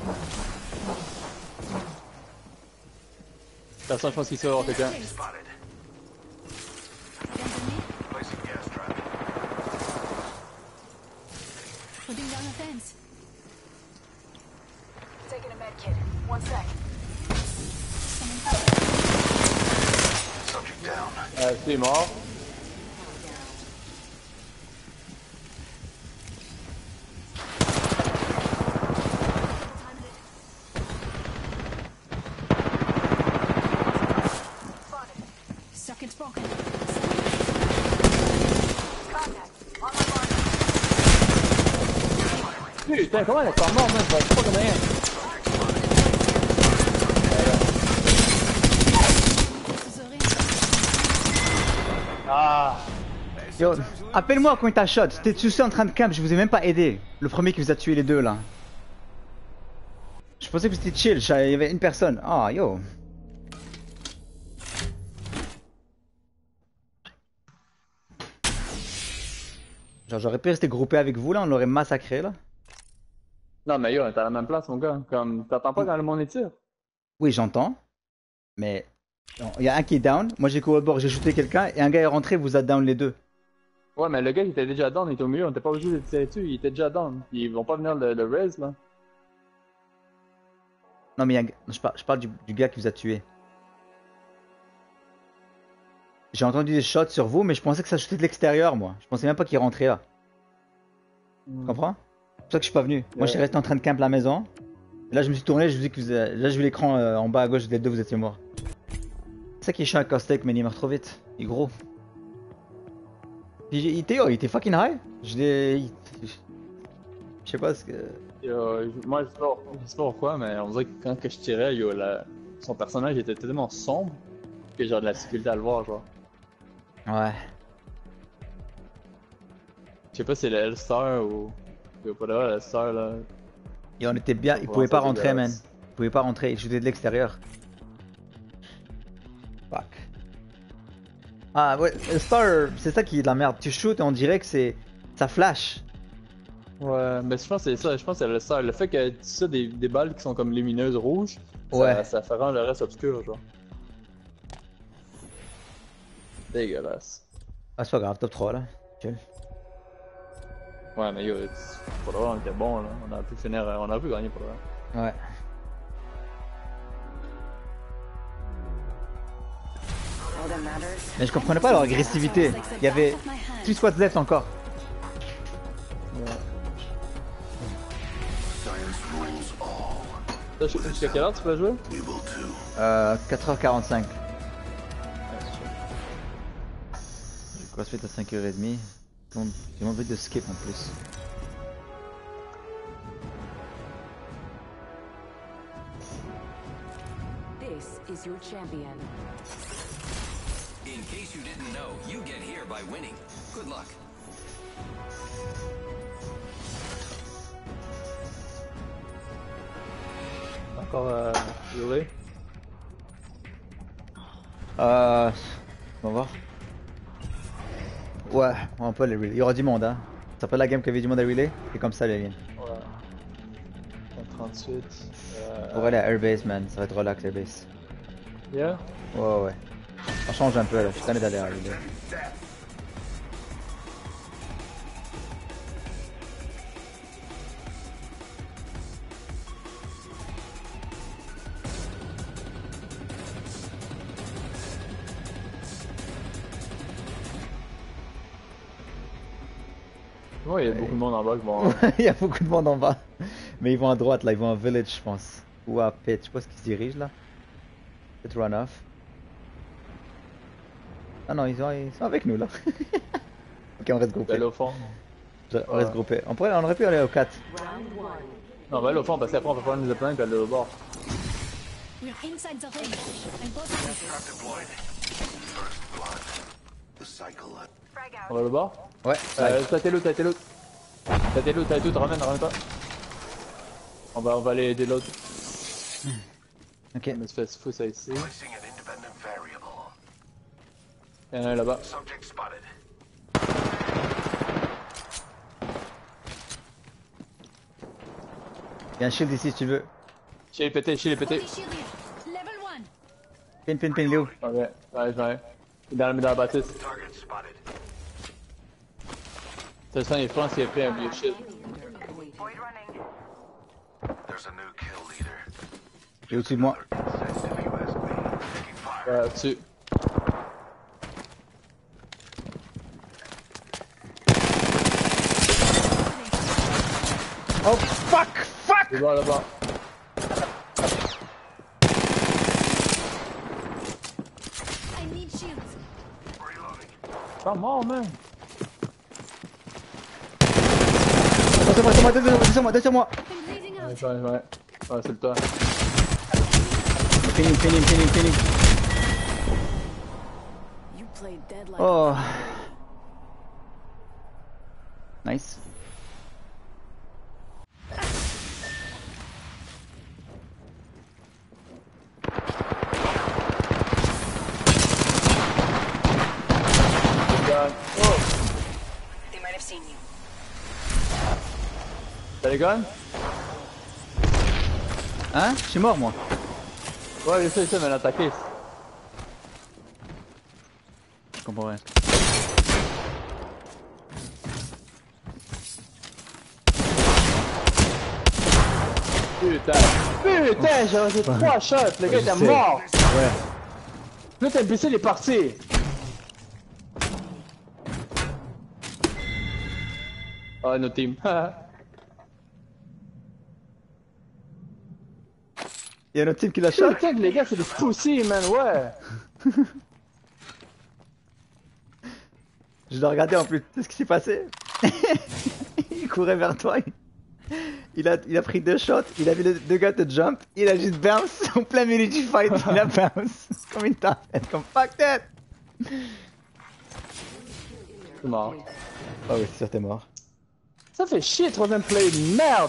Speaker 2: Personne, je pense qu'il sait avoir quelqu'un.
Speaker 3: Spotted.
Speaker 4: Guns on me.
Speaker 3: Placing gas trap.
Speaker 4: Putting down a fence.
Speaker 6: Taking a med kit. One sec.
Speaker 4: Someone cover.
Speaker 3: Subject down.
Speaker 2: Euh, c'est mort.
Speaker 4: Circuit's broken.
Speaker 6: Contact. On my mark.
Speaker 2: Putain, comment elle est pas morte, man? Je vois pas comme rien.
Speaker 4: This is a ring.
Speaker 2: Ah!
Speaker 1: Yo, appelle-moi quand il t'a shot. T'es tout seul en train de camp, je vous ai même pas aidé. Le premier qui vous a tué les deux là. Je pensais que c'était chill, il y avait une personne. Ah yo. Genre j'aurais pu rester groupé avec vous là, on l'aurait massacré là.
Speaker 2: Non, mais yo, t'es à la même place, mon gars. Comme, t'entends pas quand le monde est tire?
Speaker 1: Oui j'entends. Mais il y a un qui est down, moi j'ai couru au bord, j'ai shooté quelqu'un et un gars est rentré, vous êtes down les deux.
Speaker 2: Ouais, mais le gars, il était déjà down, il était au milieu, on était pas obligé de tirer dessus, il était déjà down. Ils vont pas venir le, le res, là.
Speaker 1: Non mais il y a un... je parle, je parle du, du gars qui vous a tué. J'ai entendu des shots sur vous, mais je pensais que ça shootait de l'extérieur moi. Je pensais même pas qu'il rentrait là.
Speaker 2: Mm.
Speaker 1: Tu comprends? C'est pour ça que je suis pas venu. Moi
Speaker 2: Ouais.
Speaker 1: je suis resté en train de camp la maison. Et là je me suis tourné, je vous dis que vous avez... là j'ai vu l'écran euh, en bas à gauche, vous êtes deux, vous étiez morts. C'est ça qui est chiant avec Caustic, mais il meurt trop vite. Il est gros. Puis, il était, oh, il était fucking high. Je l'ai... il- Je sais pas ce que...
Speaker 2: Yo, je- moi, je sais, pas, je sais pas pourquoi, mais on dirait que quand que je tirais, yo, la... son personnage était tellement sombre que j'ai de la difficulté à le voir, genre.
Speaker 1: Ouais.
Speaker 2: Je sais pas si c'est le L-Star ou... Yo, pas de vrai, le L-Star, là.
Speaker 1: Et on était bien, il
Speaker 2: Ouais,
Speaker 1: pouvait
Speaker 2: ça,
Speaker 1: pas
Speaker 2: c'est
Speaker 1: rentrer man.
Speaker 2: dégueulasse.
Speaker 1: Il pouvait pas rentrer, il shootait de l'extérieur. Fuck. Ah ouais, le Star, c'est ça qui est de la merde. Tu shootes et on dirait que c'est... ça flash.
Speaker 2: Ouais, mais je pense que c'est ça, je pense que c'est le Star. Le fait que tu sais, des, des balles qui sont comme lumineuses rouges,
Speaker 1: Ouais.
Speaker 2: ça, ça fait rendre le reste obscur, genre. Dégueulasse.
Speaker 1: Ah c'est pas grave, top trois là. Chill.
Speaker 2: Ouais, mais yo, pour le vrai, on était bon, là. On aurait pu finir, on aurait pu gagner pour le vrai.
Speaker 1: Ouais.
Speaker 6: All that matters.
Speaker 1: Mais je comprenais pas leur agressivité. Il y avait six squads left encore.
Speaker 3: Science rules all.
Speaker 2: Toi, jusqu'à jusqu'à quelle heure tu peux jouer?
Speaker 3: We will too.
Speaker 1: Euh, quatre heures quarante-cinq. Je crossfit à cinq heures trente. J'ai envie de skip en plus.
Speaker 8: This is your champion.
Speaker 7: In case you didn't know, you get here by winning. Good luck.
Speaker 2: Encore euh, jouer?
Speaker 1: Euh... On va voir. Ouais, on peut les relay. Il y aura du monde hein. Ça pas la game qu'il y avait du monde à relay? C'est comme ça les liens.
Speaker 2: Ouais. trente-huit. Euh...
Speaker 1: On va aller à Airbase man, ça va être relax Airbase.
Speaker 2: Yeah?
Speaker 1: Ouais ouais. On change un peu là, je suis tanné d'aller à relay.
Speaker 2: Ouais, il y a beaucoup de monde en bas qui vont.
Speaker 1: Il y a beaucoup de monde en bas. Mais ils vont à droite là, ils vont à Village je pense. Ou à Pit, je sais pas ce qu'ils se dirigent là. Peut-être run off. Ah non, ils sont, ils sont avec nous là. Ok, on reste groupé.
Speaker 2: D'aller au fond.
Speaker 1: On
Speaker 2: Ouais.
Speaker 1: reste groupé. On, pourrait, on aurait pu aller au quatre.
Speaker 2: Non, on va aller au fond parce qu'après on peut prendre les zeppelins et aller au bord.
Speaker 4: We're inside the ring. I'm positive.
Speaker 3: Trap deployed. First blood. The cycle.
Speaker 6: Frag
Speaker 2: On
Speaker 6: out.
Speaker 2: va au bord?
Speaker 1: Ouais.
Speaker 2: Euh, t'as tes loot, t'as tes loot. T'as tes loot, t'as tout, ramène, ramène-toi. On va, on va aller aider l'autre.
Speaker 1: Ok.
Speaker 2: On se fait fou ça ici.
Speaker 3: Placing an independent variable.
Speaker 2: Il y en a un là-bas.
Speaker 3: Subject spotted.
Speaker 1: Il y a un shield ici si tu veux.
Speaker 2: Chez les pétés, chez les pétés.
Speaker 4: Body shield here. Level one.
Speaker 1: Pin, pin, pin, il est où?
Speaker 2: Ok, ouais, j'en ai. Il est dans, dans la bâtisse.
Speaker 3: Target spotted.
Speaker 2: C'est ça, je pense qu'il a pris un vieux shield.
Speaker 6: Void running.
Speaker 3: There's a new kill leader.
Speaker 1: Il est au-dessus de moi.
Speaker 3: Sensitive U S B. Taking fire.
Speaker 2: Ouais, dessus.
Speaker 1: Oh fuck! Fuck!
Speaker 2: Là-bas, là-bas.
Speaker 4: I need shields.
Speaker 3: Reloading.
Speaker 2: Pas mort, man.
Speaker 1: Descends-moi, descends-moi, descends-moi, descends-moi!
Speaker 4: I'm bleeding out.
Speaker 2: Ouais, ouais, ouais. Ouais, c'est le temps.
Speaker 1: Fini, fini, fini, fini.
Speaker 8: You played dead like
Speaker 1: Oh. Nice.
Speaker 2: Oh!
Speaker 6: They might have seen you.
Speaker 2: T'as les guns?
Speaker 1: Hein? Je suis mort moi.
Speaker 2: Ouais, je sais, je sais, mais l'attaquer.
Speaker 1: Je comprends rien.
Speaker 2: Putain! Putain, j'ai reçu trois shots, le gars
Speaker 1: je
Speaker 2: était
Speaker 1: sais.
Speaker 2: mort!
Speaker 1: Ouais.
Speaker 2: L'autre imbécile est parti! Ah, notre team.
Speaker 1: Il y a un autre team qui l'a shot.
Speaker 2: Putain, les gars, c'est des pussy, man, ouais!
Speaker 1: Je dois regarder en plus. Tu sais ce qui s'est passé? Il courait vers toi. Il... Il, a, il a pris deux shots. Il a vu les deux gars te jump. Il a juste bounce en plein milieu du fight. Il a bounce. Comme une tête. Comme fuck that.
Speaker 2: C'est mort.
Speaker 1: Ah oui, c'est sûr, t'es mort.
Speaker 2: Ça fait chier, troisième play, merde!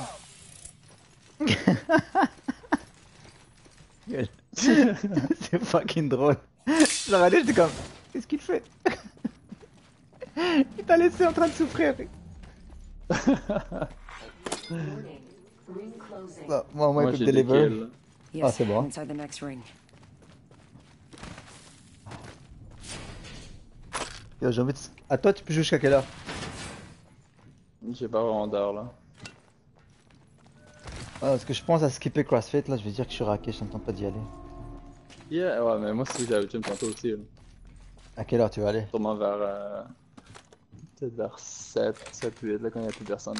Speaker 1: Gueule. C'est fucking drôle. Je l'ai regardé, j'étais comme, qu'est-ce qu'il fait? Il t'a laissé en train de souffrir.
Speaker 8: ring closing.
Speaker 1: Bon, moi, moi,
Speaker 2: Moi,
Speaker 1: il peut
Speaker 2: j'ai des
Speaker 1: deliver.
Speaker 2: kills.
Speaker 8: Yes,
Speaker 1: Ah, c'est bon.
Speaker 8: inside the next ring.
Speaker 1: Yo, j'ai envie de... À toi, tu peux jouer jusqu'à quelle heure?
Speaker 2: J'ai pas vraiment d'heure, là.
Speaker 1: Ah, parce que je pense à skipper CrossFit, là, je vais dire que je suis raqué, je t'entends pas d'y aller.
Speaker 2: Yeah, ouais, mais moi, si j'avais le gym tantôt aussi, là.
Speaker 1: À quelle heure tu vas aller?
Speaker 2: Sûrement vers... Euh... Peut-être vers sept, sept, huit, là, quand il n'y a plus personne.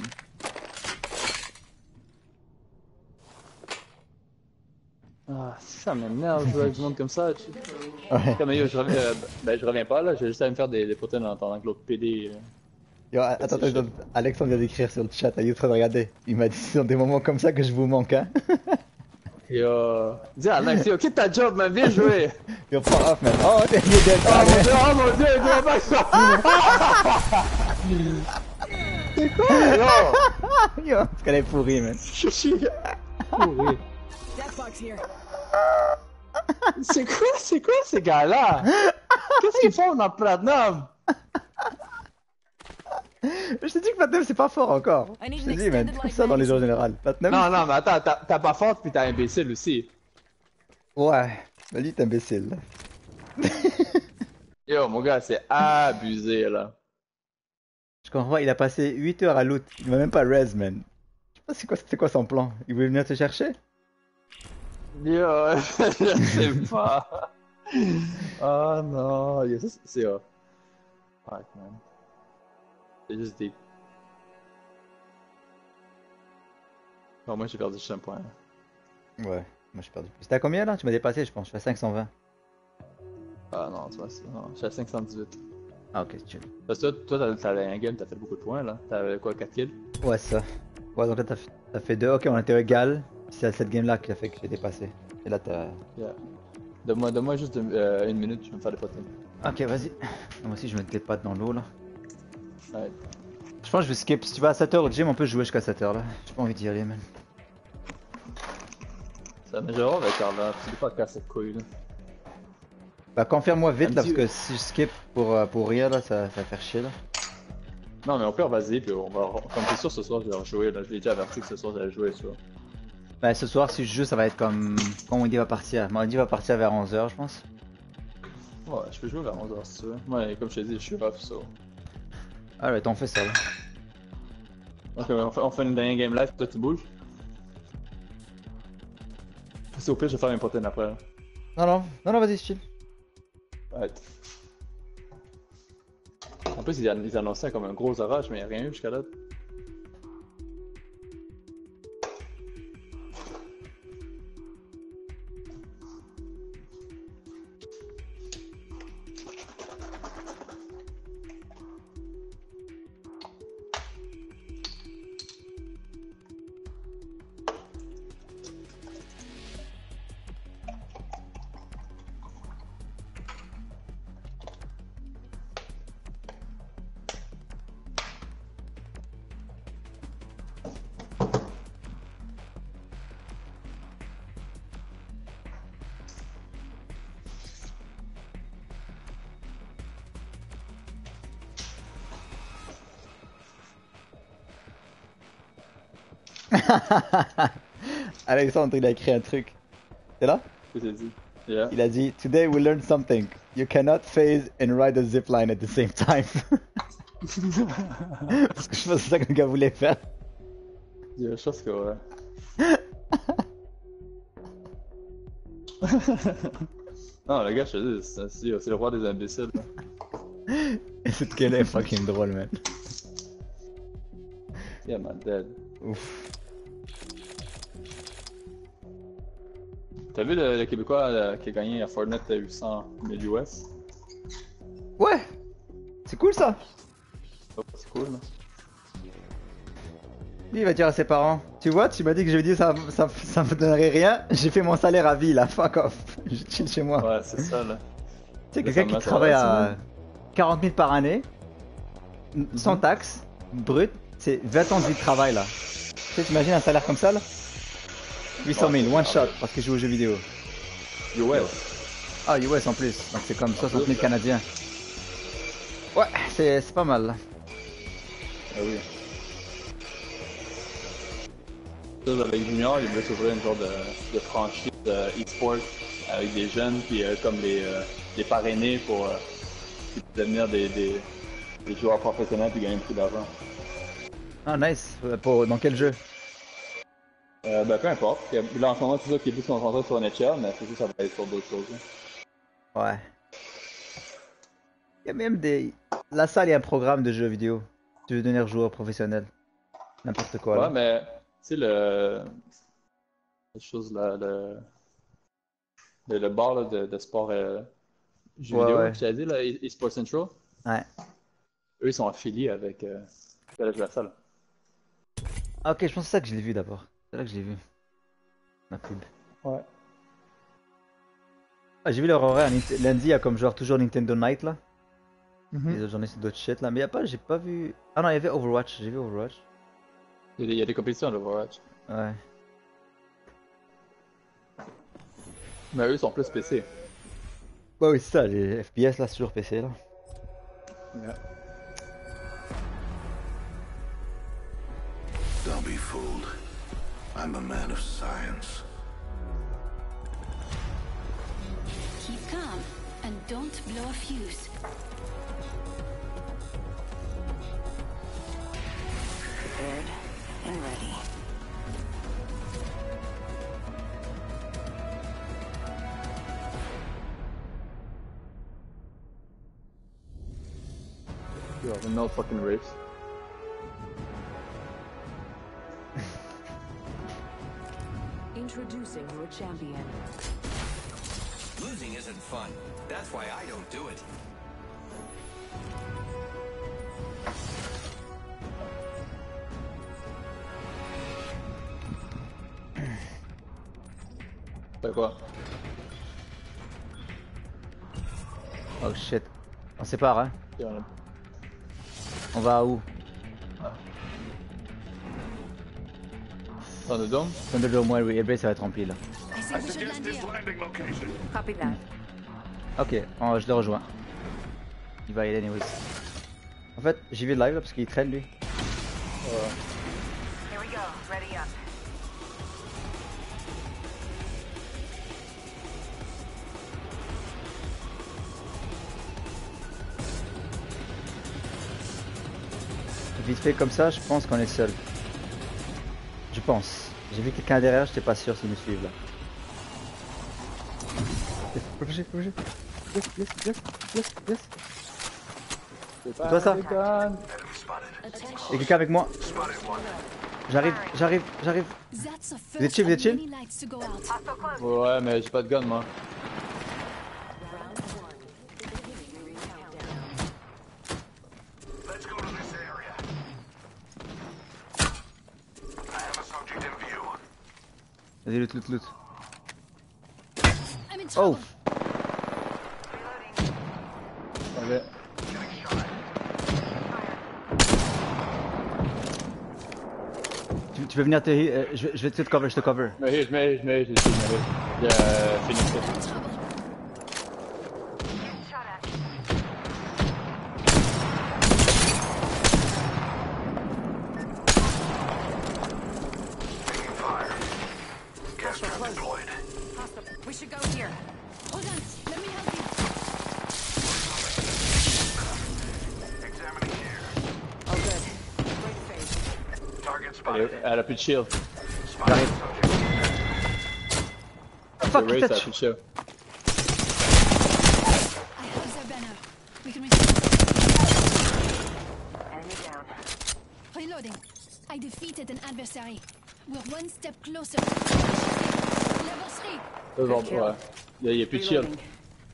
Speaker 2: Ah, ça m'énerve de jouer avec du monde comme ça. Tu...
Speaker 1: Ouais.
Speaker 2: Comme yo, je reviens, euh, ben je reviens pas là, j'ai juste à me faire des, des potins en attendant que l'autre P D. Euh...
Speaker 1: Yo, attends, attends, attends, Alexandre vient d'écrire sur le chat, il est en train de regarder. Il m'a dit, c'est dans des moments comme ça que je vous manque, hein.
Speaker 2: Yo, dis à Alex, yo, quitte ta job, man, viens jouer!
Speaker 1: Yo, fuck off, man. Oh, t'es dead,
Speaker 2: Oh mon dieu, oh mon dieu, il doit pas ça! C'est quoi, là?
Speaker 1: Yo, parce qu'elle est pourrie, man.
Speaker 2: Je suis pourri.
Speaker 6: Deathbox here.
Speaker 2: C'est quoi, c'est quoi ces gars-là? Qu'est-ce qu'ils font dans Platinum?
Speaker 1: Je t'ai dit que Platinum c'est pas fort encore.
Speaker 6: I need
Speaker 1: Je
Speaker 6: an
Speaker 1: t'ai dit, man,
Speaker 6: extended
Speaker 1: comme
Speaker 6: life
Speaker 1: ça dans les jeux en
Speaker 6: magazine.
Speaker 1: général. Platinum.
Speaker 2: Non, non, mais attends, t'as t'as pas forte pis t'as imbécile aussi.
Speaker 1: Ouais, mais lui t'es imbécile. Là.
Speaker 2: Yo, mon gars, c'est abusé là.
Speaker 1: Je comprends, il a passé huit heures à loot. Il m'a même pas res, man. Je sais pas c'est quoi, c'était quoi son plan. Il voulait venir te chercher?
Speaker 2: Yo, je sais pas. Oh non, yo, ça, c'est off. Fuck, man. C'est juste des... Bon, moi j'ai perdu juste un point.
Speaker 1: Ouais, moi j'ai perdu plus. C'était à combien là? Tu m'as dépassé, je pense. Je suis à cinq cent vingt.
Speaker 2: Ah non, tu vois, c'est- non, je suis à cinq cent dix-huit.
Speaker 1: Ah, ok, c'est chill.
Speaker 2: Parce que toi, toi, t'as un game, t'as fait beaucoup de points là. T'avais quoi, quatre kills?
Speaker 1: Ouais, ça. Ouais, donc là, t'as fait, t'as fait deux. Ok, on était égal. C'est cette game-là qui a fait que j'ai dépassé. Et là, t'as.
Speaker 2: Yeah. Donne-moi donne juste deux- euh, une minute, je vais me faire des potins.
Speaker 1: Ok, vas-y. Moi aussi, je mets des pattes dans l'eau là.
Speaker 2: Ouais.
Speaker 1: Je pense que je vais skip. Si tu vas à sept heures au gym, on peut jouer jusqu'à sept heures là. J'ai pas envie d'y aller, man.
Speaker 2: Ça me gère avec Carla, tu peux pas casser de couilles là.
Speaker 1: Bah, confirme-moi vite
Speaker 2: Un
Speaker 1: là,
Speaker 2: petit-
Speaker 1: parce que si je skip pour, euh, pour rien là, ça, ça va faire chier là.
Speaker 2: Non, mais au pire, vas-y, puis on va. Comme t'es sûr, ce soir, je vais rejouer là. Je l'ai déjà averti que ce soir, j'allais jouer, tu vois.
Speaker 1: Bah, ce soir, si je joue, ça va être comme. Quand Wendy va partir. Wendy va partir vers onze heures, je pense.
Speaker 2: Ouais, je peux jouer vers onze heures si tu veux. Ouais, comme je t'ai dit, je suis off, so.
Speaker 1: Alright, on fait ça là.
Speaker 2: Ok, on fait, on fait une dernière game live, toi tu bouges. Si au pire, je vais faire mes potins après. Là.
Speaker 1: Non, non, non, non, vas-y, chill.
Speaker 2: Ouais. En plus, ils, an- ils annonçaient comme un gros orage, mais il n'y a rien eu jusqu'à là.
Speaker 1: Alexandre, il a écrit un truc. T'es là?
Speaker 2: Qu'est-ce que t'as dit? Yeah.
Speaker 1: Il a dit Today we learned something. You cannot phase and ride a zipline at the same time. Parce que je pense que c'est ça que le gars voulait faire.
Speaker 2: Yeah, je pense que ouais. Non, le gars, je te dis, c'est c'est- c'est le roi des imbéciles. là.
Speaker 1: Et cette game est fucking drôle, man.
Speaker 2: Yeah, man, dead.
Speaker 1: Ouf.
Speaker 2: T'as vu le, le Québécois euh, qui a gagné à Fortnite huit cent mille U S?
Speaker 1: Ouais! C'est cool ça!
Speaker 2: Oh, c'est cool, là.
Speaker 1: Lui, il va dire à ses parents Tu vois, tu m'as dit que je lui dis ça, ça, ça me donnerait rien. J'ai fait mon salaire à vie là, fuck off. Je chill chez moi.
Speaker 2: Ouais, c'est ça, là.
Speaker 1: Tu sais,
Speaker 2: Là,
Speaker 1: quelqu'un
Speaker 2: ça
Speaker 1: qui
Speaker 2: me- ça
Speaker 1: travaille
Speaker 2: va,
Speaker 1: à quarante mille par année, sans taxe, brut, c'est vingt ans de vie de travail là. Tu sais, t'imagines un salaire comme ça là? huit cent mille, one shot, parce que je joue aux jeux vidéo.
Speaker 2: U S.
Speaker 1: Ah, U S en plus, donc c'est comme soixante mille canadiens. Ouais, c'est c'est pas mal là.
Speaker 2: Ah oui. Ça, avec Junior, il voulait s'ouvrir une genre de, de franchise euh, e-sport avec des jeunes, puis euh, comme les, euh, les parrainer pour euh, devenir des, des, des joueurs professionnels puis gagner beaucoup d'argent.
Speaker 1: Ah, nice. Euh, Pour, dans quel jeu?
Speaker 2: Euh, ben peu importe. Il y a- Là en ce moment, c'est ça qui est plus concentré sur N H L, mais c'est juste ça va être sur d'autres choses. là.
Speaker 1: Ouais. Il y a même des. La salle, il y a un programme de jeux vidéo. Tu veux devenir joueur professionnel. N'importe quoi.
Speaker 2: Ouais,
Speaker 1: là.
Speaker 2: mais tu sais, le. La chose là, le. Le, le bar là, de, de sport euh, jeux
Speaker 1: Ouais,
Speaker 2: vidéo,
Speaker 1: ouais.
Speaker 2: tu as dit, là, e- eSports Central,
Speaker 1: Ouais.
Speaker 2: eux ils sont affiliés avec euh, Collège de la Salle.
Speaker 1: Ah, ok, je pense que c'est ça que je l'ai vu d'abord. C'est là que je l'ai vu. Ma pub.
Speaker 2: Ouais.
Speaker 1: Ah, j'ai vu leur horaire. Nint- Lundi, il y a comme genre toujours Nintendo Night là.
Speaker 2: Mhm.
Speaker 1: Les autres journées, c'est d'autres shit là. Mais il y a pas, j'ai pas vu. Ah non, il y avait Overwatch. J'ai vu Overwatch.
Speaker 2: Il y a des, il y a des compétitions de Overwatch.
Speaker 1: Ouais.
Speaker 2: Mais eux ils sont plus P C.
Speaker 1: Bah oui, c'est ça. Les F P S là, c'est toujours P C là.
Speaker 2: Yeah.
Speaker 3: Don't be fooled. I'm a man of science.
Speaker 4: Keep calm and don't blow a fuse.
Speaker 6: Prepared and ready.
Speaker 2: You have no fucking race.
Speaker 8: Introducing your champion.
Speaker 7: Losing isn't fun. That's why I don't do it.
Speaker 2: Fait quoi?
Speaker 1: Oh shit. On sépare, hein.
Speaker 2: Ok, on a-
Speaker 1: On va où?
Speaker 2: Dans le dôme?
Speaker 1: Thunderdome, ouais, oui, Airbase ça va être rempli là.
Speaker 4: I think we should land here.
Speaker 3: Landing location.
Speaker 6: Copy that.
Speaker 1: Ok, oh, je le rejoins. Il va y aller anyways. En fait, j'y vais live là parce qu'il traîne lui.
Speaker 6: Here we go. Ready up.
Speaker 1: Vite fait comme ça, je pense qu'on est seul. Je pense. J'ai vu quelqu'un derrière, j'étais pas sûr s'ils me suivent là. Yes, faut bouger, faut bouger. Yes, yes, yes, yes, yes.
Speaker 2: C'est
Speaker 1: toi, ça?
Speaker 2: pas déconne.
Speaker 3: Enemy spotted.
Speaker 1: Y'a quelqu'un avec moi.
Speaker 3: Spotted one.
Speaker 1: J'arrive, j'arrive, j'arrive.
Speaker 4: That's the
Speaker 1: Vous êtes chill, vous êtes
Speaker 4: first of
Speaker 1: chill?
Speaker 4: many lights to go out.
Speaker 6: Hostile close.
Speaker 2: Ouais, mais j'ai pas de gun, moi.
Speaker 3: Let's go to this area. I have a subject in view.
Speaker 1: Vas-y, loot, loot, loot.
Speaker 4: I'm in
Speaker 1: Oh!
Speaker 4: trouble.
Speaker 2: Ok.
Speaker 3: Getting shot.
Speaker 1: Tu, tu peux venir te heal, euh, je, vais- je vais te cover, je te cover.
Speaker 2: Je me hit, je me hit, je me hit, je me hit, je me hit. J'ai euh, fini ça.
Speaker 4: Trouble.
Speaker 6: Getting shot at.
Speaker 3: Taking fire. Gas trap deployed.
Speaker 6: Hostile. We should go here.
Speaker 4: Hold on, let me help you.
Speaker 3: Examining here.
Speaker 6: Oh, good. Great phase.
Speaker 3: Target
Speaker 2: Elle,
Speaker 3: spotted.
Speaker 2: elle a plus de shield.
Speaker 3: Spotted
Speaker 1: J'arrive.
Speaker 3: subject.
Speaker 1: Fuck,
Speaker 2: Le
Speaker 1: il
Speaker 2: Race a
Speaker 1: touch.
Speaker 2: plus de shield.
Speaker 4: I have their banner. We can reach.
Speaker 6: Enemy down.
Speaker 4: Reloading. I defeated an adversary. We're one step closer. Level three.
Speaker 2: Deux autres, ouais. Il y a, il y a plus de shield.
Speaker 6: Reloading.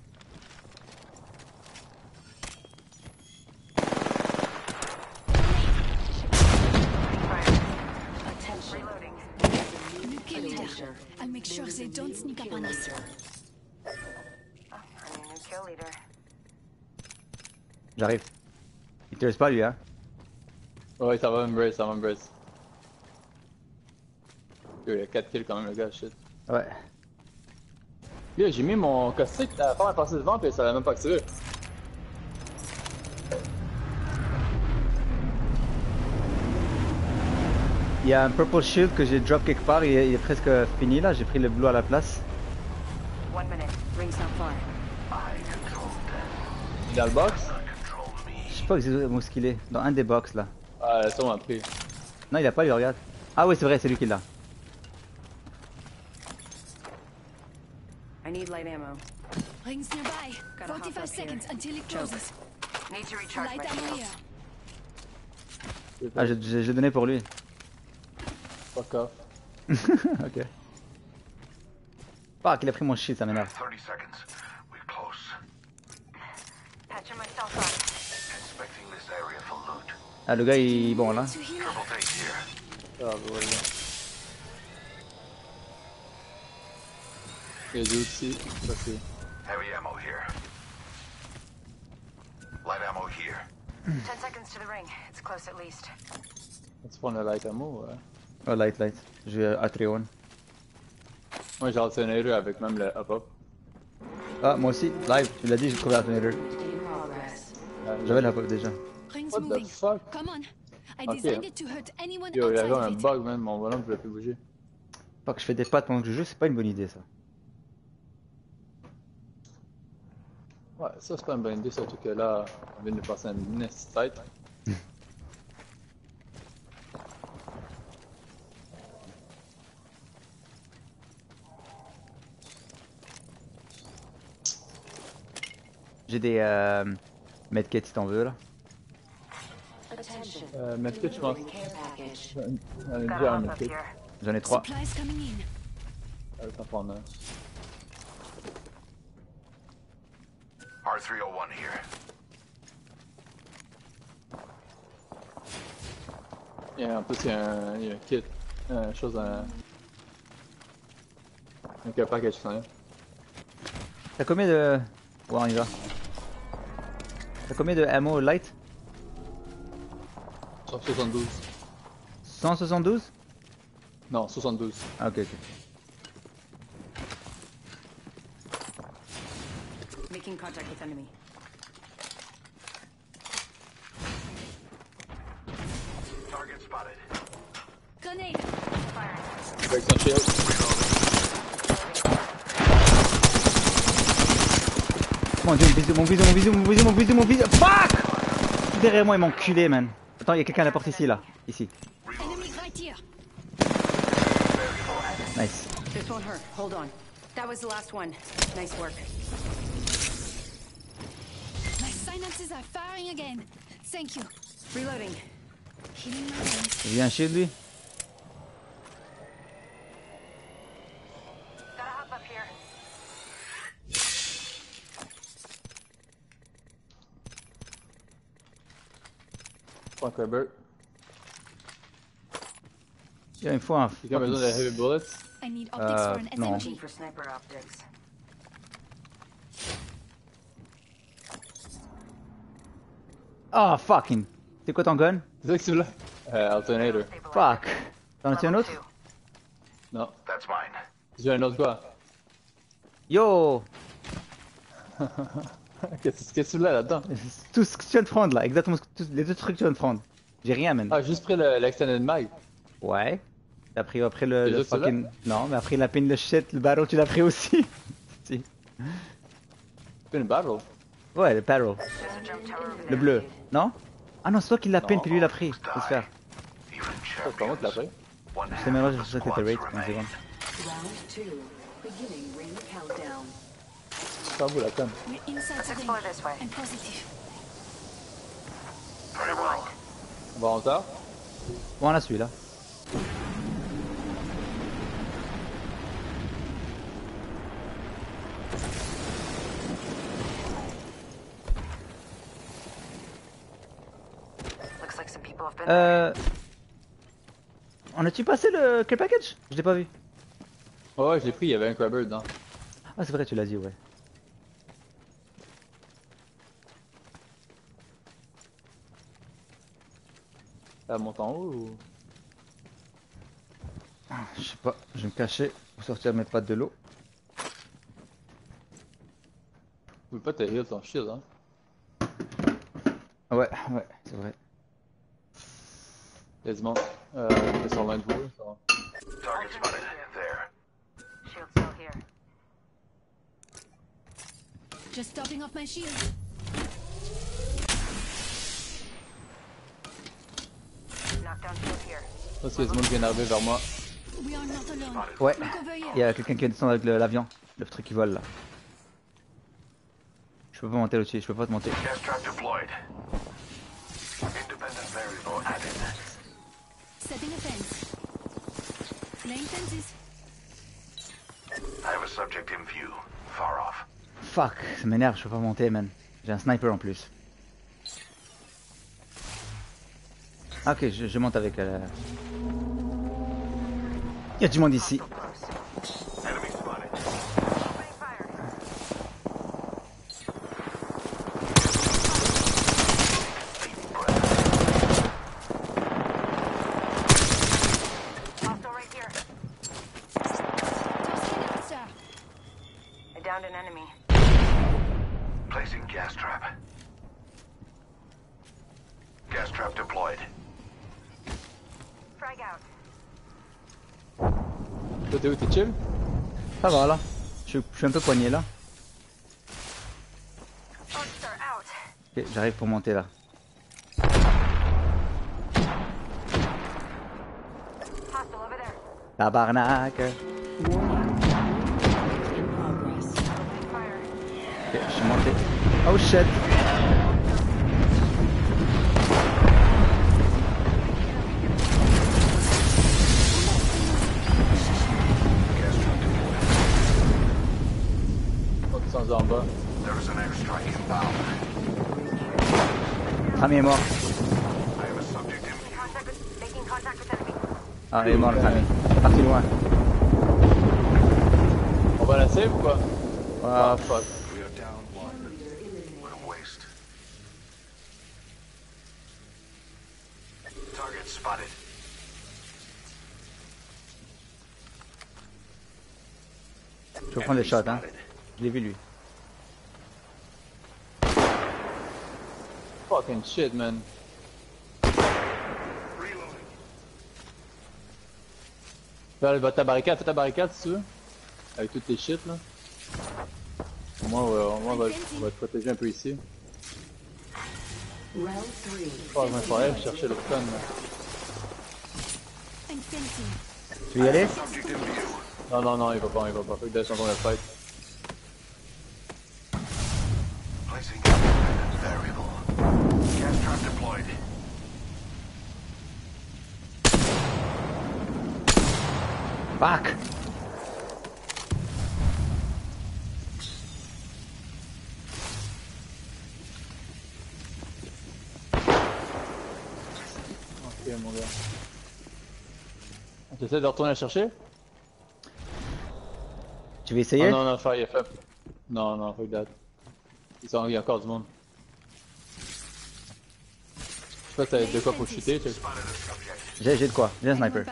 Speaker 8: Attention.
Speaker 6: Reloading.
Speaker 4: New kill leader. I'll make sure they don't sneak up on us.
Speaker 6: Oh, I need a new kill leader.
Speaker 1: J'arrive. Il te laisse pas lui, hein.
Speaker 2: Ouais, ça va embrace, ça va embrace. Yo, il y a quatre kills quand même, le gars, shit.
Speaker 1: Ouais.
Speaker 2: Yo, j'ai mis mon caustique, la forme est passée devant, puis ça l'a même pas activé.
Speaker 1: Il y a un purple shield que j'ai drop quelque part, il est, il est presque fini là, j'ai pris le blue à la place.
Speaker 6: One minute. Ring's not far.
Speaker 2: Il est dans le box?
Speaker 1: Je sais pas où est-ce qu'il est, dans un des box là.
Speaker 2: Ah, ça on a pris.
Speaker 1: Non, il a pas lui, regarde. Ah oui, c'est vrai, c'est lui qui l'a.
Speaker 6: I need light ammo.
Speaker 4: Rings nearby.
Speaker 6: Got a hop
Speaker 4: forty-five
Speaker 6: up here.
Speaker 4: seconds until it closes.
Speaker 6: Need to recharge
Speaker 4: Light
Speaker 6: my
Speaker 4: ammo
Speaker 6: shields.
Speaker 4: here.
Speaker 1: Ah, j'ai- j'ai j'ai donné pour lui.
Speaker 2: Fuck off.
Speaker 1: Ok. Fuck, il a pris mon shit, ça m'énerve.
Speaker 3: thirty seconds. We're close.
Speaker 6: Patching myself up.
Speaker 3: Inspecting this area for loot.
Speaker 1: Ah, le gars, il... bon là.
Speaker 4: To heal.
Speaker 3: Triple take here.
Speaker 2: Ah, bah, ouais. Il y a des outils, ça c'est.
Speaker 3: Heavy ammo here. Light ammo here.
Speaker 6: Ten seconds to the ring. It's close at least.
Speaker 2: Tu prends le light ammo, ouais.
Speaker 1: Oh, light, light. Je vais à Trion.
Speaker 2: Moi j'ai alternateur avec même le up-up.
Speaker 1: Ah, moi aussi, live, tu l'as dit, j'ai trouvé l'alternator.
Speaker 8: In progress.
Speaker 1: J'avais la pop déjà.
Speaker 4: Rings
Speaker 2: What the
Speaker 4: moving.
Speaker 2: fuck?
Speaker 4: Come on. I
Speaker 2: Ok.
Speaker 4: designed it to hurt anyone
Speaker 2: Yo, il y
Speaker 4: outside
Speaker 2: avait
Speaker 4: of
Speaker 2: un
Speaker 4: it.
Speaker 2: bug, man, mon bonhomme pouvait plus bouger.
Speaker 1: Pas que je fais des pattes pendant que je joue, c'est pas une bonne idée ça.
Speaker 2: Ouais, ça c'est pas une bonne idée, surtout que là, on vient de passer un nest fight.
Speaker 1: J'ai des euh, medkits si t'en veux là.
Speaker 8: Attention.
Speaker 2: Euh, medkit, je pense.
Speaker 8: Care package.
Speaker 2: On a
Speaker 6: Got
Speaker 2: déjà
Speaker 6: a
Speaker 2: un
Speaker 6: hop up
Speaker 2: medkit.
Speaker 6: here.
Speaker 1: J'en ai trois.
Speaker 4: Supplies coming in.
Speaker 2: Ah, ça prend un.
Speaker 3: R three oh one here.
Speaker 2: Et en plus, il y a un, il y a un kit. Une chose à. Donc un package qui s'en vient.
Speaker 1: T'as combien de... Ouais, on y va. T'as combien de ammo light?
Speaker 2: cent soixante-douze.
Speaker 1: cent soixante-douze?
Speaker 2: Non, soixante-douze.
Speaker 1: Ah, ok, ok.
Speaker 6: Making contact with enemy.
Speaker 3: Target spotted.
Speaker 4: Grenade.
Speaker 2: Avec son shield.
Speaker 1: Mon dieu, mon visu, mon visu, mon visu, mon visu, mon visu, mon visu. Fuck! Derrière moi, il m'a enculé, man. Attends, il y a quelqu'un à la porte ici, là. Ici.
Speaker 4: Enemy right here.
Speaker 1: Nice.
Speaker 6: This won't hurt. Hold on. That was the last one. Nice work.
Speaker 4: My silences are firing again. Thank you.
Speaker 6: Reloading.
Speaker 4: Healing my wounds.
Speaker 1: Il y a un shield, lui.
Speaker 6: Gotta hop up here.
Speaker 2: Prends un Crabber.
Speaker 1: Il me faut un...
Speaker 2: Quelqu'un a besoin de heavy bullets?
Speaker 4: I need optics
Speaker 1: Euh,
Speaker 4: for an
Speaker 1: non.
Speaker 4: S M G.
Speaker 6: For sniper optics.
Speaker 1: Oh, fucking. C'est quoi ton gun?
Speaker 2: C'est ça que tu voulais? Euh, alternator.
Speaker 1: Fuck. T'en as-tu un autre?
Speaker 2: Non.
Speaker 3: That's mine.
Speaker 2: J'ai un autre quoi?
Speaker 1: Yo!
Speaker 2: Qu'est-ce que tu voulais là-dedans?
Speaker 1: Tout ce que tu viens de prendre, là. Exactement ce que- tous- les deux trucs que tu viens de prendre. J'ai rien, man.
Speaker 2: Ah, juste pris le- l'extended mag.
Speaker 1: Ouais. T'as pris après le,
Speaker 2: Les
Speaker 1: le
Speaker 2: autres, ceux-là?
Speaker 1: fucking... Non, mais après la pin, le shit, le barrel, tu l'as pris aussi. Si.
Speaker 2: C'est une battle.
Speaker 1: Ouais, le barrel. Le bleu. Non? Ah non, c'est toi qui l'a pin,
Speaker 2: Non.
Speaker 1: puis lui il l'a pris. Laisse faire.
Speaker 3: Even
Speaker 2: C'est pas moi qui l'ai pris.
Speaker 3: One
Speaker 1: Je sais même pas, je sais que t'étais rate. Une seconde.
Speaker 8: Round two. Beginning ring countdown.
Speaker 2: C'est pas vous la conne.
Speaker 4: We're inside
Speaker 6: Let's
Speaker 4: the ring.
Speaker 6: explore this way.
Speaker 4: And positive.
Speaker 3: Very well.
Speaker 2: On va en retard?
Speaker 1: Bon, on a celui-là.
Speaker 6: Looks like some people have been there.
Speaker 1: Euh... On a-tu passé le quel package? Je l'ai pas vu.
Speaker 2: Ouais, ouais, je l'ai pris, il y avait un Crabber dedans.
Speaker 1: Ah, c'est vrai, tu l'as dit, ouais.
Speaker 2: Elle monte en haut ou?
Speaker 1: Je sais pas, je vais me cacher pour sortir mes pattes de l'eau.
Speaker 2: Tu peux pas te heal ton shield, hein?
Speaker 1: Ouais, ouais, c'est vrai.
Speaker 2: Il y a du monde. Euh, ils sont loin de vous. Ils sont...
Speaker 3: Target spotted. There.
Speaker 6: Shield still here.
Speaker 4: Just topping off my shield.
Speaker 6: Knockdown shield here.
Speaker 2: Je pense qu'il y a du monde qui vient d'arriver vers moi.
Speaker 4: We are not alone.
Speaker 1: Ouais,
Speaker 4: Look over here.
Speaker 1: il y a quelqu'un qui vient de descendre avec le- l'avion. Le truc qui vole là. Je peux pas monter là-dessus, je peux pas te monter.
Speaker 3: Gas trap deployed. Independent variable added.
Speaker 4: Setting a fence. Laying fences.
Speaker 3: I have a subject in view. Far off.
Speaker 1: Fuck, ça m'énerve, je peux pas monter, man. J'ai un sniper en plus. Ah, ok, je, je monte avec euh... Il y a du monde ici.
Speaker 3: Enemy spotted.
Speaker 6: Opening fire. Hostile right here.
Speaker 4: Tossing it, sir.
Speaker 6: I downed an enemy.
Speaker 3: Placing gas trap. Gas trap deployed.
Speaker 6: Frag out.
Speaker 2: Toi, t'es où? T'es chill?
Speaker 1: Ça va là. Je, je suis un peu poigné là.
Speaker 6: Monster out.
Speaker 1: Ok, j'arrive pour monter là.
Speaker 6: Hostile over there.
Speaker 1: Tabarnak. Ok,
Speaker 8: In progress.
Speaker 6: Opening fire.
Speaker 1: je suis monté. Oh shit.
Speaker 2: Ils sont tous rendus en bas.
Speaker 3: There is an airstrike inbound.
Speaker 1: Rami est mort.
Speaker 3: I have a subject in view.
Speaker 6: Contact with, making contact with enemy.
Speaker 1: Ah, il est mort le Rami. Parti loin.
Speaker 2: On va la save ou quoi?
Speaker 1: Ah,
Speaker 2: Ah fuck.
Speaker 3: We are down one. What a waste. Target spotted.
Speaker 1: je vais prendre les shots, hein. Je l'ai vu lui.
Speaker 2: Fucking shit, man. Fais va ta barricade, fais ta barricade si tu veux. Avec toutes tes shit là. Moi, ouais, moi on, va, on va te protéger un peu ici.
Speaker 8: Round three.
Speaker 2: Oh, je vais aller chercher le stun là.
Speaker 1: Tu veux y aller?
Speaker 3: Subject in view.
Speaker 2: Non, non, non, il va pas, il va pas. Faut que descende dans le fight.
Speaker 3: Placing independent variable. Gas trap deployed.
Speaker 1: Fuck!
Speaker 2: Ok, mon gars. Tu essaies de retourner la chercher?
Speaker 1: Tu veux essayer?
Speaker 2: Oh, non, non, faire, il est fait. Non, non, fuck that. Il y a encore du monde. Je sais pas, t'as de quoi pour chuter, tu sais.
Speaker 1: J'ai j'ai de quoi? J'ai un sniper.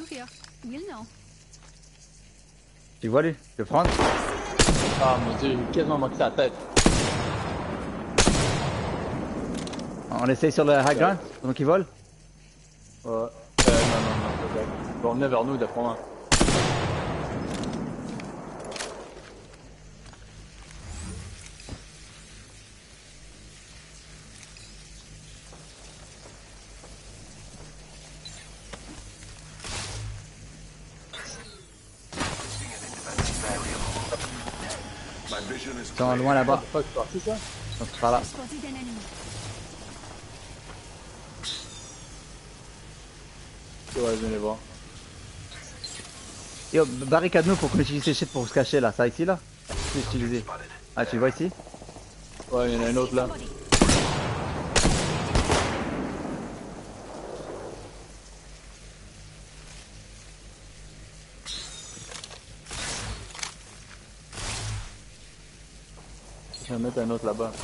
Speaker 1: Tu vois lui? Je vais prendre?
Speaker 2: Ah mon dieu, j'ai quasiment manqué sa tête.
Speaker 1: On essaye sur le high ground? Donc il vole?
Speaker 2: Ouais. Euh, non, non, non, fuck that. Ils vont venir vers nous d'après moi.
Speaker 1: Ils sont loin là-bas.
Speaker 2: Fuck, c'est parti ça?
Speaker 1: Donc par là.
Speaker 2: Ouais, je viens les voir.
Speaker 1: Yo, barricade-nous pour qu'on utilise ces shit pour se cacher là. Ça ici là? Je vais utiliser. Ah, tu le vois ici?
Speaker 2: Ouais, il y en a un autre là. Je vais mettre un autre là-bas.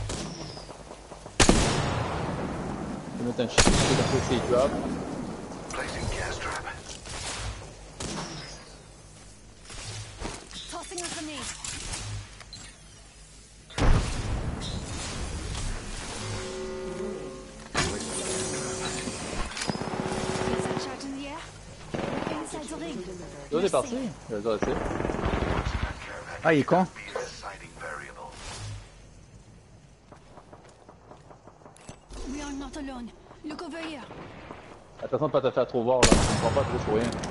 Speaker 2: Je vais mettre un shit après c'est drop.
Speaker 3: Placing gas trap.
Speaker 4: Tossing a grenade. Laser charge in the air. We're inside the ring.
Speaker 2: L'autre est parti? Je vais le essayer.
Speaker 1: Ah, il est con.
Speaker 3: Be a deciding variable.
Speaker 4: We are not alone. Look over here.
Speaker 2: Attention de pas te faire trop voir là, je ne prends pas trop sur rien.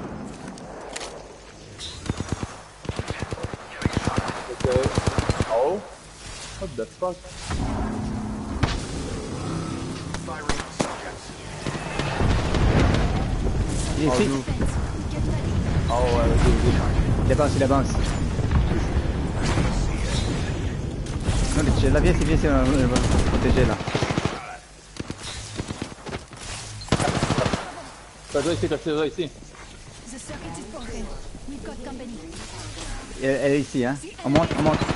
Speaker 2: Ok. Oh? What the fuck?
Speaker 3: Firing on subjects.
Speaker 1: Il est ici.
Speaker 2: Oh,
Speaker 4: Fence. Get ready.
Speaker 2: oh ouais, ok, ok.
Speaker 1: Il avance, il avance. Non, mais là, viens, viens, viens, on va se protéger là.
Speaker 2: Ça doit ici, ça doit ici.
Speaker 4: The circuit is broken. We've got company.
Speaker 1: Elle, elle est ici, hein. On monte, on monte.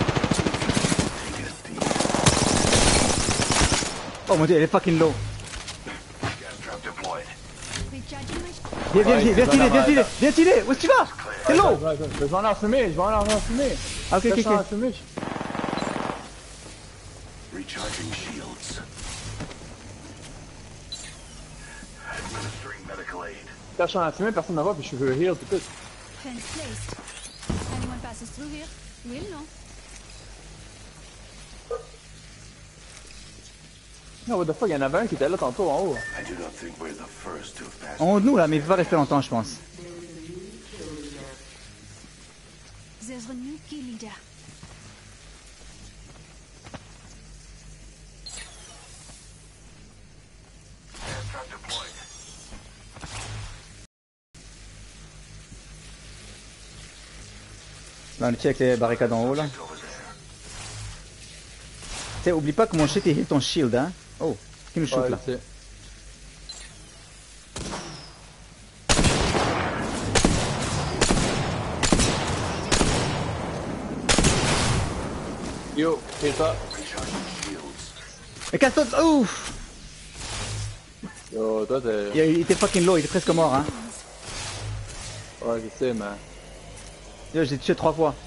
Speaker 1: Oh mon dieu, elle est fucking low.
Speaker 3: Gas trap deployed.
Speaker 4: Recharging my...
Speaker 1: Viens, viens, viens, viens tirer, viens tirer, viens tirer. Où est-ce que tu vas? T'es low.
Speaker 2: Ouais, ouais, je vais en enfumer, je vais en enfumer.
Speaker 1: Ah, ok, ok,
Speaker 2: Je vais en
Speaker 1: ok.
Speaker 2: enfumer.
Speaker 3: Recharging shields. Administering medical aid.
Speaker 2: Quand je suis en fumée, personne ne me voit puis je veux heal tout de suite.
Speaker 4: Fence placed. Anyone passes through here, we'll know.
Speaker 2: Non, what the fuck, il y en avait un qui était là tantôt en haut.
Speaker 3: I do not think we're the first to have passed.
Speaker 1: En haut de nous là, mais il va pas rester longtemps, je pense.
Speaker 4: There's a new kill leader.
Speaker 3: Gas trap deployed.
Speaker 1: Là, on est avec les barricades en haut là.
Speaker 3: Over there.
Speaker 1: Tu sais, oublie pas que mon shit il hit ton shield, hein. Oh, qui nous shoot
Speaker 2: Ouais,
Speaker 1: là?
Speaker 2: je sais. Yo, c'est ça.
Speaker 1: Mais casse-toi. Ouf.
Speaker 2: Yo, toi t'es.
Speaker 1: Il, il était fucking low, il était presque mort hein.
Speaker 2: Ouais, je sais, mais.
Speaker 1: Yo, j'ai tué trois fois.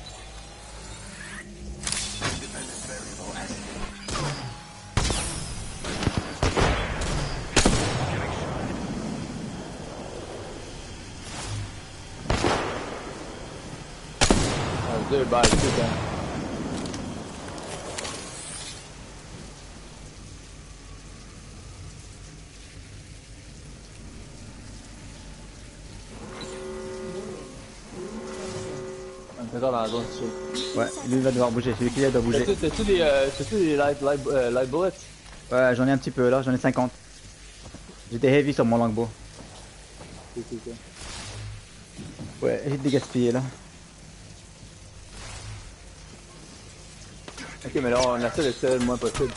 Speaker 2: Ah, deux balles, tout hein. On est dans la zone dessus.
Speaker 1: Ouais, lui il va devoir bouger, celui qui est doit bouger.
Speaker 2: T'as-tu t'as-tu des, euh, t'as-tu des light, light, euh, light bullets?
Speaker 1: Ouais, j'en ai un petit peu là, j'en ai cinquante. J'étais heavy sur mon longbow.
Speaker 2: C'est c'est ça.
Speaker 1: Ouais, j'ai dégaspillé là.
Speaker 2: Ok, mais là on essaie de tirer le moins possible.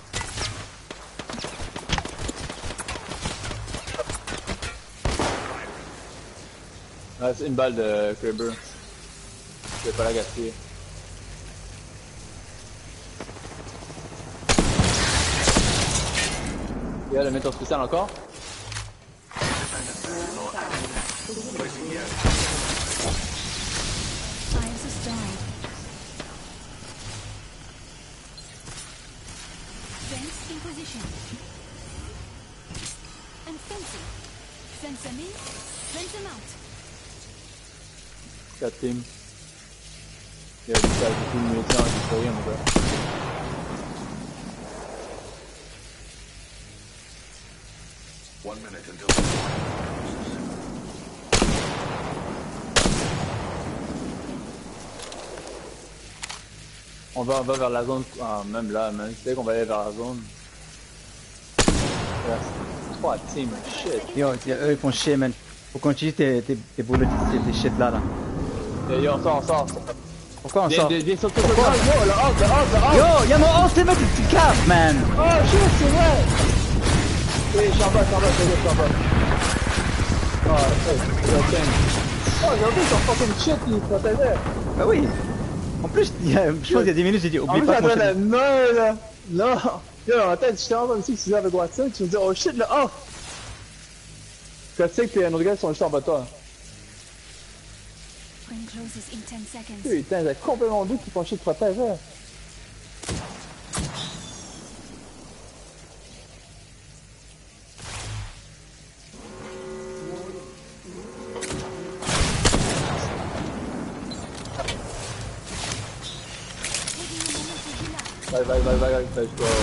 Speaker 2: Ouais, c'est une balle de Kraber. Je vais pas la gaspiller. Il y a le méthode spécial encore.
Speaker 4: Ives has died. Fence in position. And fencing. Fence them in, fence them out.
Speaker 2: quatre teams. Il y a beaucoup de munitions à destroyer, mon gars.
Speaker 3: One minute until.
Speaker 2: On va, on va vers la zone, ah, même là, même tu sais qu'on va aller vers la zone. Ouais, trois teams, shit.
Speaker 1: Yo, eux ils font chier man. Faut qu'on utilise tes, tes, tes bullets, tes, tes shit là là.
Speaker 2: Yo, yo, on sort, on sort.
Speaker 1: Pourquoi on
Speaker 2: Viens,
Speaker 1: sort?
Speaker 2: viens, viens, sort, sort, sort. Yo, le hop, le hop, le hop.
Speaker 1: Yo, y'a mon ultimate qui te casse man!
Speaker 2: Oh shit, c'est vrai! Oui, je suis en bas, je suis en bas, je suis en bas. Oh, c'est le thing. Oh, j'ai oublié son fucking shit, il protégeait.
Speaker 1: Bah oui! En plus, il y a- je pense qu'il y a dix minutes, j'ai dit
Speaker 2: En
Speaker 1: oublie
Speaker 2: plus,
Speaker 1: pas
Speaker 2: j'étais
Speaker 1: ton
Speaker 2: en train
Speaker 1: shit.
Speaker 2: de... Non, là! Non! Yo, dans ma tête, j'étais en train de me dire que tu faisais avec Watson, tu me dis, oh shit, le off! Tu sais que les autres gars sont juste en bas de toi.
Speaker 4: Ring closes in ten seconds.
Speaker 2: Putain, j'ai complètement oublié qu'ils font chier de protéger. Vai, vai, vai, vai, vai, vai, je dois...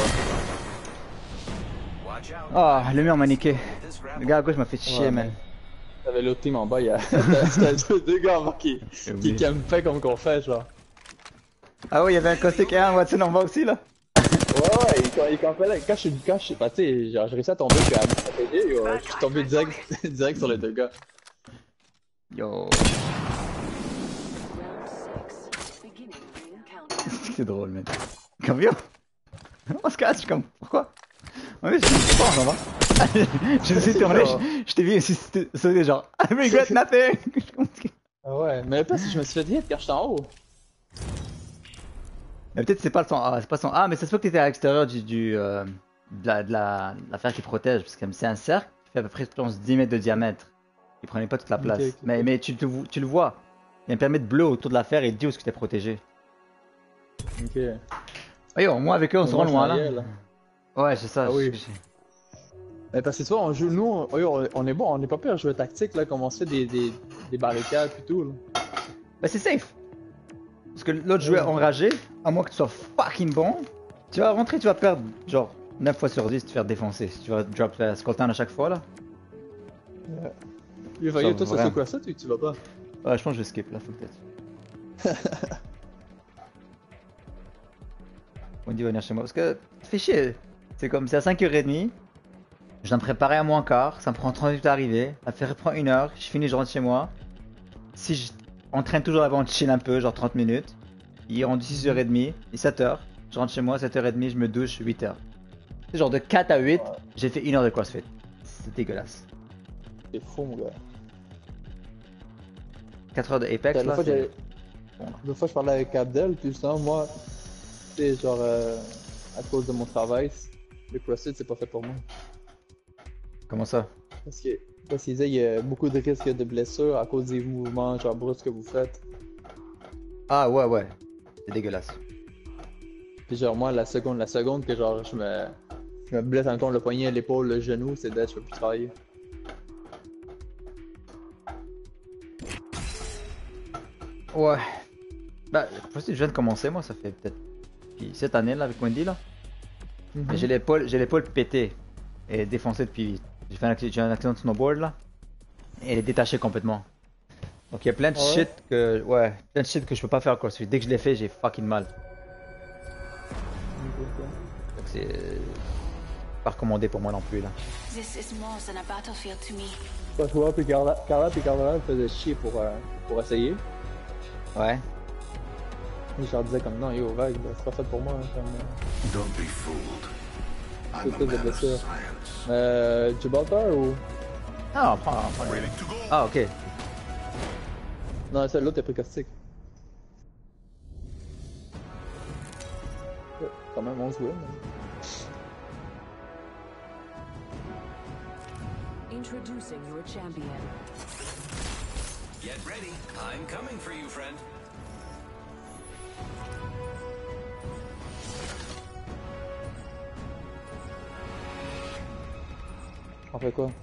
Speaker 1: Oh, le mur m'a niqué. Le gars à gauche m'a fait chier
Speaker 2: Ouais,
Speaker 1: man.
Speaker 2: T'avais l'autre team en bas, il y a... T'as deux gars en bas qui... qui campaient comme qu'on fait, genre.
Speaker 1: Ah ouais, il y avait un Caustic et un Watson en bas aussi là.
Speaker 2: Ouais, ouais, il, il campait là. Quand je suis... Quand je suis... Bah, tu sais, genre, j'ai réussi à tomber puis à me protéger, yo, je suis tombé direct, direct sur les deux gars.
Speaker 1: Yo. C'est drôle man. Comme yo. On se casse, je suis comme... Pourquoi? Ouais, je suis pas en bas. Je me suis tourné, je, je t'ai vu aussi sauter genre I regret nothing.
Speaker 2: Ah ouais, mais là, je me suis fait hit quand j'étais en haut.
Speaker 1: Mais peut-être c'est pas le son A, c'est pas son A, mais ça se peut que t'étais à l'extérieur du, du euh, de la, de la, l'affaire qui protège, parce que c'est un cercle qui fait à peu près, je pense, dix mètres de diamètre. Il prenait pas toute la place.
Speaker 2: Okay, okay,
Speaker 1: mais,
Speaker 2: okay.
Speaker 1: mais tu, te, tu le vois. Il y a un permis de bleu autour de l'affaire et il dit où est-ce que t'es protégé.
Speaker 2: Ok.
Speaker 1: Ah yo, moi avec eux on se rend loin là.
Speaker 2: là.
Speaker 1: Ouais, c'est ça.
Speaker 2: Ah oui.
Speaker 1: je- je-
Speaker 2: Mais parce que tu vois, on joue, nous, on, on- on est bon, on est pas pire à jouer tactique, là, comme on se fait des, des, des barricades et tout, là.
Speaker 1: Bah c'est safe. Parce que l'autre joueur enragé, à moins que tu sois fucking bon, tu vas rentrer, tu vas perdre genre neuf fois sur dix, te faire défoncer. Si tu vas drop la skull town à chaque fois là.
Speaker 2: Yo,
Speaker 1: Ça,
Speaker 2: yo, toi, ça
Speaker 1: vraiment.
Speaker 2: c'est quoi ça, tu, tu vas pas?
Speaker 1: Ouais, je pense que je vais skip là, faut peut-être. On dit venir chez moi parce que ça fait chier. C'est comme c'est à cinq heures trente. Je dois me préparer à moins quart, ça me prend trente minutes à arriver. L'affaire prend une heure, je finis, je rentre chez moi. Si je entraîne toujours avant de chill un peu, genre trente minutes. Il est rendu six heures trente, il est sept heures. Je rentre chez moi, sept heures trente, je me douche, huit heures. C'est genre de quatre à huit, j'ai fait une heure de CrossFit. C'est dégueulasse.
Speaker 2: C'est fou, mon gars.
Speaker 1: quatre heures de Apex
Speaker 2: L'autre
Speaker 1: là,
Speaker 2: fois,
Speaker 1: c'est...
Speaker 2: j'ai- l'autre fois, je parlais avec Abdel, puis justement, moi, sais, genre, euh, à cause de mon travail, le CrossFit, c'est pas fait pour moi.
Speaker 1: Comment ça?
Speaker 2: Parce que, parce qu'ils disaient qu'il y a beaucoup de risques de blessures à cause des mouvements, genre, brusques que vous faites.
Speaker 1: Ah ouais, ouais. C'est dégueulasse.
Speaker 2: Puis genre, moi, la seconde, la seconde que genre, je me, je me blesse encore le poignet, l'épaule, le genou, c'est dead, je peux plus travailler.
Speaker 1: Ouais. Bah, je viens de commencer, moi, ça fait peut-être puis cette année là avec Wendy là.
Speaker 2: Mm-hmm.
Speaker 1: Et j'ai l'épaule, j'ai l'épaule pétée et défoncée depuis. J'ai fait un accident, j'ai un accident de snowboard là. Et elle est détachée complètement. Donc il y a plein de
Speaker 2: Ah ouais?
Speaker 1: shit que, ouais, plein de shit que je peux pas faire quoi. Dès que je l'ai fait, j'ai fucking mal. Donc c'est euh, pas recommandé pour moi non plus là.
Speaker 9: This is more than a battlefield to me.
Speaker 2: Parce que moi, puis Carla, Carla puis Carla me faisaient chier pour, euh, pour essayer.
Speaker 1: Ouais.
Speaker 2: Et je leur disais comme non, yo, vague, c'est pas fait pour moi. Hein, comme, euh,
Speaker 3: Don't be fooled.
Speaker 2: tout
Speaker 3: I'm a
Speaker 2: type de
Speaker 3: man of
Speaker 2: blessure.
Speaker 3: science.
Speaker 2: Euh, Gibraltar ou.
Speaker 1: Ah, on prend, on prend.
Speaker 3: Ready to go.
Speaker 1: Ah ok.
Speaker 2: Non, celle-là, t'as pris caustique. Ouais, quand même, on se voit.
Speaker 8: Introducing your champion.
Speaker 7: Get ready. I'm coming for you, friend.
Speaker 2: On fait quoi?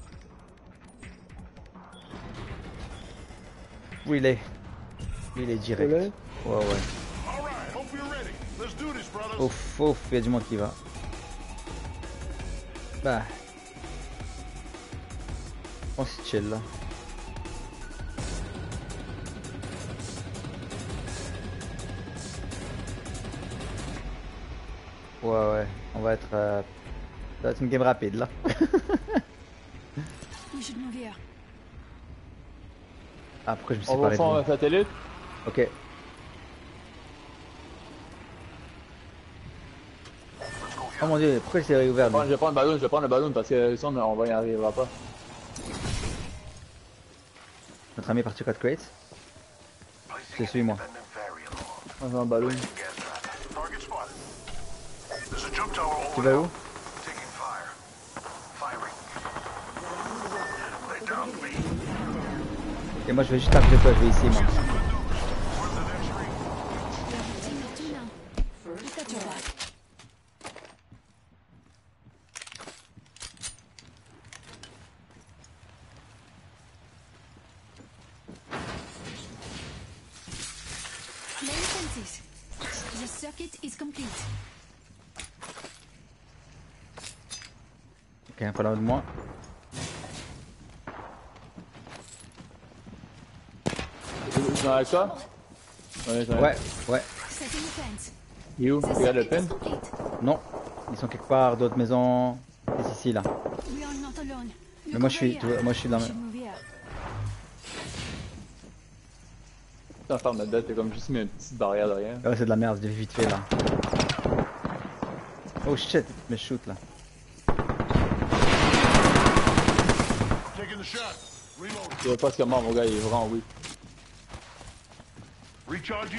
Speaker 1: Oui, il est. Il est direct.
Speaker 2: Là?
Speaker 1: Ouais, ouais.
Speaker 3: All right, hope you're ready. Let's do this, brothers.
Speaker 1: Ouf, ouf, il y a du monde qui va. Bah. On se chill là. Ouais, ouais, on va être. Euh... Ça va être une game rapide là.
Speaker 4: We should move here.
Speaker 1: Ah, pourquoi je me suis
Speaker 2: On va
Speaker 1: séparé
Speaker 2: faire
Speaker 1: de
Speaker 2: un
Speaker 1: vous?
Speaker 2: satellite?
Speaker 1: Ok. Oh mon dieu, pourquoi il s'est réouvert lui?
Speaker 2: Bon, je vais prendre le ballon, je vais prendre le ballon parce que sinon on va y arriver pas.
Speaker 1: Notre ami est parti quatre crates. Je suis moi.
Speaker 2: On va un ballon.
Speaker 3: Target spotted. There's a jump tower
Speaker 1: Tu
Speaker 3: over
Speaker 1: vas
Speaker 3: now.
Speaker 1: où?
Speaker 3: Taking fire. Firing. Lay down to me.
Speaker 1: Et moi je vais juste à côté de toi, je vais ici moi.
Speaker 4: Team of two now. Look at your back. Laying fences. The circuit is complete.
Speaker 1: Ok, un problème de moi.
Speaker 2: Tu viens avec toi? Ouais, j'en ai.
Speaker 1: Ouais, ouais.
Speaker 4: Setting the fence.
Speaker 2: Il est où?
Speaker 4: The
Speaker 2: Tu regardes le
Speaker 4: circuit
Speaker 2: pin?
Speaker 4: is complete.
Speaker 1: Non. Ils sont quelque part, d'autres maisons. C'est ici là.
Speaker 4: We are not alone.
Speaker 1: Mais moi je suis, tu vois, moi je suis dans.
Speaker 4: We should move here.
Speaker 2: Putain, ferme la bête, t'as comme juste mis une petite barrière derrière.
Speaker 1: Ouais, c'est de la merde, je l'ai vite fait là. Oh shit, il me shoot là.
Speaker 3: Taking the shot. Reload.
Speaker 2: Tu vois pas ce qu'il mort, mon gars, il est vraiment weak.
Speaker 3: Recharging.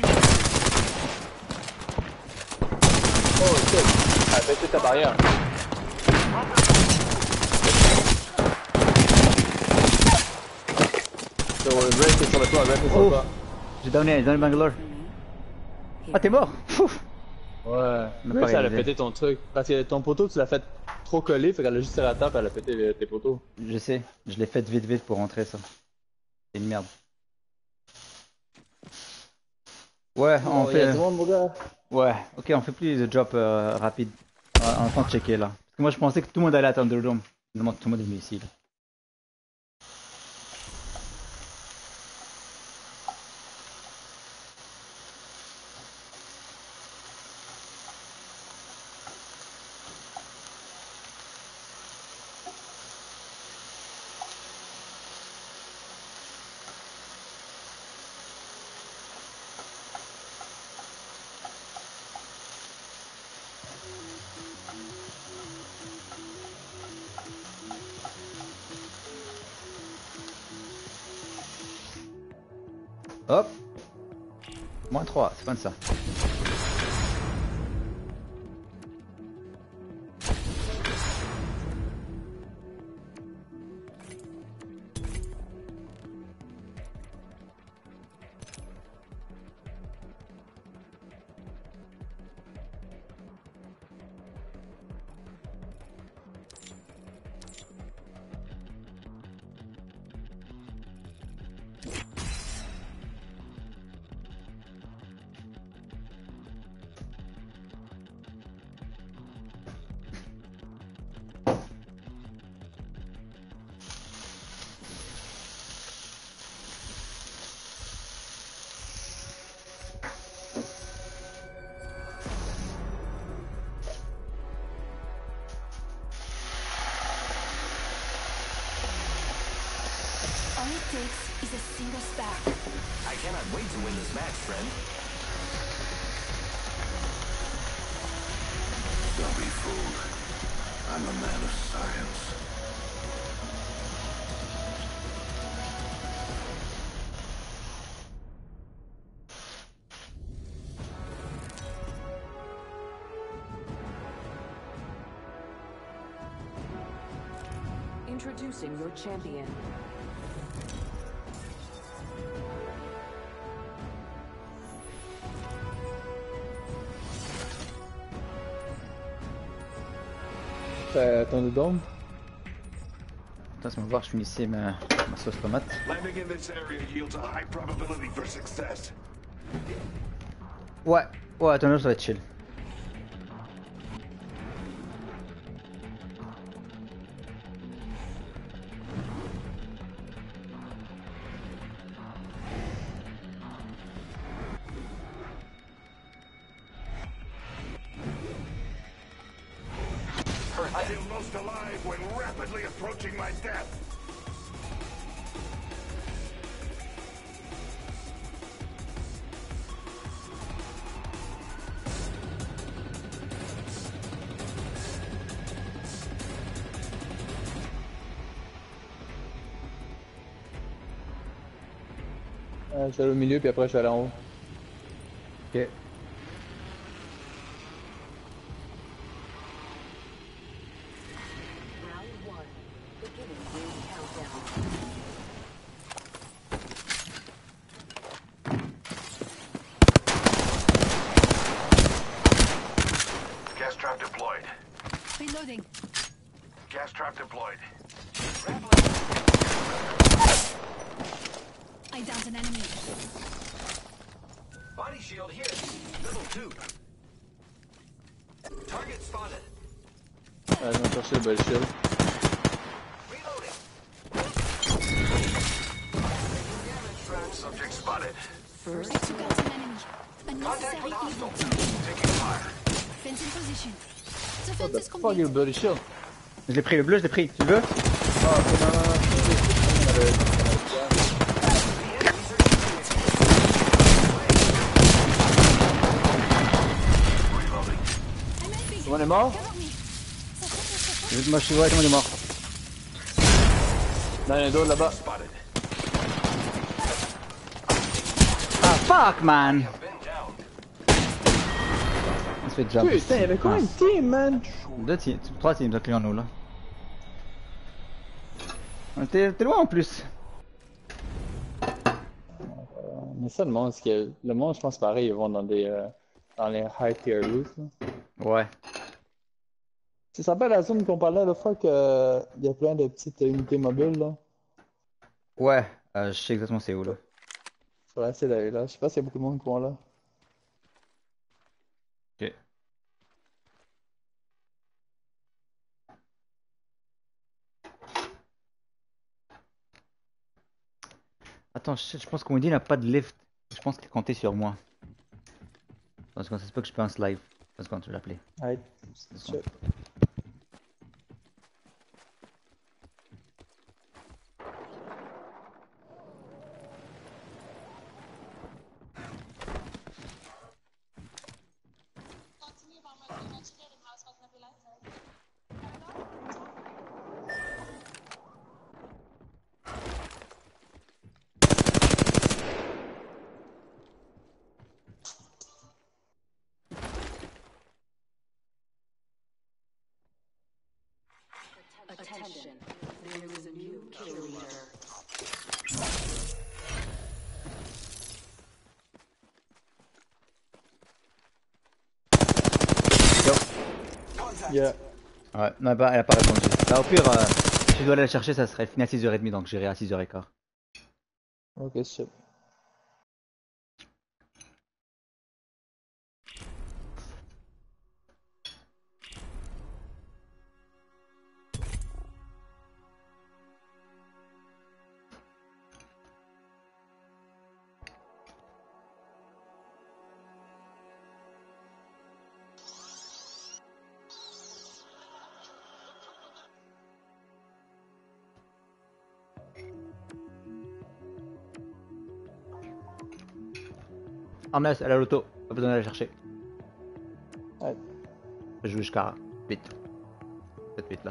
Speaker 2: Oh shit! Ah, baissez ta barrière. So, Ray, c'est sur le toit, Ray, c'est sur le
Speaker 1: Oh.
Speaker 2: toit.
Speaker 1: J'ai donné, j'ai donné Bangalore. Ah t'es mort? Pouf.
Speaker 2: Ouais.
Speaker 1: Mais
Speaker 2: Ray,
Speaker 1: pas
Speaker 2: ça, elle a
Speaker 1: réalisé.
Speaker 2: pété ton truc. Parce que ton poteau, tu l'as fait trop coller, fait qu'elle a juste tiré à la table, elle a pété les- tes poteaux.
Speaker 1: Je sais, je l'ai fait vite vite pour rentrer ça. C'est une merde. Ouais, on
Speaker 2: Oh, il y a
Speaker 1: fait.
Speaker 2: du monde, mon gars.
Speaker 1: Ouais, ok, on fait plus de drop euh, rapide. On entend checker là. Parce que moi je pensais que tout le monde allait à Thunderdome. Finalement, tout le monde est venu ici là. Hop. Moins trois, c'est pas de ça.
Speaker 4: All it takes is a single spark.
Speaker 7: I cannot wait to win this match, friend.
Speaker 3: Don't be fooled. I'm a man of science.
Speaker 8: Introducing your champion.
Speaker 2: T'as ton dôme?
Speaker 1: Attends, laisse-moi voir, je finissais ma, ma sauce tomate.
Speaker 3: Landing in this area yields a high probability for success.
Speaker 1: Ouais, ouais, attends, là, ça va être chill.
Speaker 3: I feel most alive when rapidly approaching my death.
Speaker 2: Euh, je vais aller au milieu puis après je vais aller en haut.
Speaker 1: Ok.
Speaker 3: Gas trap deployed.
Speaker 4: Reloading.
Speaker 3: Gas trap deployed.
Speaker 4: I downed an enemy.
Speaker 7: Body shield here. Level two. Target spotted.
Speaker 2: Ouais, je vais chercher le bel shield.
Speaker 7: Reloading.
Speaker 3: Subject spotted.
Speaker 4: I took out an enemy. Unnecessary evil.
Speaker 3: Taking fire.
Speaker 4: Fence in position. The
Speaker 2: What
Speaker 4: fence
Speaker 2: the
Speaker 4: is
Speaker 2: fuck,
Speaker 4: complete.
Speaker 2: you bloody shield?
Speaker 1: Je l'ai pris, le bleu, je l'ai pris. Tu le veux?
Speaker 2: Ah, ok, non, non, non. Tout le monde est mort?
Speaker 1: Moi, je suis ouais, tout le monde est mort.
Speaker 2: Non, il y en a d'autres là-bas.
Speaker 1: Ah, fuck, man! On se fait jump.
Speaker 2: Putain, il y avait combien de teams, man?
Speaker 1: Deux teams, trois teams incluant nous, là. On était t'es loin en plus.
Speaker 2: Mais ça, le monde, c'est que le monde, je pense pareil, ils vont dans des euh, dans les high tier loot.
Speaker 1: Ouais.
Speaker 2: Tu te rappelles la zone qu'on parlait l'autre fois que il y a plein de petites unités mobiles là?
Speaker 1: Ouais, euh, je sais exactement c'est où, là.
Speaker 2: Faudrait essayer d'aller là. Je sais pas s'il y a beaucoup de monde qui vont là.
Speaker 1: Ok. Attends, je, je pense qu'on dit n'a pas de lift. Je pense qu'il comptait sur moi. Parce que ça se peut que je pense live. Parce qu'on tu l'appeler.
Speaker 2: Ouais.
Speaker 1: Deux
Speaker 8: Attention, there is a new kill leader.
Speaker 2: Yeah.
Speaker 1: Ouais, non, elle a pas, elle a pas répondu. Bah, au pire, euh, si je dois aller la chercher, ça serait fini à six heures trente, donc j'irai à six heures quinze.
Speaker 2: Ok, shit.
Speaker 1: Arnes, elle a l'auto. Pas besoin d'aller la chercher.
Speaker 2: Ouais.
Speaker 1: Je joue jusqu'à huit. sept huit là.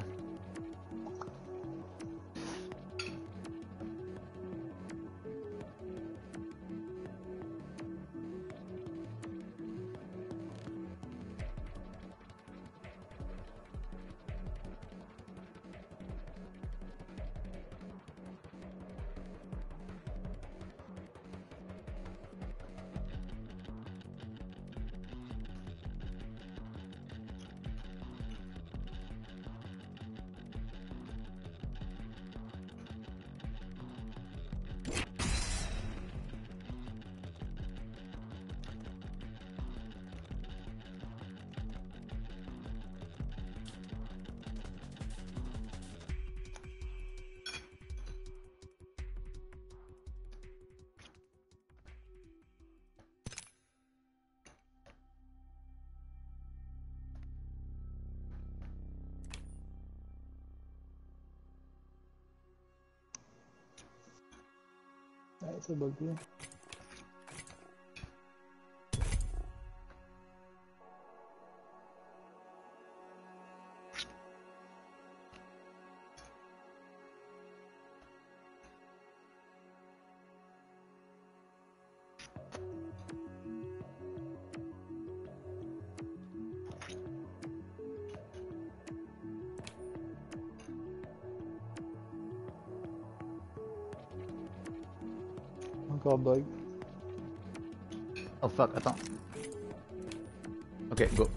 Speaker 2: Ouais, ça bug plus. Encore bug.
Speaker 1: Oh fuck, attends. Ok, go.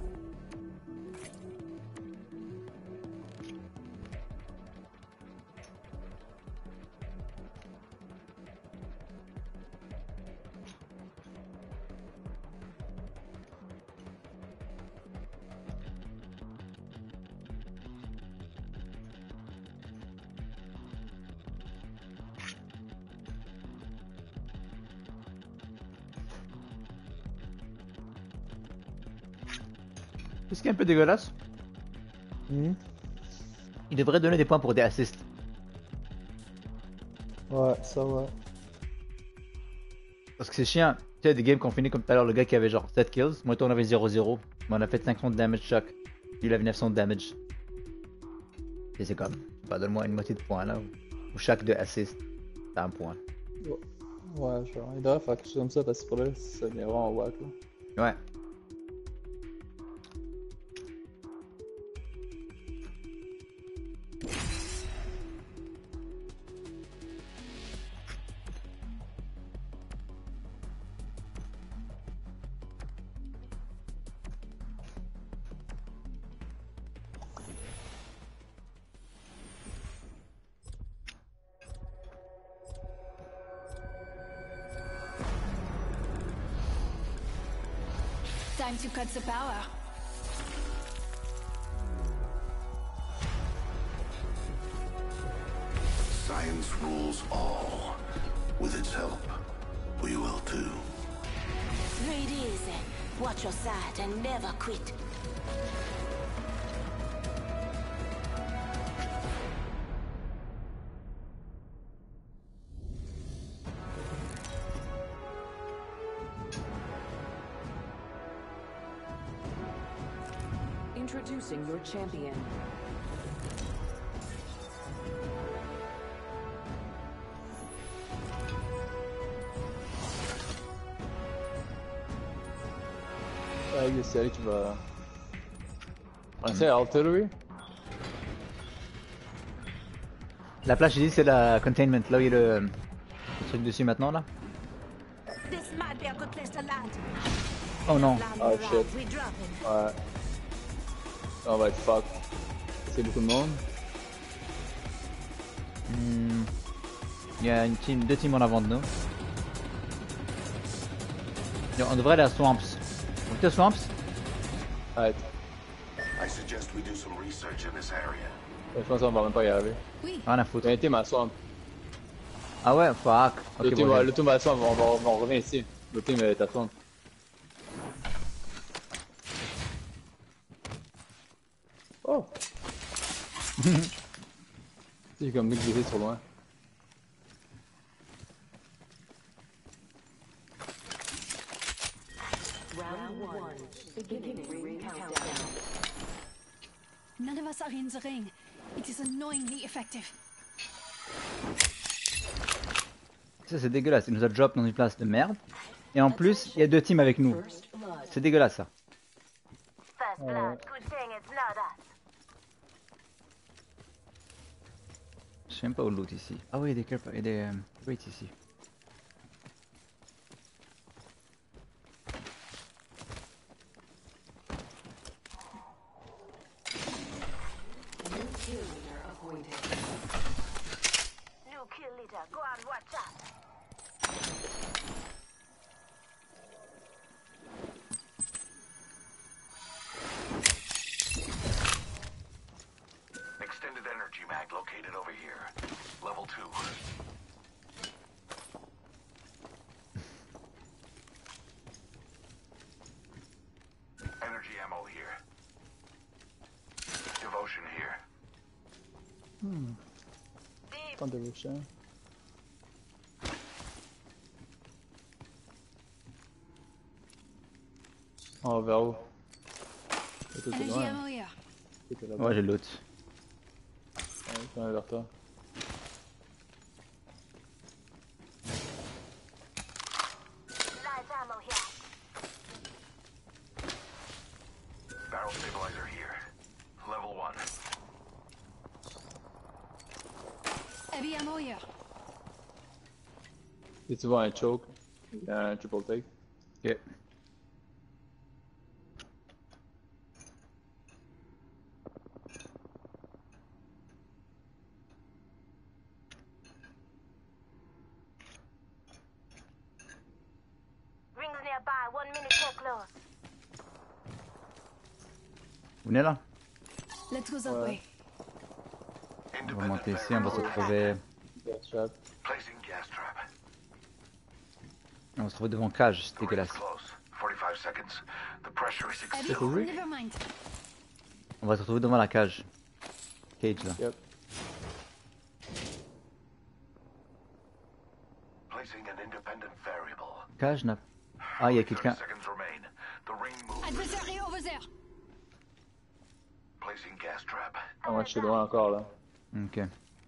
Speaker 1: Ce qui est un peu dégueulasse,
Speaker 2: Hmm.
Speaker 1: il devrait donner des points pour des assists.
Speaker 2: Ouais, ça ouais.
Speaker 1: Parce que c'est chiant. Tu sais, des games qu'on finit comme tout à l'heure, le gars qui avait genre sept kills, moi toi on avait zéro zéro, mais on a fait cinq cents de damage chaque. Lui il avait neuf cents de damage. Et c'est comme, bah donne-moi une moitié de points là, ou, ou chaque de assist, t'as un point.
Speaker 2: Ouais, genre, il devrait faire quelque chose comme ça parce que pour là, ça devient vraiment wack là.
Speaker 1: Ouais.
Speaker 4: Time to cut the power.
Speaker 3: Science rules all. With its help, we will too.
Speaker 9: Breathe easy. Watch your side and never quit.
Speaker 8: Introducing your champion.
Speaker 2: Ouais, c'est elle qui va. On essaie artillery.
Speaker 1: La plage, j'ai dit, c'est la containment, là où il y a le, le truc dessus maintenant là.
Speaker 9: This might be a good place to land.
Speaker 1: Oh non.
Speaker 2: Oh shit.
Speaker 9: We drop him.
Speaker 2: Ouais. On va être fuck. C'est beaucoup de monde.
Speaker 1: Hmm. Il y a une team, deux teams en avant de nous. On devrait aller à Swamps. On est à Swamps?
Speaker 2: Ouais.
Speaker 3: I suggest we do some research in this area.
Speaker 2: Je pense qu'on va même pas y arriver.
Speaker 4: Oui.
Speaker 1: Rien à foutre.
Speaker 2: Il y a un team à swamp.
Speaker 1: Ah ouais, fuck.
Speaker 2: Le
Speaker 1: Ok,
Speaker 2: team,
Speaker 1: bon,
Speaker 2: va-
Speaker 1: j'ai-
Speaker 2: le team à swamp, on, va, on revient ici. Le team est à swamp. Oh! C'est comme lui qui est sur loin.
Speaker 4: are in the ring. It is annoyingly effective.
Speaker 1: Ça c'est dégueulasse, il nous a drop dans une place de merde. Et en plus, il y a deux teams avec nous. C'est dégueulasse ça.
Speaker 9: First blood. Good thing it's not us.
Speaker 1: Je sais même pas où le loot ici. Ah oui, il y a des carp- il y a des euh, crates ici.
Speaker 8: New kill leader appointed.
Speaker 9: New kill leader. Go on, watch out.
Speaker 3: Extended energy mag located over here. Level two. Energy ammo here. Devotion here.
Speaker 2: Pas de Devotion. Oh, vers où? Tout est
Speaker 4: Energy
Speaker 2: loin.
Speaker 4: ammo here.
Speaker 2: Tout est là-bas.
Speaker 1: Ouais, j'ai le loot.
Speaker 2: Ouais, je vais vers toi.
Speaker 9: Light ammo here.
Speaker 3: Barrel stabilizer here. Level one.
Speaker 4: Heavy ammo here.
Speaker 2: Si tu vois un choke, il y a un triple take.
Speaker 1: Ok.
Speaker 9: Rings nearby. One minute till close.
Speaker 1: Vous venez là?
Speaker 4: Let's go that way.
Speaker 1: On va monter ici, on va se retrouver.
Speaker 2: Gas trap.
Speaker 3: Placing gas trap.
Speaker 1: On va se retrouver devant cage, c'est
Speaker 3: The ring's
Speaker 1: dégueulasse.
Speaker 3: close. forty-five seconds. The pressure is
Speaker 4: Heavy.
Speaker 3: extreme.
Speaker 4: Never mind.
Speaker 1: On va se retrouver devant la cage. Cage là.
Speaker 2: Yep.
Speaker 3: Placing an independent variable.
Speaker 1: Cage n'a. Ah, il y a quelqu'un.
Speaker 3: thirty seconds remain. The ring moves.
Speaker 4: Adversary over there.
Speaker 3: Placing gas trap.
Speaker 2: Ah, moi je suis loin encore là.
Speaker 1: Ok.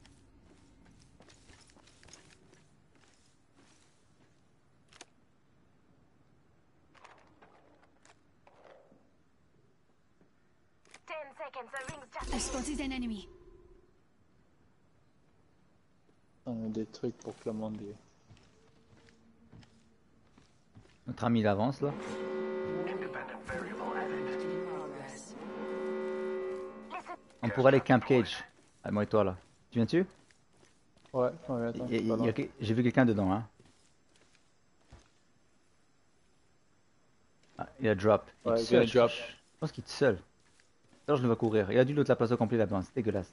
Speaker 9: Ten seconds. The ring's just.
Speaker 4: I spotted an enemy.
Speaker 2: On a des trucs pour que le monde y...
Speaker 1: Notre ami il avance là.
Speaker 3: Independent variable added.
Speaker 8: In progress.
Speaker 1: On pourrait aller camp cage. Ah, moi et toi là. Tu viens dessus?
Speaker 2: Ouais, ouais, attends.
Speaker 1: Il y a- il y
Speaker 2: pas
Speaker 1: a-
Speaker 2: loin.
Speaker 1: J'ai vu quelqu'un dedans hein. Ah, il a drop. Il est
Speaker 2: Ouais,
Speaker 1: tout
Speaker 2: il vient
Speaker 1: seul,
Speaker 2: de drop.
Speaker 1: Je je pense qu'il est tout seul. Alors je le vois courir. Il a dû l'autre la place au complet là-dedans, c'est dégueulasse.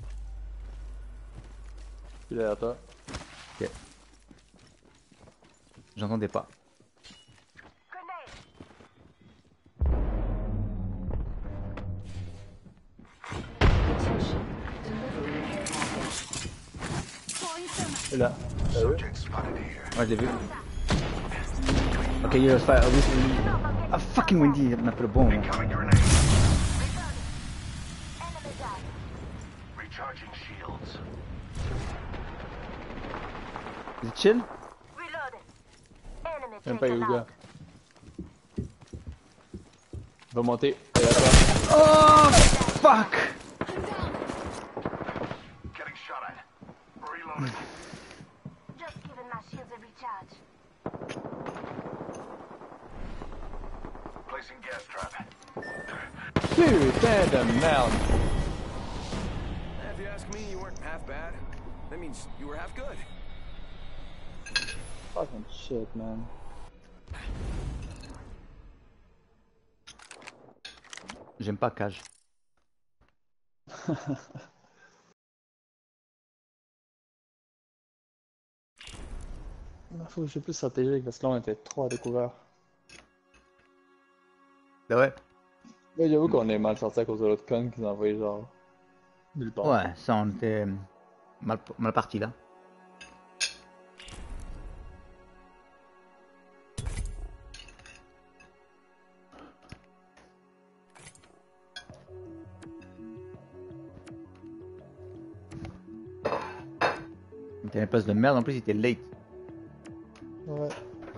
Speaker 2: Je suis derrière toi.
Speaker 1: Ok. J'entendais pas.
Speaker 9: Grenade.
Speaker 8: Attention. Delivering care package.
Speaker 4: Throwing thermite.
Speaker 2: Et là. T'as vu?
Speaker 3: Subject spotted here.
Speaker 1: Ouais, je l'ai vu. Ok, Heroes Fire. Ah, oui, oui. Ah, fucking Wendy, elle m'a fait le bon. Moi.
Speaker 3: Incoming grenade.
Speaker 9: Enemy down.
Speaker 3: Recharging shields.
Speaker 1: Is it chill?
Speaker 9: Reloading. Enemy
Speaker 2: Même pas
Speaker 9: taken
Speaker 2: Yuga.
Speaker 9: out.
Speaker 2: Il va monter. Et là, toi.
Speaker 1: Oh, fuck!
Speaker 3: Getting shot at. Reloading.
Speaker 9: Just giving my shields a recharge.
Speaker 3: Placing gas trap.
Speaker 2: Putain de merde.
Speaker 10: If you ask me, you weren't half bad. That means you were half good.
Speaker 2: Fucking shit, man.
Speaker 1: J'aime pas cage.
Speaker 2: Il faut que je sois plus stratégique parce que là on était trop à découvert.
Speaker 1: Bah ouais.
Speaker 2: Mais j'avoue qu'on est mal sorti à cause de l'autre con qui nous a envoyé genre nulle part.
Speaker 1: Ouais, ça on était mal, mal parti là. Il était à une place de merde, en plus il était late.
Speaker 2: Ouais.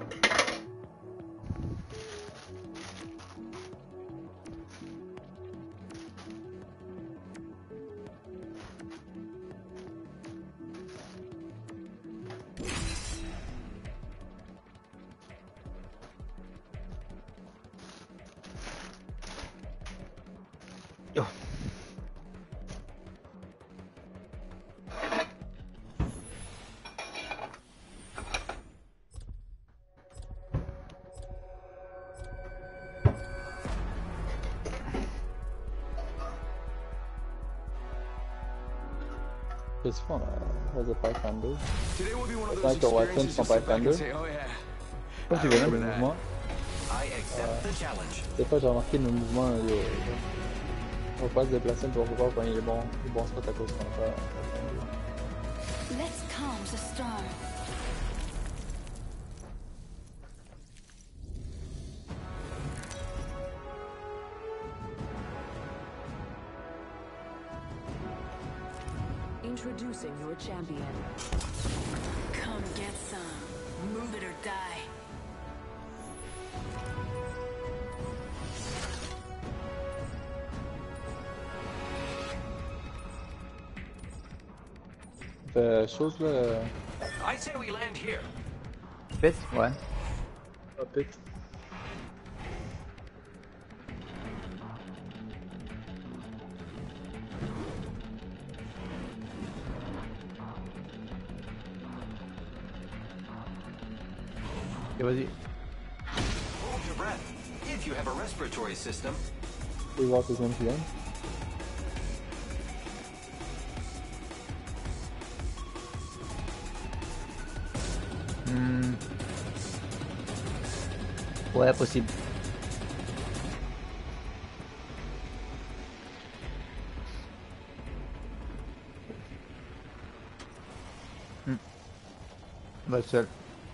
Speaker 1: Yo.
Speaker 2: Qu'est-ce qu'ils font là? Vas-y, Pathfinder.
Speaker 10: Today will be one of
Speaker 2: Tant
Speaker 10: those
Speaker 2: que Watson
Speaker 10: experiences
Speaker 2: sont
Speaker 10: you sit back and
Speaker 2: Pathfinder.
Speaker 10: say, oh yeah.
Speaker 2: Pourquoi tu veux même le mouvement?
Speaker 7: I accept the challenge.
Speaker 2: Des fois, j'ai remarqué nos mouvements, il y a- on va pas se déplacer, mais on va voir quand il est bon, il est bon spot à cause qu'on a pas.
Speaker 4: Let's calm the storm.
Speaker 8: Introducing your champion.
Speaker 4: Come get some. Move it or die.
Speaker 2: Fait chose là. euh,
Speaker 7: I say we land here.
Speaker 1: Pit? Ouais.
Speaker 2: Pas pit.
Speaker 1: Ok, vas-y.
Speaker 7: Hold your breath. If you have a respiratory system,
Speaker 2: Je vais voir tes zones qui viennent.
Speaker 1: Hmm. Ouais, possible. Hmm. On va le seul.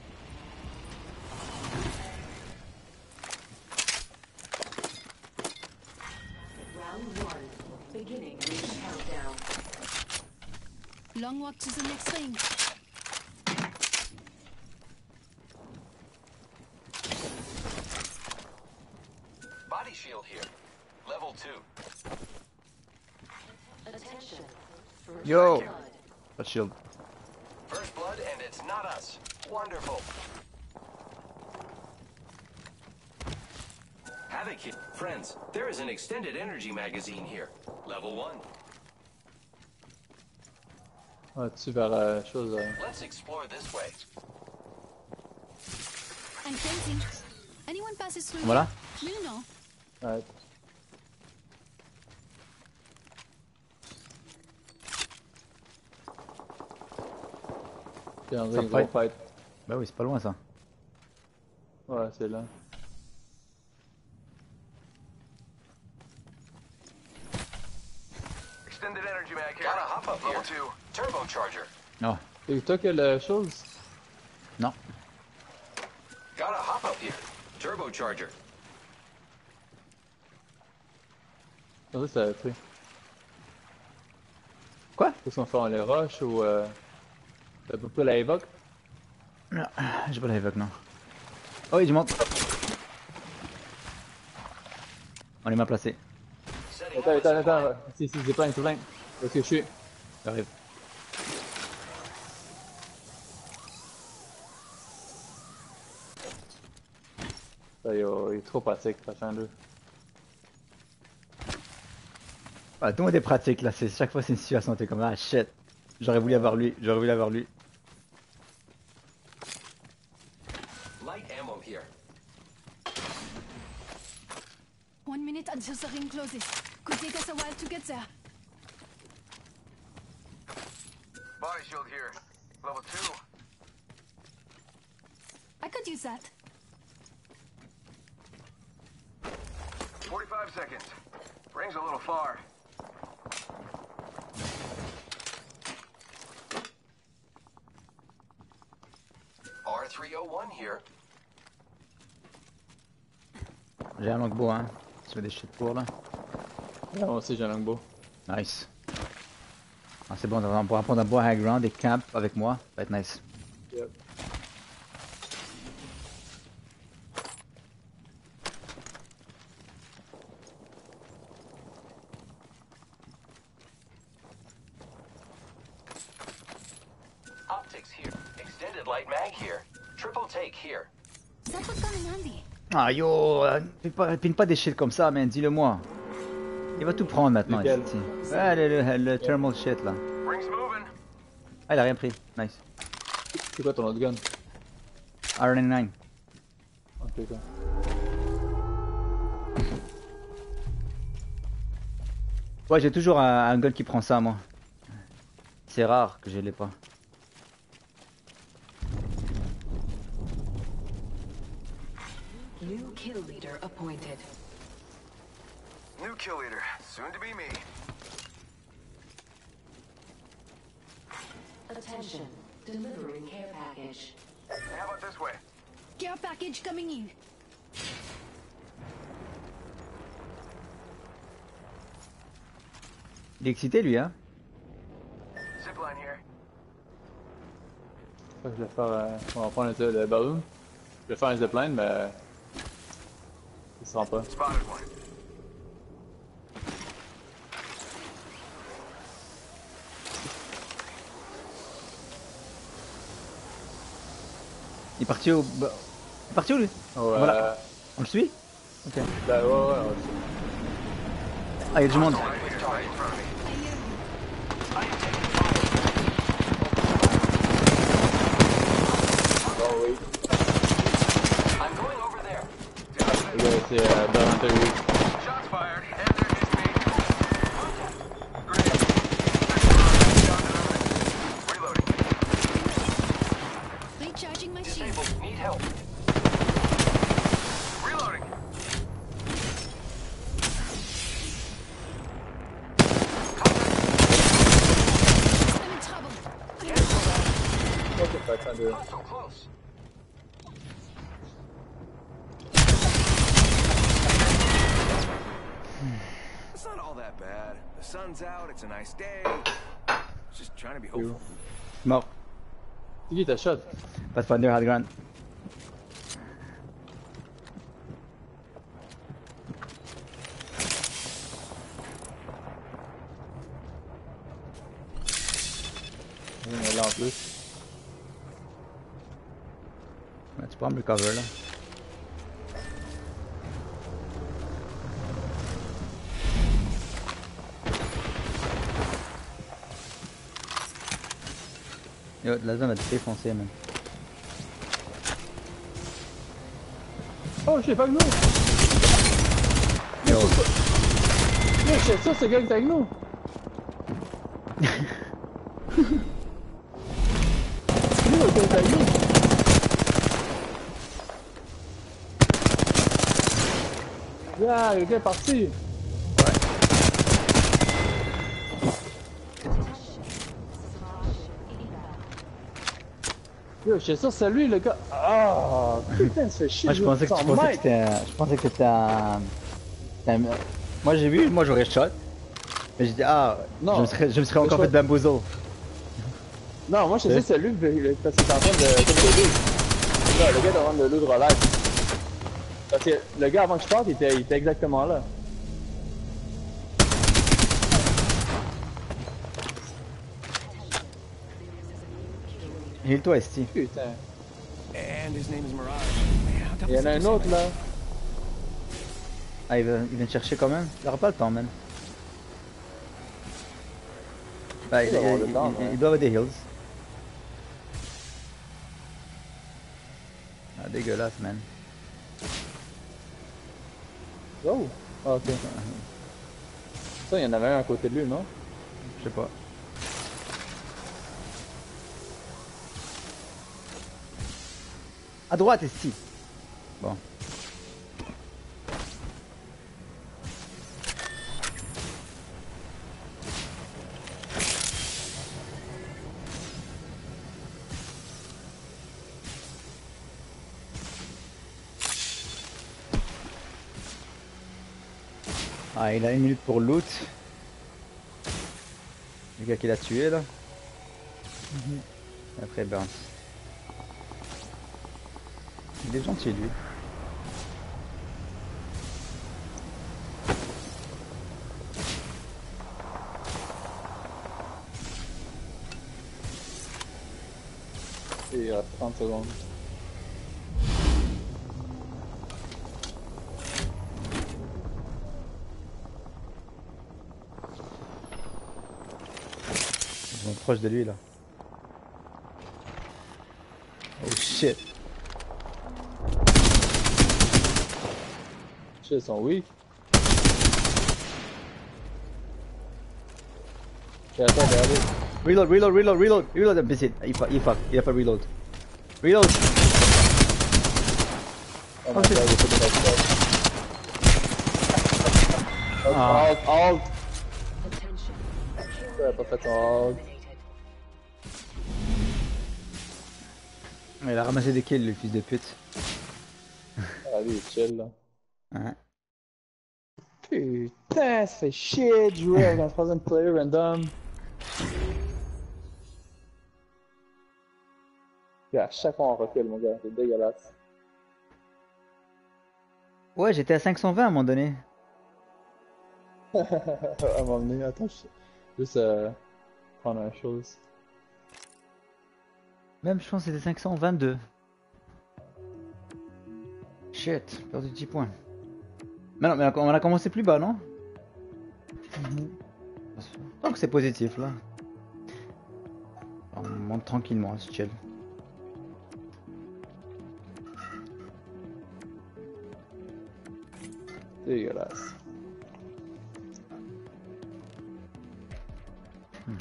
Speaker 8: Round one. Beginning ring countdown.
Speaker 4: Long walk to the next ring.
Speaker 7: body shield here. Level two.
Speaker 8: Attention. First
Speaker 1: Yo!
Speaker 8: blood.
Speaker 1: Pas de shield.
Speaker 7: First blood, and it's not us. Wonderful. Havoc here. Friends, there is an extended energy magazine here. Level one.
Speaker 2: Ouais, tu vers euh, chose. Euh...
Speaker 7: Let's explore this way.
Speaker 4: And fencing. Anyone passes through?
Speaker 1: Voilà.
Speaker 4: here? You know.
Speaker 2: Ouais. C'est un
Speaker 1: Ça
Speaker 2: gros
Speaker 1: fight.
Speaker 2: fight.
Speaker 1: Bah oui, c'est pas loin ça.
Speaker 2: Ouais, c'est là.
Speaker 3: Extended energy mag here.
Speaker 7: Gotta hop up
Speaker 3: Level
Speaker 7: here.
Speaker 3: two.
Speaker 7: Turbocharger.
Speaker 1: Oh,
Speaker 2: C'est toi qui as la chose?
Speaker 1: non.
Speaker 7: Gotta hop up here. Turbocharger.
Speaker 2: Je pensais que ça avait pris.
Speaker 1: Quoi?
Speaker 2: Qu'est-ce qu'on fait? On les rush ou euh... t'as pas pris la évoque?
Speaker 1: Non, j'ai pas la évoque, non. Oh oui, du monde. On est mal placé.
Speaker 7: Setting
Speaker 2: Attends,
Speaker 7: up a
Speaker 2: attends,
Speaker 7: supply.
Speaker 2: attends. Si, si, c'est plein, c'est plein. Parce que je suis.
Speaker 1: J'arrive.
Speaker 2: Ça, il, est- il est trop pratique, Pathfinder.
Speaker 1: Ah, tout le monde est pratique là, c'est chaque fois c'est une situation, t'es comme ah shit. J'aurais voulu avoir lui, j'aurais voulu avoir lui.
Speaker 7: Light ammo here.
Speaker 4: One minute until the ring closes. Could take us a while to get there.
Speaker 3: Body shield here. Level two.
Speaker 4: I could use that.
Speaker 3: forty-five seconds. Ring's a little far.
Speaker 7: R three oh one here.
Speaker 1: J'ai un longbow hein. Tu fais des shit pour là.
Speaker 2: Ouais, moi aussi j'ai un longbow.
Speaker 1: Nice. Ah, c'est bon, on pourra prendre un bon high ground et camp avec moi, ça va être nice.
Speaker 2: Yep.
Speaker 7: Optics here. Extended light mag here. Triple take here.
Speaker 4: That would come in handy.
Speaker 1: Ah yo, euh, pine pas, pine pas des shit comme ça, man, dis-le moi. Il va tout prendre maintenant
Speaker 2: Lequel?
Speaker 1: ici. Ouais, le, le, le thermal shit là.
Speaker 3: Rings moving.
Speaker 1: Ah, il a rien pris, nice.
Speaker 2: C'est quoi ton autre gun?
Speaker 1: R quatre-vingt-dix-neuf.
Speaker 2: Ok, quoi.
Speaker 1: Ouais, j'ai toujours un, un gun qui prend ça, moi. C'est rare que je l'ai pas.
Speaker 8: New kill leader appointed.
Speaker 10: New kill leader, soon to be me.
Speaker 8: Attention, delivering care package.
Speaker 3: Hey, how about this way?
Speaker 4: Care package coming in.
Speaker 1: Il est excité lui, hein.
Speaker 10: Zipline here.
Speaker 2: Je vais faire. Euh, on va prendre le, le balloon. Je vais faire un zipline, mais. Il se rend pas.
Speaker 10: Spotted one.
Speaker 1: Il est parti au... bah, il est parti où lui?
Speaker 2: Ouais.
Speaker 1: Voilà. On le suit? Ok.
Speaker 2: Ben, ouais, ouais, ouais.
Speaker 1: Ah, il y a du monde.
Speaker 2: Oh oui.
Speaker 7: I'm going over there.
Speaker 2: Le gars, c'est euh, dans l'intérieur.
Speaker 3: Shots fired, and there hits me. Great. Reloading.
Speaker 4: Recharging my shield.
Speaker 7: Disabled. Need help.
Speaker 3: Reloading.
Speaker 4: I'm in trouble.
Speaker 2: Ok, pas tant de.
Speaker 7: So close.
Speaker 10: It's not all that bad. The sun's out, it's a nice day. Just trying to be
Speaker 2: C'est où?
Speaker 10: hopeful.
Speaker 1: Mort.
Speaker 2: C'est qui ta shot?
Speaker 1: Pathfinder hard ground.
Speaker 2: Il est là en plus.
Speaker 1: Ouais, tu peux me recover là. Yo, la zone va te défoncer, man.
Speaker 2: Oh, je sais pas que nous!
Speaker 1: Yo.
Speaker 2: Yo, je sais ça, ce gars qui est avec nous! Lui, le gars est avec nous! Yeah, le gars est parti! Yo, je sais ça, c'est lui le gars! Ah! Putain, ça fait chier!
Speaker 1: Moi je pensais que tu pensais que c'était un... Je pensais que c'était un... c'était un... Moi j'ai vu, moi j'aurais shot. Mais j'ai dit ah,
Speaker 2: Non.
Speaker 1: je me serais, je me serais encore
Speaker 2: Mais
Speaker 1: fait bamboozle.
Speaker 2: Non, moi je sais c'est lui parce qu'il est en train de. Comme le loot. Là, le gars est en train de loot relax. Parce que le gars avant que je parte, il était, il était exactement là.
Speaker 1: Heal-toi, Esti.
Speaker 2: Putain.
Speaker 10: And his name is Mirage. Man, how
Speaker 2: Il y en a un autre là.
Speaker 1: Ah, il, va, il vient te chercher quand même. Il aura pas le temps, man. Bah, il,
Speaker 2: Il doit avoir le
Speaker 1: il-
Speaker 2: temps,
Speaker 1: il-
Speaker 2: ouais.
Speaker 1: il doit avoir des heals. Ah, dégueulasse, man.
Speaker 2: Oh! Ah, ok. Ça, il y en avait un à côté de lui, non?
Speaker 1: Je sais pas. À droite, Esti. Bon. Ah, il a une minute pour loot. Le gars qui l'a tué là.
Speaker 2: Mhm.
Speaker 1: Et après Burns. Il est gentil lui.
Speaker 2: Et il reste trente secondes.
Speaker 1: Ils sont proches de lui là. Oh shit.
Speaker 2: Shit, ils sont weak. Et attends, regardez.
Speaker 1: Reload, reload, reload, reload, reload, imbécile. Il fuck, il fuck, il a pas reload. Reload.
Speaker 2: Oh,
Speaker 1: Oh,
Speaker 2: my
Speaker 1: shit.
Speaker 2: God, il faut que je fasse.
Speaker 1: Ah.
Speaker 2: Alt, alt.
Speaker 8: Attention.
Speaker 2: Il a pas fait son alt.
Speaker 1: Il a ramassé des kills le fils de pute.
Speaker 2: Ah, lui, il est chill là.
Speaker 1: Hein.
Speaker 2: Putain, ça fait chier de jouer avec un troisième player random. Et à chaque fois on recule, mon gars, c'est dégueulasse.
Speaker 1: Ouais, j'étais à cinq cent vingt à un moment donné.
Speaker 2: À un moment donné, attends, je... juste euh, prendre une chose.
Speaker 1: Même je pense que c'était cinq cent vingt-deux. Shit, perdu dix points. Mais non, mais on a commencé plus bas, non? Tant que c'est positif là. On monte tranquillement, c'est chill.
Speaker 2: Dégueulasse.
Speaker 1: Hmm.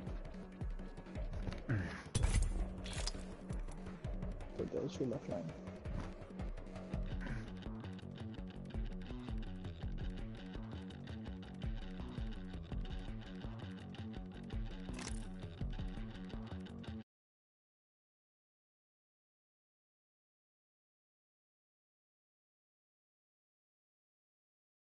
Speaker 2: Peut-être, je suis la flamme.